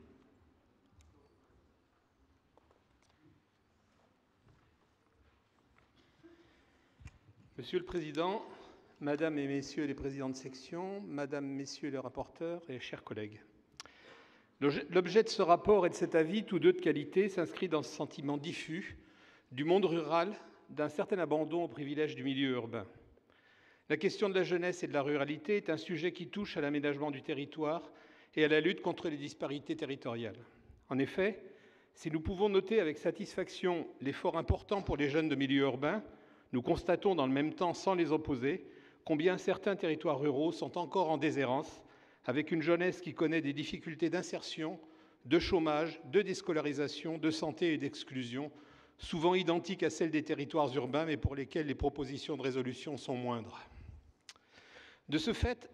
Monsieur le Président, Madame et Messieurs les présidents de section, Madame, Messieurs les rapporteurs et chers collègues, l'objet de ce rapport et de cet avis, tous deux de qualité, s'inscrit dans ce sentiment diffus du monde rural, d'un certain abandon au privilège du milieu urbain. La question de la jeunesse et de la ruralité est un sujet qui touche à l'aménagement du territoire et à la lutte contre les disparités territoriales. En effet, si nous pouvons noter avec satisfaction l'effort important pour les jeunes de milieu urbain, nous constatons dans le même temps, sans les opposer, combien certains territoires ruraux sont encore en déshérence, avec une jeunesse qui connaît des difficultés d'insertion, de chômage, de déscolarisation, de santé et d'exclusion, souvent identiques à celles des territoires urbains, mais pour lesquelles les propositions de résolution sont moindres. De ce fait,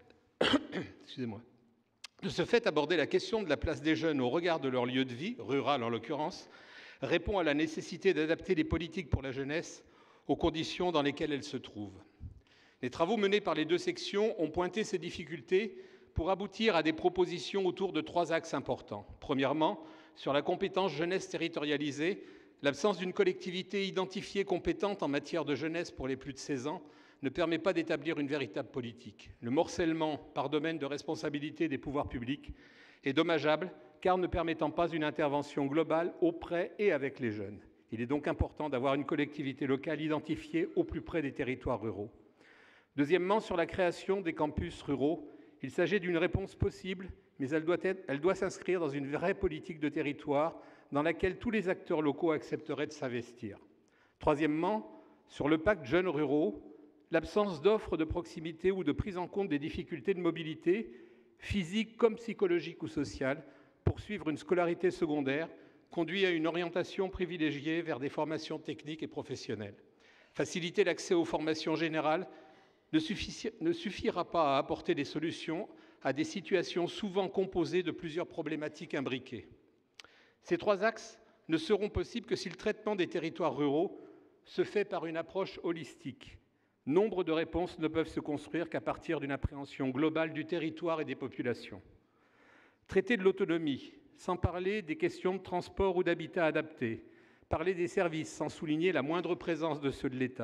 aborder la question de la place des jeunes au regard de leur lieu de vie, rural en l'occurrence, répond à la nécessité d'adapter les politiques pour la jeunesse aux conditions dans lesquelles elle se trouve. Les travaux menés par les deux sections ont pointé ces difficultés pour aboutir à des propositions autour de trois axes importants. Premièrement, sur la compétence jeunesse territorialisée, l'absence d'une collectivité identifiée compétente en matière de jeunesse pour les plus de 16 ans ne permet pas d'établir une véritable politique. Le morcellement par domaine de responsabilité des pouvoirs publics est dommageable car ne permettant pas une intervention globale auprès et avec les jeunes. Il est donc important d'avoir une collectivité locale identifiée au plus près des territoires ruraux. Deuxièmement, sur la création des campus ruraux, il s'agit d'une réponse possible, mais elle doit s'inscrire dans une vraie politique de territoire dans laquelle tous les acteurs locaux accepteraient de s'investir. Troisièmement, sur le pacte jeunes ruraux, l'absence d'offres de proximité ou de prise en compte des difficultés de mobilité, physique comme psychologique ou sociale, pour suivre une scolarité secondaire, conduit à une orientation privilégiée vers des formations techniques et professionnelles. Faciliter l'accès aux formations générales ne suffira pas à apporter des solutions à des situations souvent composées de plusieurs problématiques imbriquées. Ces trois axes ne seront possibles que si le traitement des territoires ruraux se fait par une approche holistique. Nombre de réponses ne peuvent se construire qu'à partir d'une appréhension globale du territoire et des populations. Traiter de l'autonomie, sans parler des questions de transport ou d'habitat adapté, parler des services sans souligner la moindre présence de ceux de l'État,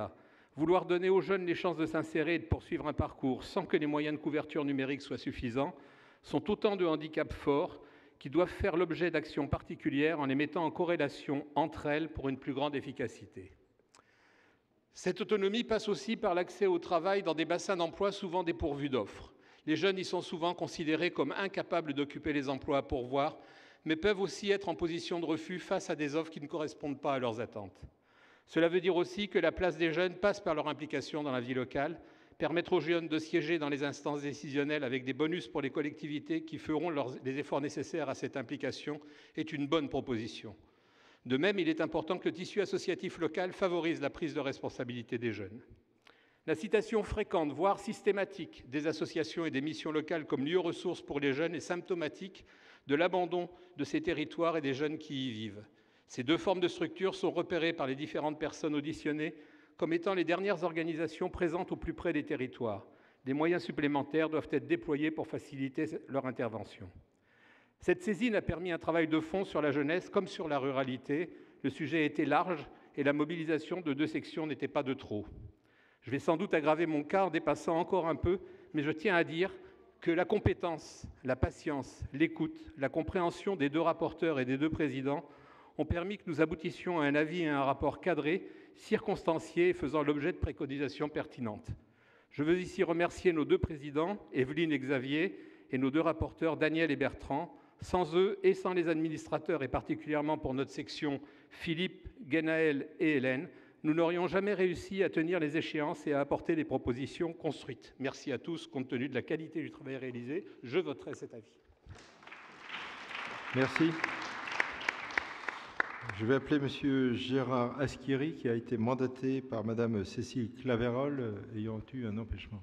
Vouloir donner aux jeunes les chances de s'insérer et de poursuivre un parcours sans que les moyens de couverture numérique soient suffisants sont autant de handicaps forts qui doivent faire l'objet d'actions particulières en les mettant en corrélation entre elles pour une plus grande efficacité. Cette autonomie passe aussi par l'accès au travail dans des bassins d'emploi souvent dépourvus d'offres. Les jeunes y sont souvent considérés comme incapables d'occuper les emplois à pourvoir, mais peuvent aussi être en position de refus face à des offres qui ne correspondent pas à leurs attentes. Cela veut dire aussi que la place des jeunes passe par leur implication dans la vie locale. Permettre aux jeunes de siéger dans les instances décisionnelles avec des bonus pour les collectivités qui feront les efforts nécessaires à cette implication est une bonne proposition. De même, il est important que le tissu associatif local favorise la prise de responsabilité des jeunes. La citation fréquente, voire systématique, des associations et des missions locales comme lieu ressource pour les jeunes est symptomatique de l'abandon de ces territoires et des jeunes qui y vivent. Ces deux formes de structures sont repérées par les différentes personnes auditionnées comme étant les dernières organisations présentes au plus près des territoires. Des moyens supplémentaires doivent être déployés pour faciliter leur intervention. Cette saisine a permis un travail de fond sur la jeunesse comme sur la ruralité. Le sujet était large et la mobilisation de deux sections n'était pas de trop. Je vais sans doute aggraver mon cas en dépassant encore un peu, mais je tiens à dire que la compétence, la patience, l'écoute, la compréhension des deux rapporteurs et des deux présidents ont permis que nous aboutissions à un avis et à un rapport cadré, circonstancié et faisant l'objet de préconisations pertinentes. Je veux ici remercier nos deux présidents, Evelyne et Xavier, et nos deux rapporteurs, Daniel et Bertrand. Sans eux et sans les administrateurs, et particulièrement pour notre section, Philippe, Guénaël et Hélène, nous n'aurions jamais réussi à tenir les échéances et à apporter des propositions construites. Merci à tous. Compte tenu de la qualité du travail réalisé, je voterai cet avis. Merci. Je vais appeler M. Gérard Asquiri, qui a été mandaté par Mme Cécile Claverol, ayant eu un empêchement.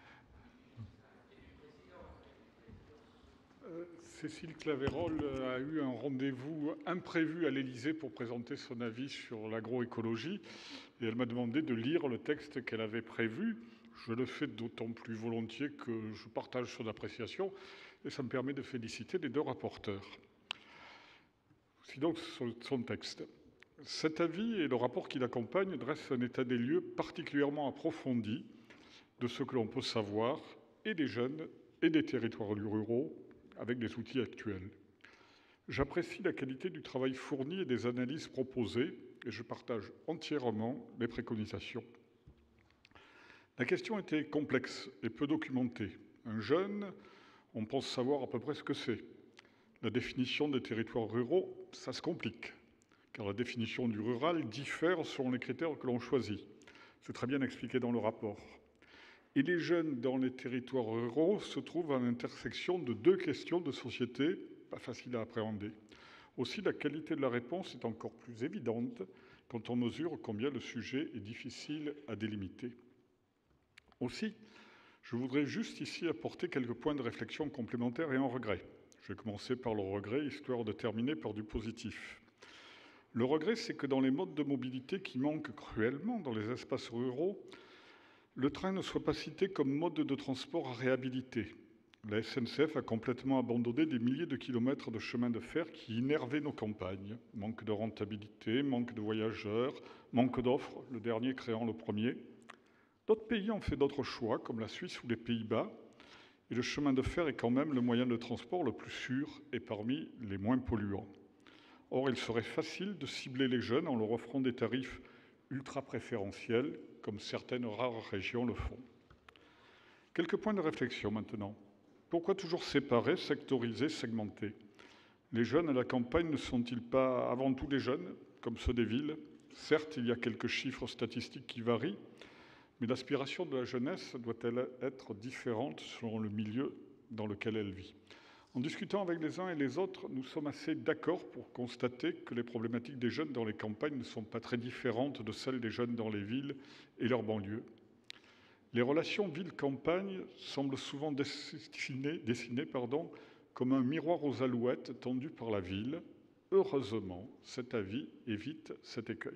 Cécile Claverol a eu un rendez-vous imprévu à l'Élysée pour présenter son avis sur l'agroécologie et elle m'a demandé de lire le texte qu'elle avait prévu. Je le fais d'autant plus volontiers que je partage son appréciation et ça me permet de féliciter les deux rapporteurs. Voici donc son texte. Cet avis et le rapport qui l'accompagne dressent un état des lieux particulièrement approfondi de ce que l'on peut savoir et des jeunes et des territoires ruraux avec les outils actuels. J'apprécie la qualité du travail fourni et des analyses proposées et je partage entièrement les préconisations. La question était complexe et peu documentée. Un jeune, on pense savoir à peu près ce que c'est. La définition des territoires ruraux, ça se complique, car la définition du rural diffère selon les critères que l'on choisit. C'est très bien expliqué dans le rapport. Et les jeunes dans les territoires ruraux se trouvent à l'intersection de deux questions de société pas faciles à appréhender. Aussi, la qualité de la réponse est encore plus évidente quand on mesure combien le sujet est difficile à délimiter. Aussi, je voudrais juste ici apporter quelques points de réflexion complémentaires et un regret. Je vais commencer par le regret, histoire de terminer par du positif. Le regret, c'est que dans les modes de mobilité qui manquent cruellement dans les espaces ruraux, le train ne soit pas cité comme mode de transport à réhabiliter. La SNCF a complètement abandonné des milliers de kilomètres de chemins de fer qui innervaient nos campagnes. Manque de rentabilité, manque de voyageurs, manque d'offres, le dernier créant le premier. D'autres pays ont fait d'autres choix, comme la Suisse ou les Pays-Bas, et le chemin de fer est quand même le moyen de transport le plus sûr et parmi les moins polluants. Or, il serait facile de cibler les jeunes en leur offrant des tarifs ultra préférentiels, comme certaines rares régions le font. Quelques points de réflexion maintenant. Pourquoi toujours séparer, sectoriser, segmenter? Les jeunes à la campagne ne sont-ils pas avant tout des jeunes, comme ceux des villes? Certes, il y a quelques chiffres statistiques qui varient, mais l'aspiration de la jeunesse doit-elle être différente selon le milieu dans lequel elle vit? En discutant avec les uns et les autres, nous sommes assez d'accord pour constater que les problématiques des jeunes dans les campagnes ne sont pas très différentes de celles des jeunes dans les villes et leurs banlieues. Les relations ville-campagne semblent souvent dessinées comme un miroir aux alouettes tendu par la ville. Heureusement, cet avis évite cet écueil.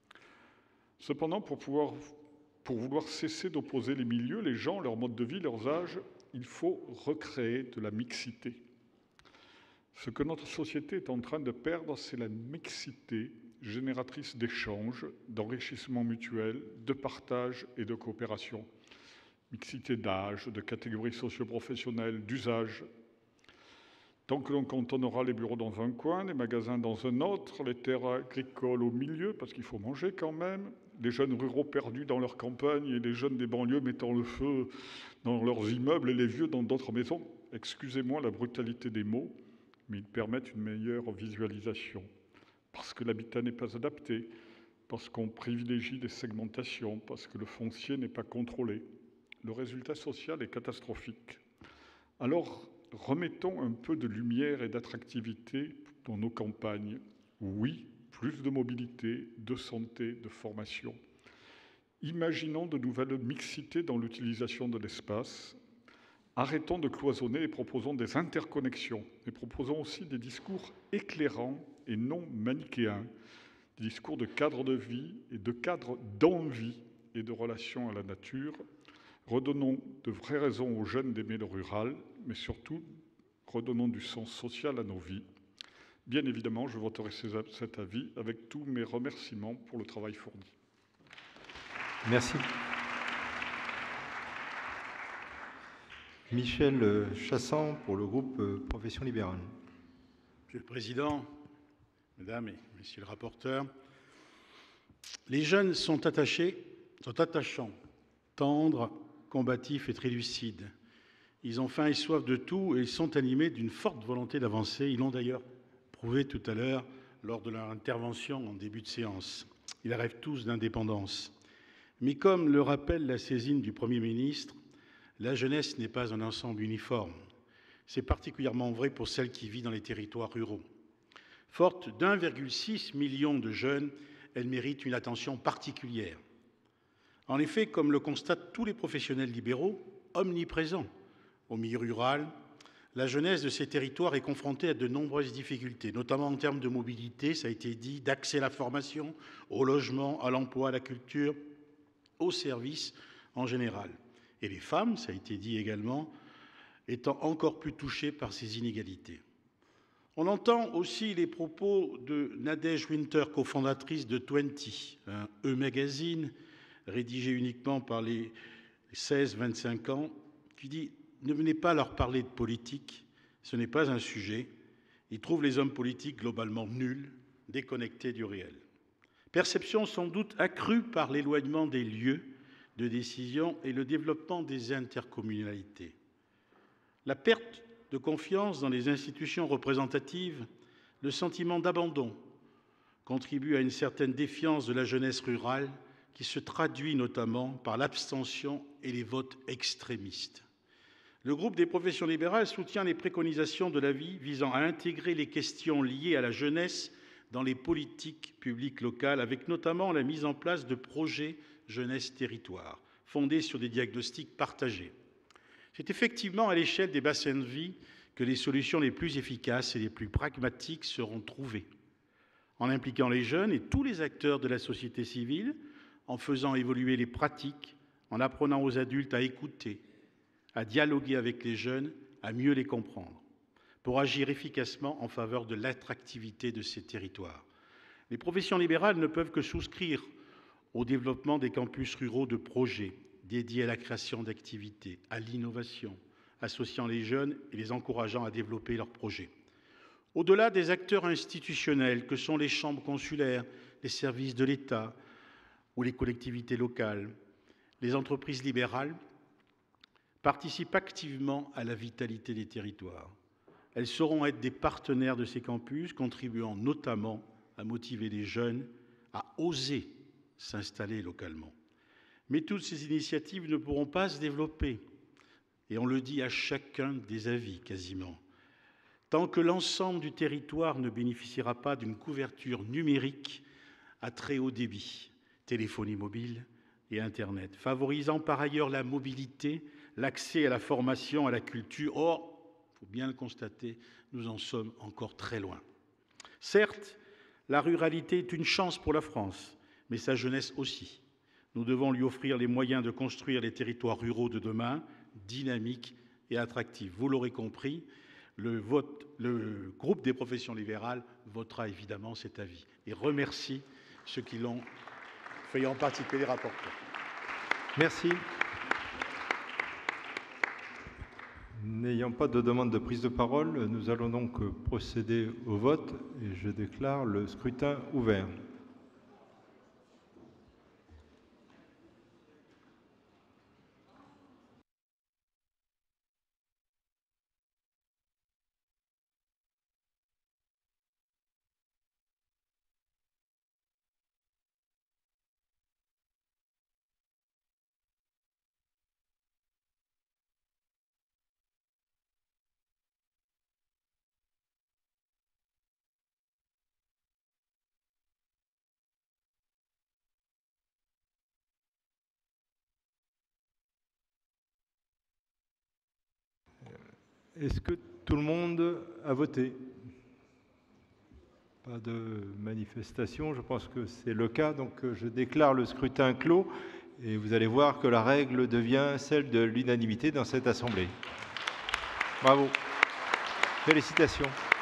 Cependant, pour vouloir cesser d'opposer les milieux, les gens, leur mode de vie, leurs âges, il faut recréer de la mixité. Ce que notre société est en train de perdre, c'est la mixité génératrice d'échanges, d'enrichissement mutuel, de partage et de coopération. Mixité d'âge, de catégories socio-professionnelles, d'usage. Tant que l'on cantonnera les bureaux dans un coin, les magasins dans un autre, les terres agricoles au milieu, parce qu'il faut manger quand même, les jeunes ruraux perdus dans leur campagne et les jeunes des banlieues mettant le feu dans leurs immeubles et les vieux dans d'autres maisons, excusez-moi la brutalité des mots, mais ils permettent une meilleure visualisation. Parce que l'habitat n'est pas adapté, parce qu'on privilégie des segmentations, parce que le foncier n'est pas contrôlé. Le résultat social est catastrophique. Alors, remettons un peu de lumière et d'attractivité dans nos campagnes. Oui, plus de mobilité, de santé, de formation. Imaginons de nouvelles mixités dans l'utilisation de l'espace. Arrêtons de cloisonner et proposons des interconnexions. Et proposons aussi des discours éclairants et non manichéens. Des discours de cadre de vie et de cadre d'envie et de relation à la nature. Redonnons de vraies raisons aux jeunes d'aimer le rural, mais surtout, redonnons du sens social à nos vies. Bien évidemment, je voterai cet avis avec tous mes remerciements pour le travail fourni. Merci. Michel Chassan pour le groupe Profession libérale. Monsieur le Président, Mesdames et Messieurs les rapporteurs, les jeunes sont attachants, tendres, combatifs et très lucides. Ils ont faim et soif de tout et ils sont animés d'une forte volonté d'avancer. Ils l'ont d'ailleurs prouvé tout à l'heure lors de leur intervention en début de séance. Ils rêvent tous d'indépendance. Mais comme le rappelle la saisine du Premier ministre, la jeunesse n'est pas un ensemble uniforme. C'est particulièrement vrai pour celle qui vit dans les territoires ruraux. Forte d'1,6 million de jeunes, elle mérite une attention particulière. En effet, comme le constatent tous les professionnels libéraux, omniprésents au milieu rural, la jeunesse de ces territoires est confrontée à de nombreuses difficultés, notamment en termes de mobilité, ça a été dit, d'accès à la formation, au logement, à l'emploi, à la culture, aux services en général. Et les femmes, ça a été dit également, étant encore plus touchées par ces inégalités. On entend aussi les propos de Nadège Winter, cofondatrice de 20, un E-magazine, rédigé uniquement par les 16-25 ans, qui dit « Ne venez pas leur parler de politique, ce n'est pas un sujet. Ils trouvent les hommes politiques globalement nuls, déconnectés du réel. » Perception sans doute accrue par l'éloignement des lieux de décision et le développement des intercommunalités. La perte de confiance dans les institutions représentatives, le sentiment d'abandon contribuent à une certaine défiance de la jeunesse rurale qui se traduit notamment par l'abstention et les votes extrémistes. Le groupe des professions libérales soutient les préconisations de l'avis visant à intégrer les questions liées à la jeunesse dans les politiques publiques locales, avec notamment la mise en place de projets jeunesse-territoire, fondés sur des diagnostics partagés. C'est effectivement à l'échelle des bassins de vie que les solutions les plus efficaces et les plus pragmatiques seront trouvées, en impliquant les jeunes et tous les acteurs de la société civile, en faisant évoluer les pratiques, en apprenant aux adultes à écouter, à dialoguer avec les jeunes, à mieux les comprendre, pour agir efficacement en faveur de l'attractivité de ces territoires. Les professions libérales ne peuvent que souscrire au développement des campus ruraux de projets dédiés à la création d'activités, à l'innovation, associant les jeunes et les encourageant à développer leurs projets. Au-delà des acteurs institutionnels que sont les chambres consulaires, les services de l'État ou les collectivités locales, les entreprises libérales participent activement à la vitalité des territoires. Elles sauront être des partenaires de ces campus, contribuant notamment à motiver les jeunes à oser s'installer localement. Mais toutes ces initiatives ne pourront pas se développer, et on le dit à chacun des avis quasiment, tant que l'ensemble du territoire ne bénéficiera pas d'une couverture numérique à très haut débit, téléphonie mobile et Internet, favorisant par ailleurs la mobilité, l'accès à la formation, à la culture. Or, il faut bien le constater, nous en sommes encore très loin. Certes, la ruralité est une chance pour la France, mais sa jeunesse aussi. Nous devons lui offrir les moyens de construire les territoires ruraux de demain, dynamiques et attractifs. Vous l'aurez compris, le groupe des professions libérales votera évidemment cet avis et remercie ceux qui l'ont fait, en particulier les rapporteurs. Merci. N'ayant pas de demande de prise de parole, nous allons donc procéder au vote et je déclare le scrutin ouvert. Est-ce que tout le monde a voté? Pas de manifestation, je pense que c'est le cas, donc je déclare le scrutin clos et vous allez voir que la règle devient celle de l'unanimité dans cette Assemblée. Bravo. Félicitations.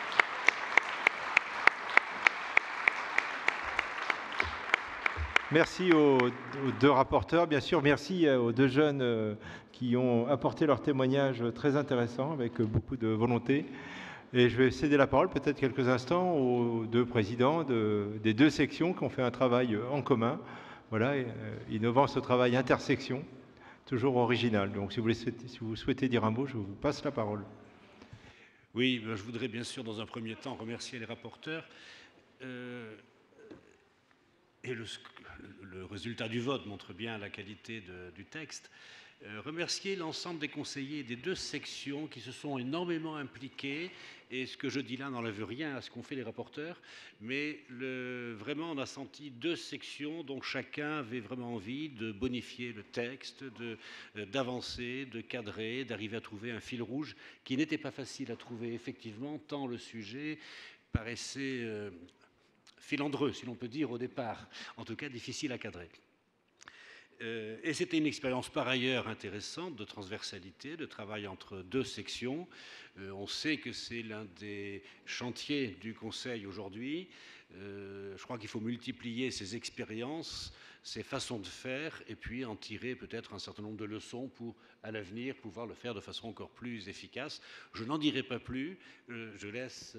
Merci aux deux rapporteurs, bien sûr, merci aux deux jeunes qui ont apporté leur témoignage très intéressant avec beaucoup de volonté. Et je vais céder la parole peut-être quelques instants aux deux présidents des deux sections qui ont fait un travail en commun, voilà, innovant ce travail intersection, toujours original. Donc si vous souhaitez dire un mot, je vous passe la parole. Oui, je voudrais bien sûr dans un premier temps remercier les rapporteurs. Et le résultat du vote montre bien la qualité du texte. Remercier l'ensemble des conseillers des deux sections qui se sont énormément impliqués. Et ce que je dis là n'enlève rien à ce qu'ont fait les rapporteurs. Mais vraiment, on a senti deux sections dont chacun avait vraiment envie de bonifier le texte, d'avancer, de cadrer, d'arriver à trouver un fil rouge qui n'était pas facile à trouver effectivement, tant le sujet paraissait filandreux, si l'on peut dire, au départ, en tout cas difficile à cadrer. Et c'était une expérience par ailleurs intéressante de transversalité, de travail entre deux sections. On sait que c'est l'un des chantiers du Conseil aujourd'hui. Je crois qu'il faut multiplier ces expériences, ces façons de faire, et puis en tirer peut-être un certain nombre de leçons pour, à l'avenir, pouvoir le faire de façon encore plus efficace. Je n'en dirai pas plus, je laisse...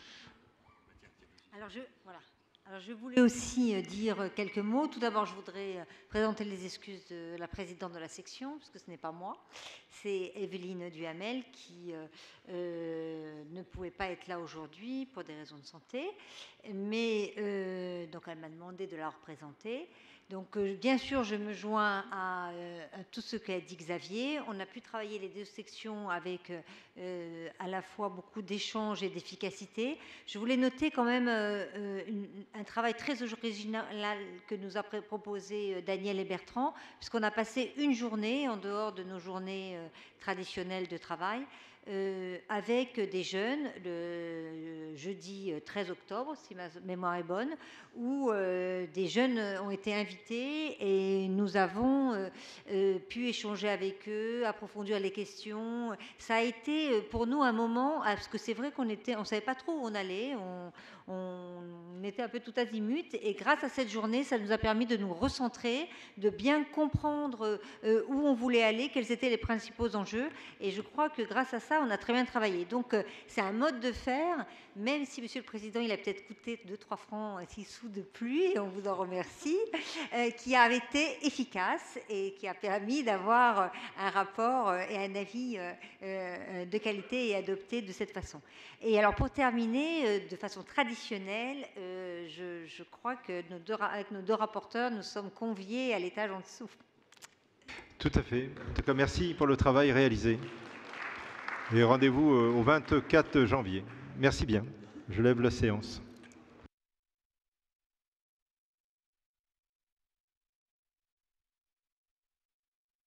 Alors je voulais aussi dire quelques mots. Tout d'abord, je voudrais présenter les excuses de la présidente de la section, parce que ce n'est pas moi, c'est Evelyne Duhamel qui ne pouvait pas être là aujourd'hui pour des raisons de santé, mais donc elle m'a demandé de la représenter. Donc, bien sûr, je me joins à tout ce qu'a dit Xavier. On a pu travailler les deux sections avec à la fois beaucoup d'échanges et d'efficacité. Je voulais noter quand même un travail très original que nous a proposé Daniel et Bertrand, puisqu'on a passé une journée, en dehors de nos journées traditionnelles de travail, avec des jeunes le jeudi 13 octobre, si ma mémoire est bonne, où des jeunes ont été invités et nous avons pu échanger avec eux, approfondir les questions. Ça a été pour nous un moment, parce que c'est vrai qu'on ne savait pas trop où on allait, on était un peu tout azimut, et grâce à cette journée, ça nous a permis de nous recentrer, de bien comprendre où on voulait aller, quels étaient les principaux enjeux, et je crois que grâce à ça, on a très bien travaillé. Donc, c'est un mode de faire, même si, Monsieur le Président, il a peut-être coûté 2-3 francs, 6 sous de plus, et on vous en remercie, qui a été efficace et qui a permis d'avoir un rapport et un avis de qualité et adopté de cette façon. Et alors, pour terminer, de façon traditionnelle, je crois que avec nos deux rapporteurs, nous sommes conviés à l'étage en dessous. Tout à fait. En tout cas, merci pour le travail réalisé. Et rendez-vous au 24 janvier. Merci bien. Je lève la séance.